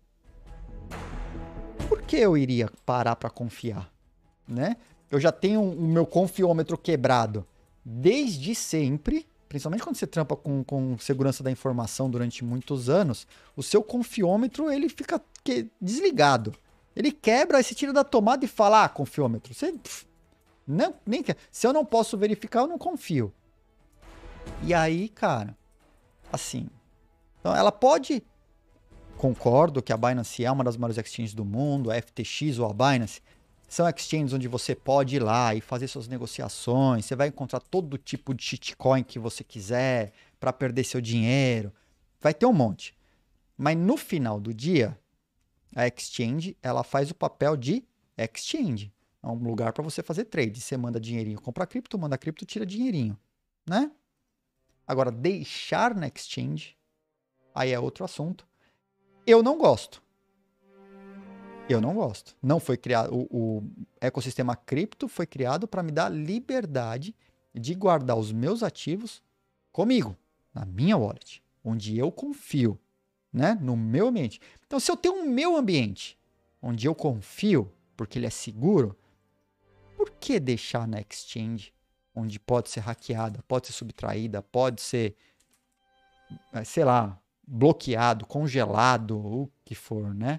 [SPEAKER 1] por que eu iria parar para confiar, né? Eu já tenho o meu confiômetro quebrado desde sempre, principalmente quando você trampa com segurança da informação durante muitos anos, o seu confiômetro ele fica desligado. Ele quebra, aí você tira da tomada e fala, confiômetro, você não, nem quer. Se eu não posso verificar, eu não confio. E aí, cara, assim, então ela pode... Concordo que a Binance é uma das maiores exchanges do mundo, a FTX ou a Binance são exchanges onde você pode ir lá e fazer suas negociações, você vai encontrar todo tipo de shitcoin que você quiser para perder seu dinheiro, vai ter um monte. Mas no final do dia, a exchange ela faz o papel de exchange, é um lugar para você fazer trade, você manda dinheirinho, compra cripto, manda cripto, tira dinheirinho, né? Agora, deixar na exchange, aí é outro assunto. Eu não gosto. Eu não gosto. Não foi criado. O ecossistema cripto foi criado para me dar liberdade de guardar os meus ativos comigo, na minha wallet, onde eu confio, né? No meu ambiente. Então, se eu tenho um meu ambiente onde eu confio, porque ele é seguro, por que deixar na exchange, onde pode ser hackeada, pode ser subtraída, pode ser, sei lá, bloqueado, congelado, o que for, né?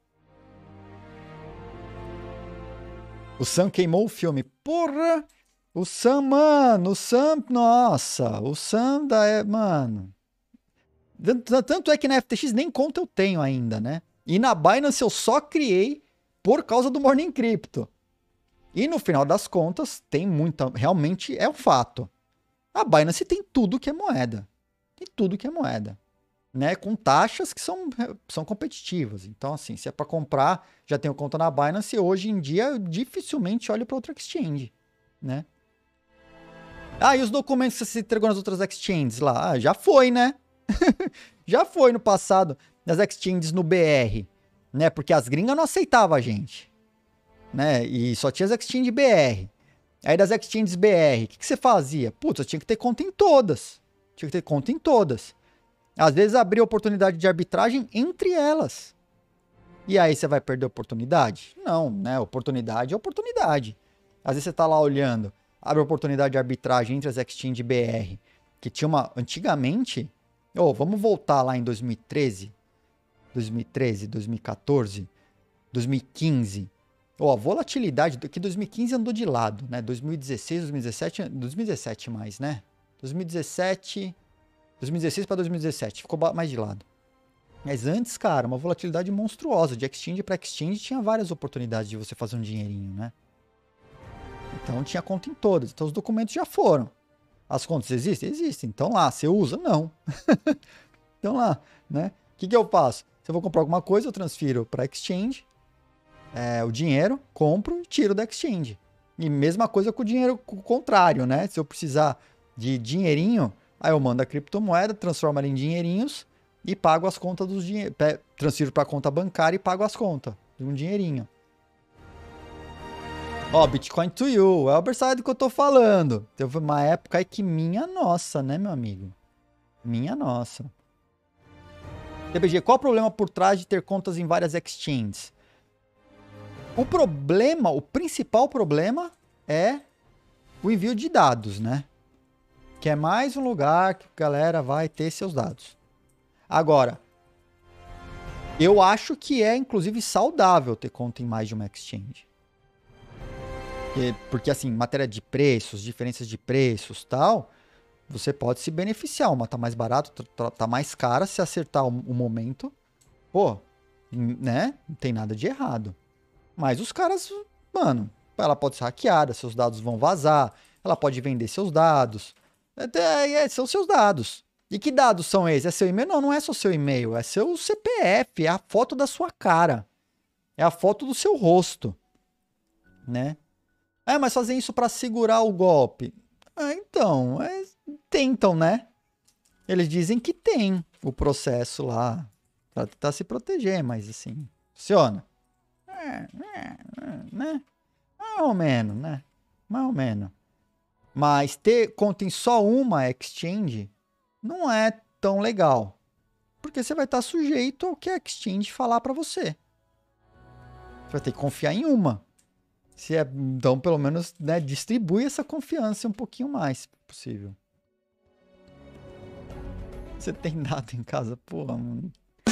[SPEAKER 1] O Sam queimou o filme. Porra! O Sam, mano, nossa, o Sam mano. Tanto é que na FTX nem conta eu tenho ainda, né? E na Binance eu só criei por causa do Morning Crypto. E no final das contas, tem muita, realmente é um fato. A Binance tem tudo que é moeda. Tem tudo que é moeda. Né, com taxas que são competitivas. Então, assim, se é para comprar, já tenho conta na Binance, hoje em dia eu dificilmente olho para outra exchange, né? E os documentos que você entregou nas outras exchanges lá? Já foi, né? Já foi no passado, nas exchanges no BR, né? Porque as gringas não aceitavam a gente, né? E só tinha as exchanges BR. Aí das exchanges BR, o que você fazia? Putz, eu tinha que ter conta em todas. Tinha que ter conta em todas. Às vezes abrir oportunidade de arbitragem entre elas. E aí você vai perder a oportunidade? Não, né? Oportunidade é oportunidade. Às vezes você tá lá olhando, abre oportunidade de arbitragem entre as exchange BR, que tinha uma... Antigamente, vamos voltar lá em 2013, 2014, 2015. A volatilidade, que 2015 andou de lado, né? 2016, 2017 mais, né? 2016 para 2017, ficou mais de lado. Mas antes, cara, uma volatilidade monstruosa. De exchange para exchange tinha várias oportunidades de você fazer um dinheirinho, né? Então tinha conta em todas. Então os documentos já foram. As contas existem? Existem. Então lá, você usa? Não. Então lá, né? O que eu faço? Se eu vou comprar alguma coisa, eu transfiro para exchange, o dinheiro, compro e tiro da exchange. E mesma coisa com o dinheiro contrário, né? Se eu precisar de dinheirinho, aí eu mando a criptomoeda, transformo ela em dinheirinhos e pago as contas dos dinheiros. Transfiro para a conta bancária e pago as contas de um dinheirinho. Ó, Bitcoin to you. O Elber sabe do que eu tô falando. Teve uma época aí que minha nossa, né, meu amigo? Minha nossa. TBG, qual o problema por trás de ter contas em várias exchanges? O principal problema é o envio de dados, né? Que é mais um lugar que a galera vai ter seus dados. Agora, eu acho que é, inclusive, saudável ter conta em mais de uma exchange. Porque, assim, matéria de preços, diferenças de preços, tal, você pode se beneficiar. Uma tá mais barato, tá mais cara, se acertar o momento. Pô, né? Não tem nada de errado. Mas os caras, mano, ela pode ser hackeada, seus dados vão vazar, ela pode vender seus dados. São seus dados. E que dados são esses? É seu e-mail? Não, não é só seu e-mail, é seu CPF, é a foto da sua cara. É a foto do seu rosto, né? Mas fazem isso para segurar o golpe. Então, tentam, né? Eles dizem que tem o processo lá para tentar se proteger, mas assim, funciona. Né? Mais ou menos, né? Mais ou menos. Mas ter conta em só uma exchange não é tão legal. Porque você vai estar sujeito ao que a exchange falar para você. Você vai ter que confiar em uma. Então, pelo menos, né, distribui essa confiança um pouquinho mais possível. Você tem dado em casa? Porra, mano.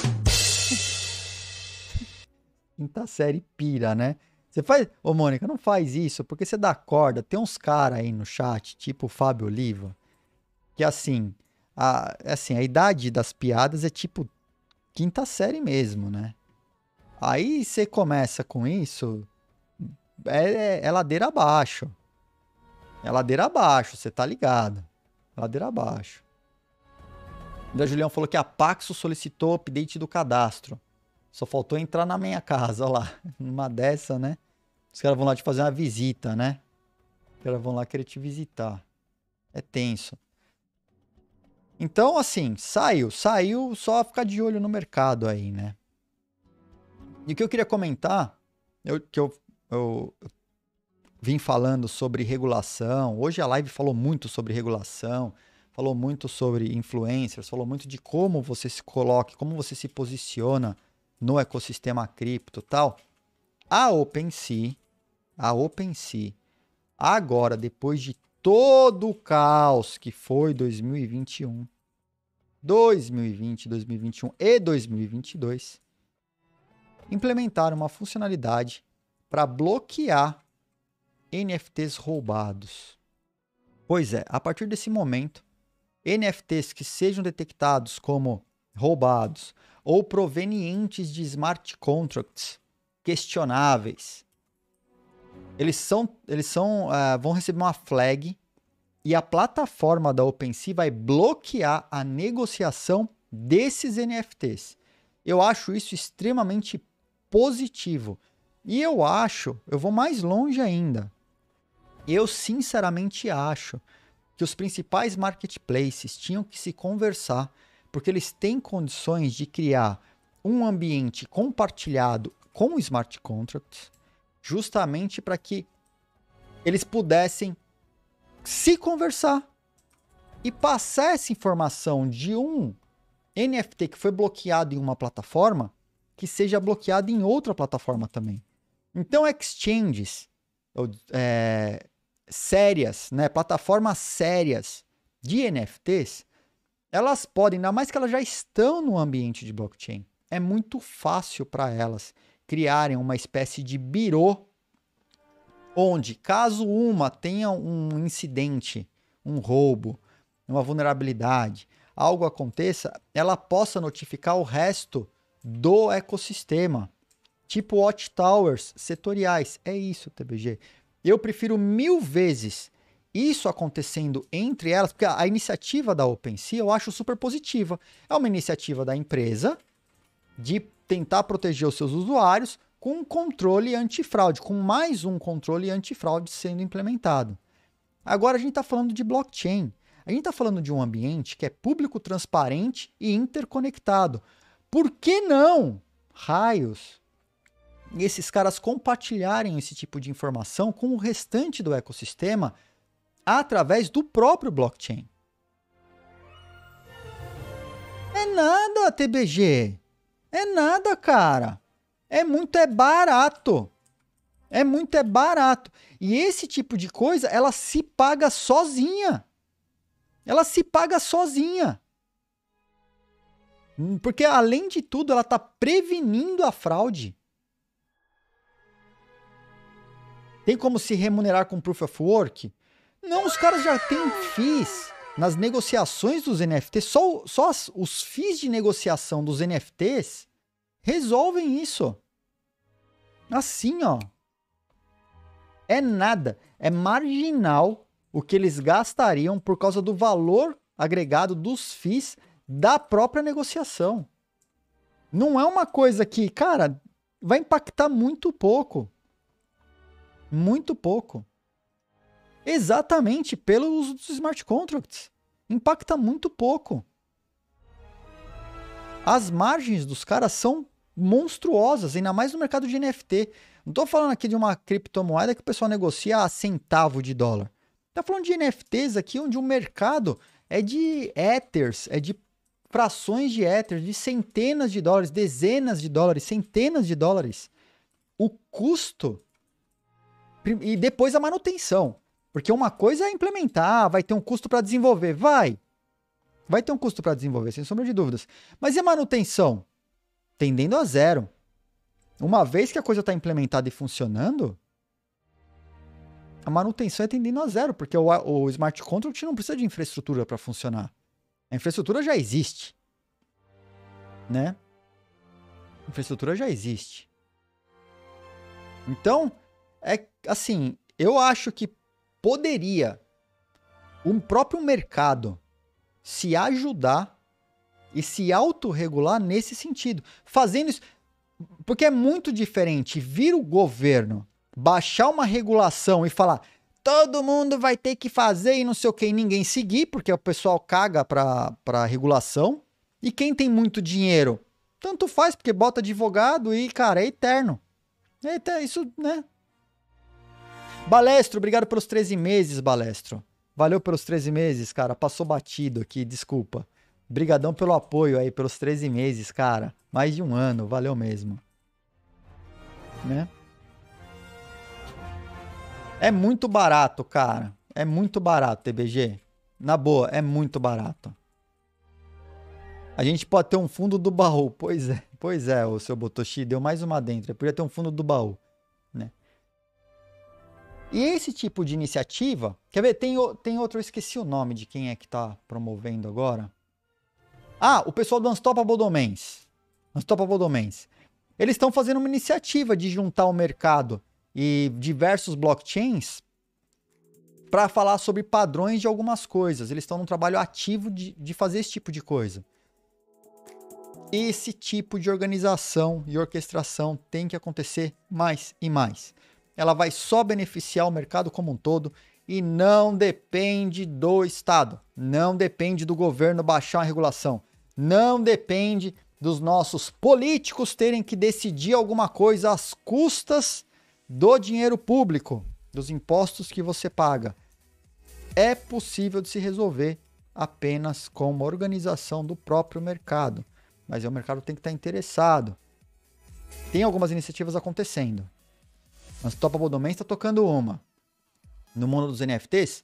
[SPEAKER 1] Quinta série pira, né? Você faz... Ô, Mônica, não faz isso, porque você dá corda. Tem uns caras aí no chat, tipo o Fábio Oliva, que assim a idade das piadas é tipo quinta série mesmo, né? Aí você começa com isso, é ladeira abaixo. É ladeira abaixo, você tá ligado. Ladeira abaixo. O Julião falou que a Paxo solicitou o update do cadastro. Só faltou entrar na minha casa, ó lá. Numa dessa, né? Os caras vão lá te fazer uma visita, né? Os caras vão lá querer te visitar. É tenso. Então, assim, saiu, só ficar de olho no mercado aí, né? E o que eu queria comentar, eu vim falando sobre regulação. Hoje a live falou muito sobre regulação, falou muito sobre influencers, falou muito de como você se coloca, como você se posiciona no ecossistema cripto e tal. A OpenSea, agora, depois de todo o caos que foi 2020, 2021 e 2022, implementaram uma funcionalidade para bloquear NFTs roubados. Pois é, a partir desse momento, NFTs que sejam detectados como roubados ou provenientes de smart contracts questionáveis, vão receber uma flag e a plataforma da OpenSea vai bloquear a negociação desses NFTs. Eu acho isso extremamente positivo. E eu vou mais longe ainda. Eu sinceramente acho que os principais marketplaces tinham que se conversar, porque eles têm condições de criar um ambiente compartilhado com smart contracts, justamente para que eles pudessem se conversar e passar essa informação de um NFT que foi bloqueado em uma plataforma que seja bloqueado em outra plataforma também. Então, exchanges sérias, né, plataformas sérias de NFTs, elas podem, ainda mais que elas já estão no ambiente de blockchain, é muito fácil para elas criarem uma espécie de birô onde, caso uma tenha um incidente, um roubo, uma vulnerabilidade, algo aconteça, ela possa notificar o resto do ecossistema, tipo watchtowers setoriais. É isso, TBG. Eu prefiro 1000 vezes isso acontecendo entre elas, porque a iniciativa da OpenSea eu acho super positiva. É uma iniciativa da empresa de tentar proteger os seus usuários com um controle antifraude, com mais um controle antifraude sendo implementado. Agora a gente está falando de blockchain. A gente está falando de um ambiente que é público, transparente e interconectado. Por que não, raios, esses caras compartilharem esse tipo de informação com o restante do ecossistema através do próprio blockchain? É nada, TBG. É nada, cara. É barato. É barato. E esse tipo de coisa, ela se paga sozinha. Ela se paga sozinha. Porque, além de tudo, ela está prevenindo a fraude. Tem como se remunerar com Proof of Work? Não, os caras já têm FIIs nas negociações dos NFTs. Só os FIIs de negociação dos NFTs resolvem isso. Assim, ó. É nada. É marginal o que eles gastariam por causa do valor agregado dos FIIs da própria negociação. Não é uma coisa que, cara, vai impactar muito pouco. Muito pouco. Exatamente pelo uso dos smart contracts. Impacta muito pouco. As margens dos caras são monstruosas, ainda mais no mercado de NFT. Não estou falando aqui de uma criptomoeda que o pessoal negocia a centavo de dólar. Está falando de NFTs aqui onde o mercado é de Ethers, é de frações de Ethers, de centenas de dólares, dezenas de dólares, centenas de dólares. O custo e depois a manutenção. Porque uma coisa é implementar, vai ter um custo para desenvolver. Vai ter um custo para desenvolver, sem sombra de dúvidas. Mas e a manutenção? Tendendo a zero. Uma vez que a coisa está implementada e funcionando, a manutenção é tendendo a zero, porque o smart contract não precisa de infraestrutura para funcionar. A infraestrutura já existe. Né? A infraestrutura já existe. Então, é assim, eu acho que poderia um próprio mercado se ajudar e se autorregular nesse sentido. Fazendo isso, porque é muito diferente vir o governo baixar uma regulação e falar todo mundo vai ter que fazer e não sei o que, e ninguém seguir, porque o pessoal caga para regulação. E quem tem muito dinheiro, tanto faz, porque bota advogado e, cara, é eterno. Isso, né? Balestro, obrigado pelos 13 meses, Balestro. Valeu pelos 13 meses, cara. Passou batido aqui, desculpa. Brigadão pelo apoio aí, pelos 13 meses, cara. Mais de um ano, valeu mesmo. Né? É muito barato, cara. É muito barato, TBG. Na boa, é muito barato. A gente pode ter um fundo do baú. Pois é, o seu Botoshi deu mais uma dentro. Eu podia ter um fundo do baú, né? E esse tipo de iniciativa... Quer ver? Tem outro, eu esqueci o nome de quem é que tá promovendo agora. Ah, o pessoal do Unstoppable Domains. Unstoppable Domains. Eles estão fazendo uma iniciativa de juntar o mercado e diversos blockchains para falar sobre padrões de algumas coisas. Eles estão num trabalho ativo de fazer esse tipo de coisa. Esse tipo de organização e orquestração tem que acontecer mais e mais. Ela vai só beneficiar o mercado como um todo e não depende do Estado, não depende do governo baixar a regulação, não depende dos nossos políticos terem que decidir alguma coisa às custas do dinheiro público, dos impostos que você paga. É possível de se resolver apenas com uma organização do próprio mercado, mas o mercado tem que estar interessado. Tem algumas iniciativas acontecendo. Unstoppable Domain está tocando uma. No mundo dos NFTs,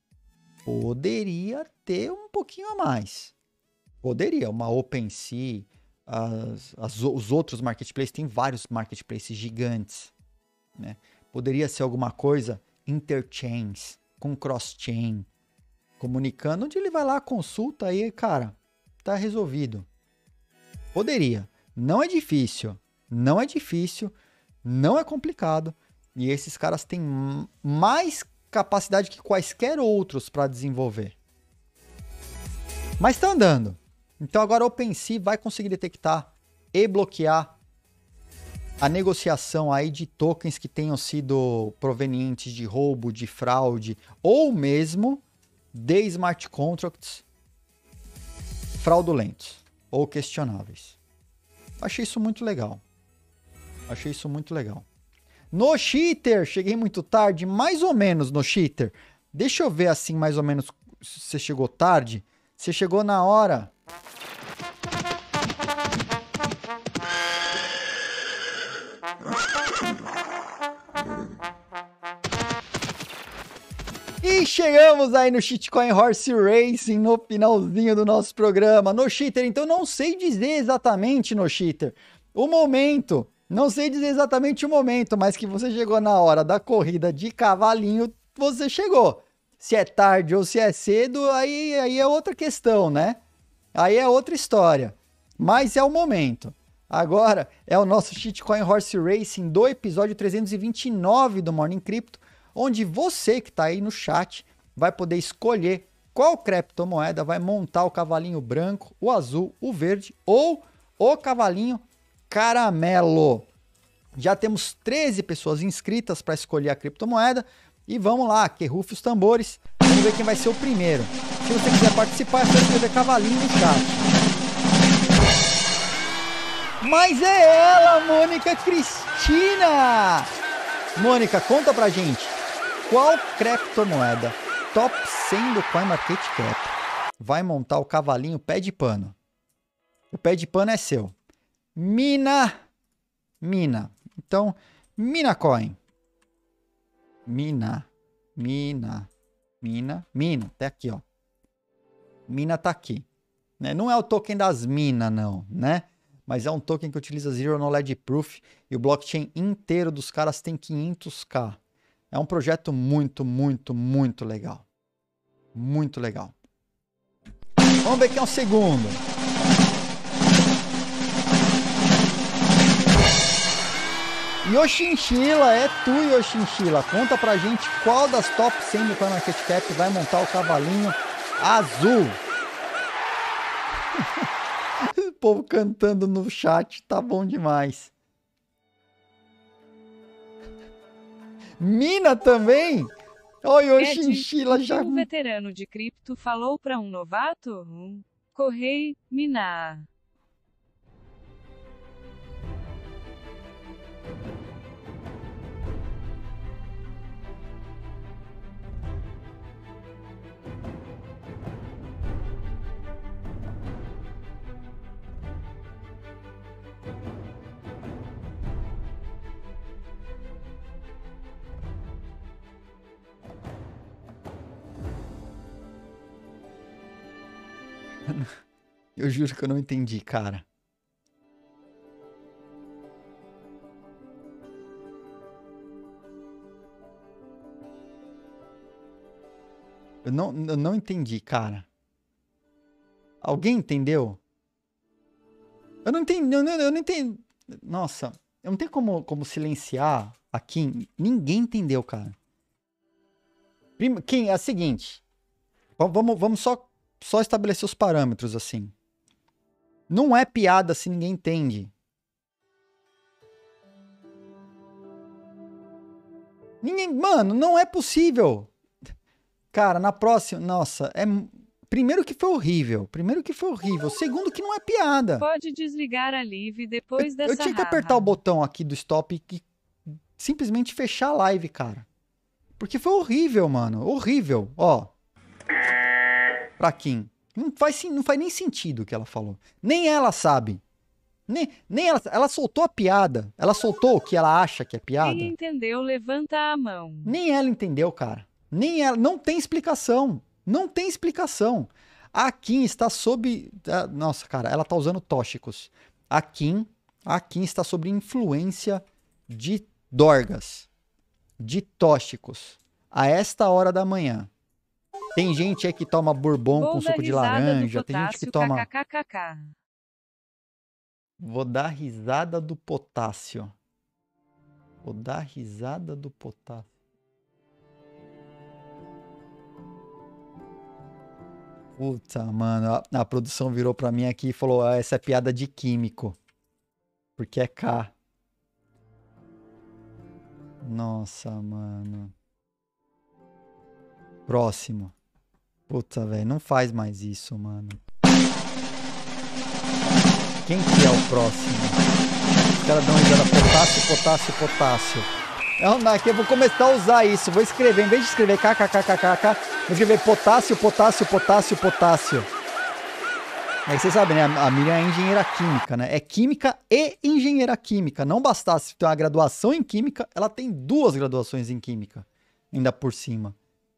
[SPEAKER 1] poderia ter um pouquinho a mais. Poderia. Uma OpenSea, os outros marketplaces, tem vários marketplaces gigantes, né? Poderia ser alguma coisa interchains, com cross-chain, comunicando, onde ele vai lá, consulta aí, cara, tá resolvido. Poderia. Não é difícil. Não é difícil. Não é complicado. E esses caras têm mais capacidade que quaisquer outros para desenvolver. Mas está andando. Então agora o OpenSea vai conseguir detectar e bloquear a negociação aí de tokens que tenham sido provenientes de roubo, de fraude, ou mesmo de smart contracts fraudulentos ou questionáveis. Achei isso muito legal. Achei isso muito legal. No Cheater, cheguei muito tarde, mais ou menos no Cheater. Deixa eu ver assim, mais ou menos, se você chegou tarde. Você chegou na hora... E chegamos aí no Shitcoin Horse Racing, no finalzinho do nosso programa. No Cheater, então não sei dizer exatamente, no Cheater, o momento. Não sei dizer exatamente o momento, mas que você chegou na hora da corrida de cavalinho, você chegou. Se é tarde ou se é cedo, aí é outra questão, né? Aí é outra história. Mas é o momento. Agora é o nosso Shitcoin Horse Racing do episódio 329 do Morning Crypto, onde você que está aí no chat vai poder escolher qual criptomoeda vai montar o cavalinho branco, o azul, o verde ou o cavalinho caramelo. Já temos 13 pessoas inscritas para escolher a criptomoeda e vamos lá, que rufe os tambores. Vamos ver quem vai ser o primeiro. Se você quiser participar, é só escrever cavalinho no chat. Mas é ela, Mônica Cristina! Mônica, conta pra gente. Qual criptomoeda top 100 do CoinMarketCap vai montar o cavalinho pé de pano? O pé de pano é seu. Mina. Então, Mina Coin. Mina. Até aqui, ó. Mina tá aqui. Né? Não é o token das minas, não, né? Mas é um token que utiliza Zero Knowledge Proof e o blockchain inteiro dos caras tem 500k. É um projeto muito legal. Muito legal. Vamos ver quem é o segundo. Yoshinchila, é tu, Yoshinchila. Conta pra gente qual das top 100 do CoinMarketCap vai montar o cavalinho azul. O povo cantando no chat, tá bom demais. Mina também? Oi, o Chinchila já...
[SPEAKER 2] Um veterano de cripto falou para um novato? Correi, minar.
[SPEAKER 1] Eu juro que eu não entendi, cara. Eu não entendi, cara. Alguém entendeu? Eu não entendi. Eu não entendi. Nossa, eu não tenho como silenciar aqui. Ninguém entendeu, cara. Quem é a seguinte. Vamos só estabelecer os parâmetros assim. Não é piada se ninguém entende. Mano, não é possível. Cara, na próxima... Nossa, Primeiro que foi horrível. Segundo que não é piada.
[SPEAKER 2] Pode desligar a live depois dessa
[SPEAKER 1] Eu tinha que apertar o botão aqui do stop e simplesmente fechar a live, cara. Porque foi horrível, mano. Horrível. Ó. Pra quem? Não faz nem sentido o que ela falou. Nem ela sabe. Nem ela soltou a piada. Ela soltou o que ela acha que é piada.
[SPEAKER 2] Quem entendeu, levanta a mão.
[SPEAKER 1] Nem ela entendeu, cara. Nem ela. Não tem explicação. Não tem explicação. A Kim está sob... Nossa, cara, ela tá usando tóxicos. A Kim está sob influência de dorgas. De tóxicos. A esta hora da manhã. Tem gente aí que toma bourbon com suco de laranja. Tem gente que toma... Vou dar risada do potássio. Puta, mano. A produção virou pra mim aqui e falou: essa é piada de químico. Porque é K. Nossa, mano. Próximo. Puta, velho, não faz mais isso, mano. Quem que é o próximo? Os caras dão risada. Potássio, potássio, potássio. Não, aqui eu vou começar a usar isso. Vou escrever, em vez de escrever kkkkkk, vou escrever potássio, potássio, potássio, potássio. Aí vocês sabem, né? A Miriam é engenheira química, né? É química e engenheira química. Não bastasse ter uma graduação em química, ela tem 2 graduações em química. Ainda por cima.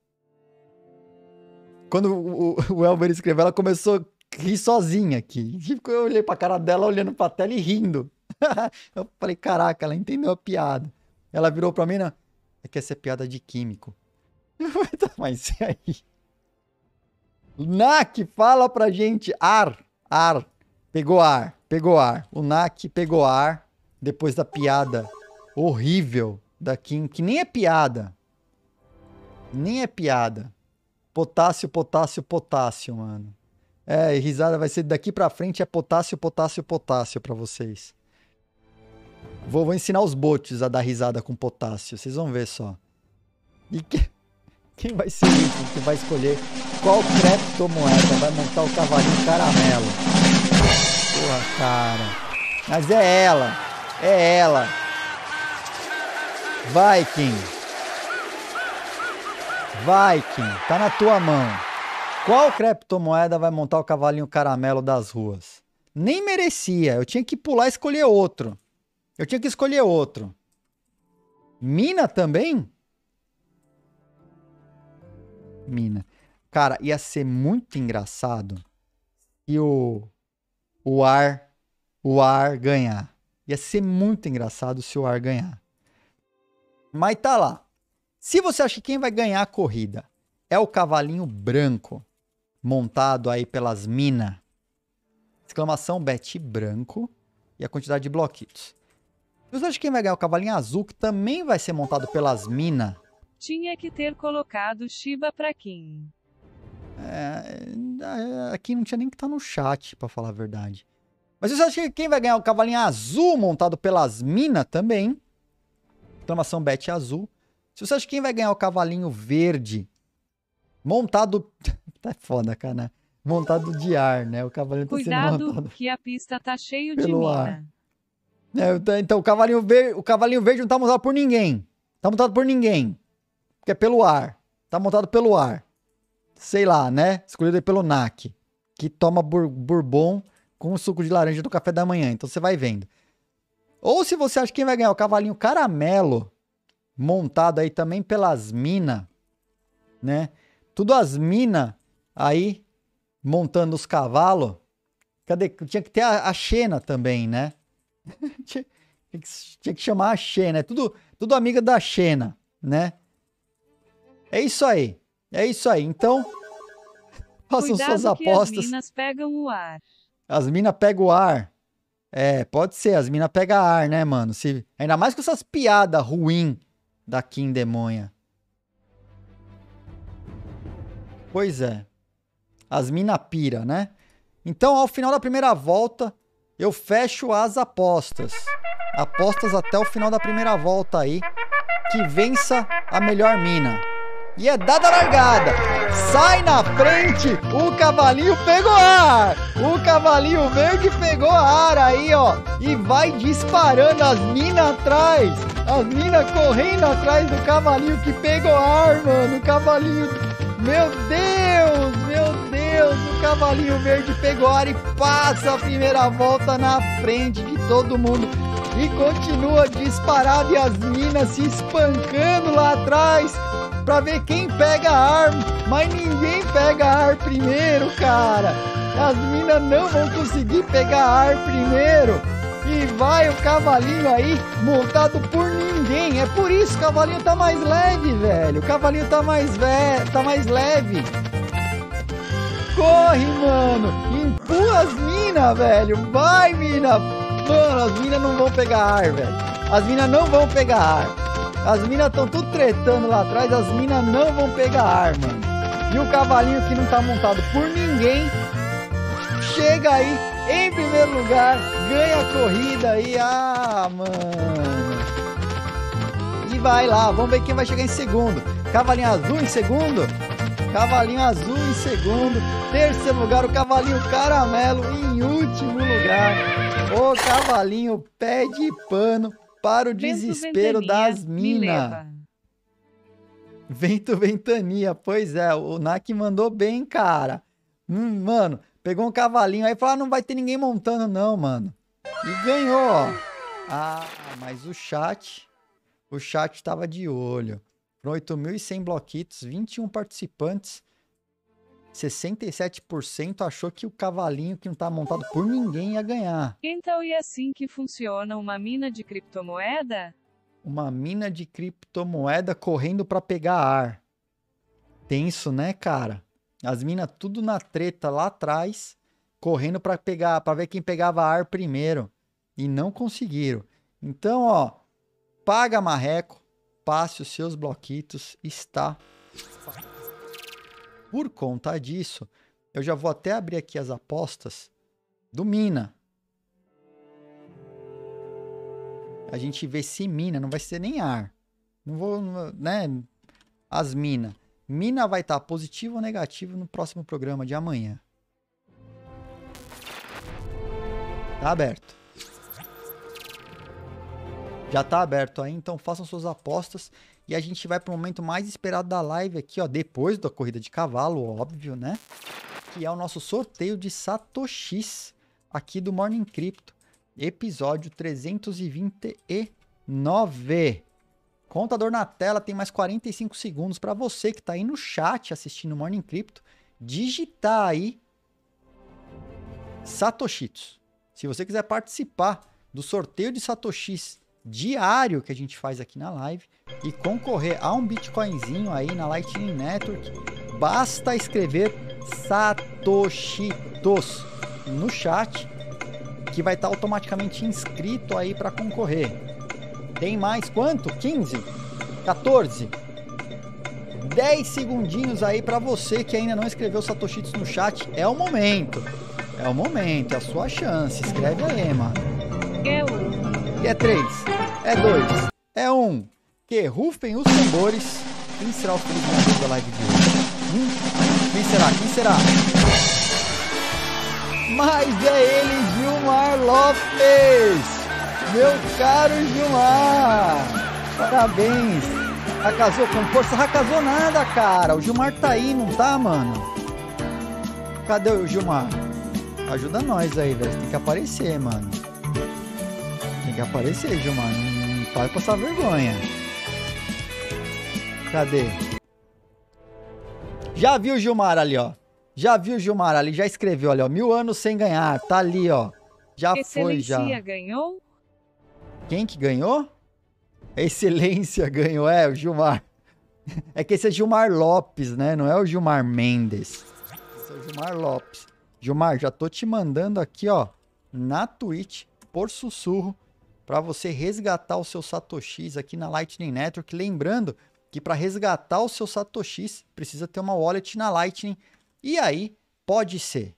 [SPEAKER 1] Quando o Elber escreveu, ela começou a rir sozinha aqui. Eu olhei pra cara dela, olhando pra tela e rindo. Eu falei, caraca, ela entendeu a piada. Ela virou pra mim, né? É que essa é piada de químico. Mas e aí? NAC, fala pra gente. Ar. Pegou ar. O NAC pegou ar depois da piada horrível da Kim, que nem é piada. Potássio, potássio, potássio, mano. É, risada vai ser daqui pra frente, é potássio, potássio, potássio pra vocês. Vou ensinar os bots a dar risada com potássio, vocês vão ver só. E quem vai ser o último que vai escolher qual criptomoeda vai montar o cavalinho caramelo? Porra, cara. Mas é ela. Viking, tá na tua mão. Qual criptomoeda vai montar o cavalinho caramelo das ruas? Nem merecia, eu tinha que pular e escolher outro. Mina também? Mina. Cara, ia ser muito engraçado se o ar ganhar. Ia ser muito engraçado se o ar ganhar. Mas tá lá. Se você acha que quem vai ganhar a corrida é o cavalinho branco, montado aí pelas minas, exclamação bet branco e a quantidade de bloquitos. Se você acha que quem vai ganhar é o cavalinho azul, que também vai ser montado pelas minas,
[SPEAKER 2] tinha que ter colocado Shiba pra Kim.
[SPEAKER 1] Aqui não tinha nem que estar no chat, pra falar a verdade. Mas você acha que quem vai ganhar é o cavalinho azul, montado pelas minas também, exclamação bet azul. Se você acha que quem vai ganhar é o cavalinho verde, montado... tá foda, cara, né? Montado de ar, né? O cavalinho tá sendo montado
[SPEAKER 2] que a pista tá cheio de mina.
[SPEAKER 1] Então, o cavalinho verde não tá montado por ninguém. Tá montado por ninguém. Porque é pelo ar. Tá montado pelo ar. Sei lá, né? Escolhido pelo NAC. Que toma bourbon com o suco de laranja do café da manhã. Então, você vai vendo. Ou se você acha que quem vai ganhar é o cavalinho caramelo, montado aí também pelas minas, né? Tudo as minas aí montando os cavalos. Cadê? Tinha que ter a Xena também, né? tinha que chamar a Xena. É tudo amiga da Xena, né? É isso aí. Então, façam suas apostas.
[SPEAKER 2] As minas pegam o ar.
[SPEAKER 1] As minas pegam o ar. É, pode ser. As minas pegam ar, né, mano? Ainda mais com essas piadas ruins da Kim Demonha. Pois é. As mina pira, né? Então, ao final da primeira volta, eu fecho as apostas. Apostas até o final da primeira volta aí. Que vença a melhor mina. E é dada a largada. Sai na frente. O cavalinho pegou ar. O cavalinho verde pegou ar aí, ó. E vai disparando as minas atrás. As minas correndo atrás do cavalinho que pegou ar, mano. O cavalinho... Meu Deus. O cavalinho verde pegou ar e passa a primeira volta na frente de todo mundo. E continua disparado e as minas se espancando lá atrás pra ver quem pega ar, mas ninguém pega ar primeiro, cara. As minas não vão conseguir pegar ar primeiro. E vai o cavalinho aí montado por ninguém. É por isso que o cavalinho tá mais leve, velho. O cavalinho tá mais leve. Corre, mano. Empurra as minas, velho. Vai, mina. Mano, as minas não vão pegar ar, velho. As minas não vão pegar ar. As minas estão tudo tretando lá atrás. As minas não vão pegar ar, mano. E o cavalinho que não tá montado por ninguém chega aí em primeiro lugar. Ganha a corrida aí. Ah, mano. E vai lá. Vamos ver quem vai chegar em segundo. Cavalinho azul em segundo. Cavalinho azul em segundo. Terceiro lugar, o cavalinho caramelo em último lugar. O cavalinho pé de pano para o desespero das minas. Vento Ventania, pois é, o Nak mandou bem, cara. Mano, pegou um cavalinho aí e falou, não vai ter ninguém montando não, mano. E ganhou, ó. Ah, mas o chat tava de olho. Foram 8.100 bloquitos, 21 participantes, 67% achou que o cavalinho que não tá montado por ninguém ia ganhar.
[SPEAKER 2] Então, e assim que funciona uma mina de criptomoeda?
[SPEAKER 1] Uma mina de criptomoeda correndo pra pegar ar. Tenso, né, cara? As minas tudo na treta lá atrás, correndo pra pegar, para ver quem pegava ar primeiro. E não conseguiram. Então, ó, paga marreco, passe os seus bloquitos, está. Por conta disso, eu já vou até abrir aqui as apostas do Mina. A gente vê se mina, não vai ser nem ar. Não vou, né? As mina. Mina vai estar positivo ou negativo no próximo programa de amanhã. Tá aberto. Já tá aberto aí, então façam suas apostas. E a gente vai para o momento mais esperado da live aqui, ó. Depois da corrida de cavalo, óbvio, né? Que é o nosso sorteio de Satoshis aqui do Morning Crypto. Episódio 329. Contador na tela, tem mais 45 segundos para você que está aí no chat assistindo o Morning Crypto digitar aí Satoshitos. Se você quiser participar do sorteio de Satoshis diário que a gente faz aqui na live e concorrer a um Bitcoinzinho aí na Lightning Network, basta escrever Satoshitos no chat que vai estar automaticamente inscrito aí para concorrer. Tem mais quanto? 15? 14? 10 segundinhos aí para você que ainda não escreveu Satoshitos no chat. É o momento. É o momento, é a sua chance. Escreve aí, mano.
[SPEAKER 2] É 1.
[SPEAKER 1] É 3. É 2. É 1. Que rufem os tambores. Quem será o feliz ganhador da live de hoje? Quem será? Quem será? Mas é ele, Gilmar Lopes! Meu caro Gilmar! Parabéns! Arrasou com força? Arrasou nada, cara! O Gilmar tá aí, não tá, mano? Cadê o Gilmar? Ajuda nós aí, velho. Tem que aparecer, mano. Tem que aparecer, Gilmar. Não pode passar vergonha. Cadê? Já viu o Gilmar ali, ó. Já viu o Gilmar ali, já escreveu ali, ó. 1000 anos sem ganhar, tá ali, ó. Já foi, já.
[SPEAKER 2] Excelência ganhou?
[SPEAKER 1] Quem que ganhou? Excelência ganhou, o Gilmar. É que esse é Gilmar Lopes, né? Não é o Gilmar Mendes. Esse é o Gilmar Lopes. Gilmar, já tô te mandando aqui, ó, na Twitch, por sussurro, pra você resgatar o seu Satoshis aqui na Lightning Network. Lembrando que para resgatar o seu Satoshis, precisa ter uma wallet na Lightning. E aí, pode ser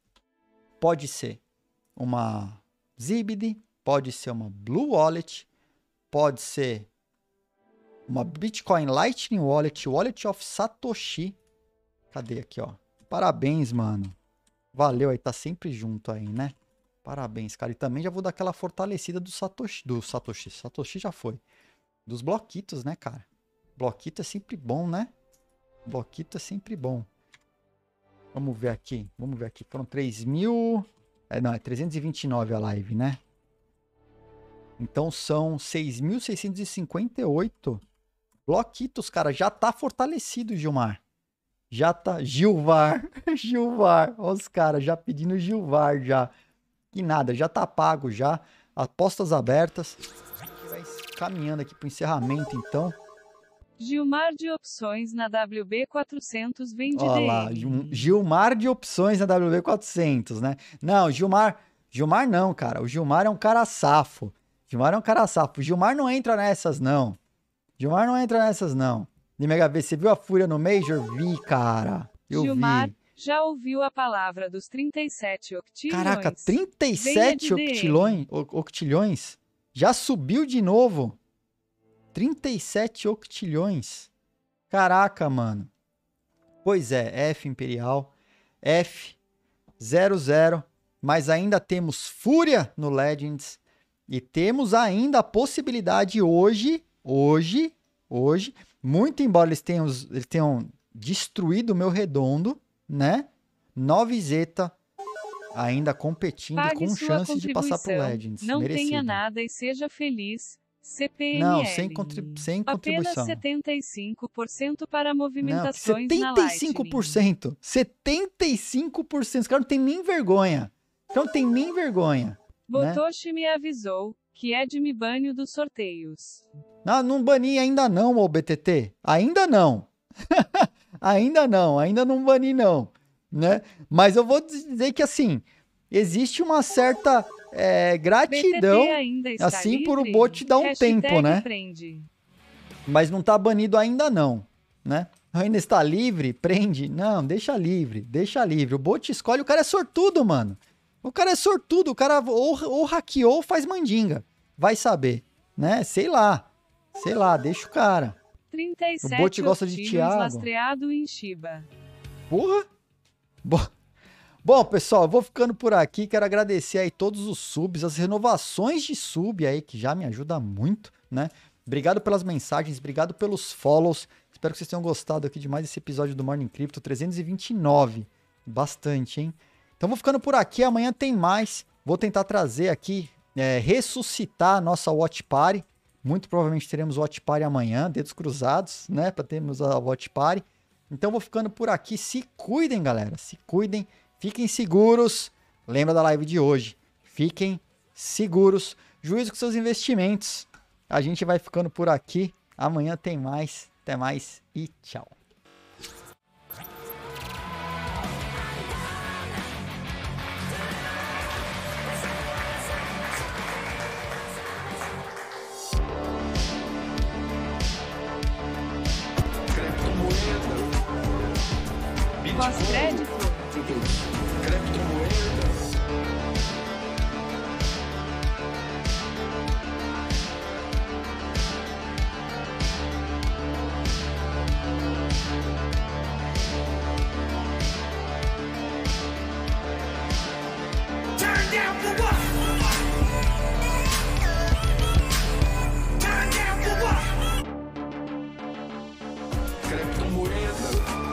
[SPEAKER 1] uma Zibd, pode ser uma Blue Wallet, pode ser uma Bitcoin Lightning Wallet, Wallet of Satoshi. Cadê aqui, ó? Parabéns, mano. Valeu aí, tá sempre junto aí, né? Parabéns, cara. E também já vou dar aquela fortalecida do Satoshi. Satoshi já foi. Dos bloquitos, né, cara? Bloquito é sempre bom, né? Bloquito é sempre bom. Vamos ver aqui. Foram 3.000... não, é 329 a live, né? Então são 6.658 bloquitos, cara. Já tá fortalecido, Gilmar. Já tá... Gilvar. Olha os caras já pedindo Gilvar já. Que nada, já tá pago já. Apostas abertas. A gente vai caminhando aqui pro encerramento, então.
[SPEAKER 2] Gilmar de opções na WB400 vende
[SPEAKER 1] Olha lá,
[SPEAKER 2] DM.
[SPEAKER 1] Gilmar de opções na WB400, né? Não, Gilmar não, cara. O Gilmar é um cara safo. O Gilmar não entra nessas, não. De Mega V, você viu a fúria no Major? Vi, cara. Eu
[SPEAKER 2] Gilmar,
[SPEAKER 1] vi.
[SPEAKER 2] já ouviu a palavra dos 37 octilhões?
[SPEAKER 1] Caraca, 37 octilhões? Já subiu de novo. 37 octilhões. Caraca, mano. Pois é, F Imperial, F00, mas ainda temos Fúria no Legends e temos ainda a possibilidade hoje, muito embora eles tenham destruído o meu redondo, né? 9 Zeta ainda competindo
[SPEAKER 2] Pague
[SPEAKER 1] com
[SPEAKER 2] sua
[SPEAKER 1] chances de passar pro Legends.
[SPEAKER 2] Não
[SPEAKER 1] merecido.
[SPEAKER 2] tenha nada e seja feliz. CPML.
[SPEAKER 1] Não, sem contribuição.
[SPEAKER 2] Apenas 75% para movimentações
[SPEAKER 1] não,
[SPEAKER 2] na Lightning.
[SPEAKER 1] 75%. Os caras não tem nem vergonha. Então não tem nem vergonha.
[SPEAKER 2] Botoshi me avisou que é de me banho dos sorteios.
[SPEAKER 1] Não bani ainda não, ô BTT. Ainda não. ainda não bani não. Né? Mas eu vou dizer que assim, existe uma certa gratidão, assim, por o bot dar um tempo, né?
[SPEAKER 2] Prende.
[SPEAKER 1] Mas não tá banido ainda não, né? Ainda está livre, prende. Não, deixa livre. O bot escolhe, o cara é sortudo, mano. O cara ou hackeou ou faz mandinga. Vai saber, né? Sei lá, deixa o cara.
[SPEAKER 2] 37
[SPEAKER 1] o bot gosta de Thiago.
[SPEAKER 2] Lastreado em Shiba.
[SPEAKER 1] Porra! Bom, pessoal, eu vou ficando por aqui. Quero agradecer aí todos os subs, as renovações de sub aí, que já me ajuda muito, né? Obrigado pelas mensagens, obrigado pelos follows. Espero que vocês tenham gostado aqui de mais esse episódio do Morning Crypto 329. Bastante, hein? Então vou ficando por aqui. Amanhã tem mais. Vou tentar trazer aqui, ressuscitar a nossa Watch Party. Muito provavelmente teremos Watch Party amanhã, dedos cruzados, né? Para termos a Watch Party. Então vou ficando por aqui. Se cuidem, galera. Se cuidem. Fiquem seguros. Lembra da live de hoje. Fiquem seguros. Juízo com seus investimentos. A gente vai ficando por aqui. Amanhã tem mais. Até mais e tchau.
[SPEAKER 2] Pós-crédito.
[SPEAKER 5] Turn down for what? Turn down for what? Criptomoeda.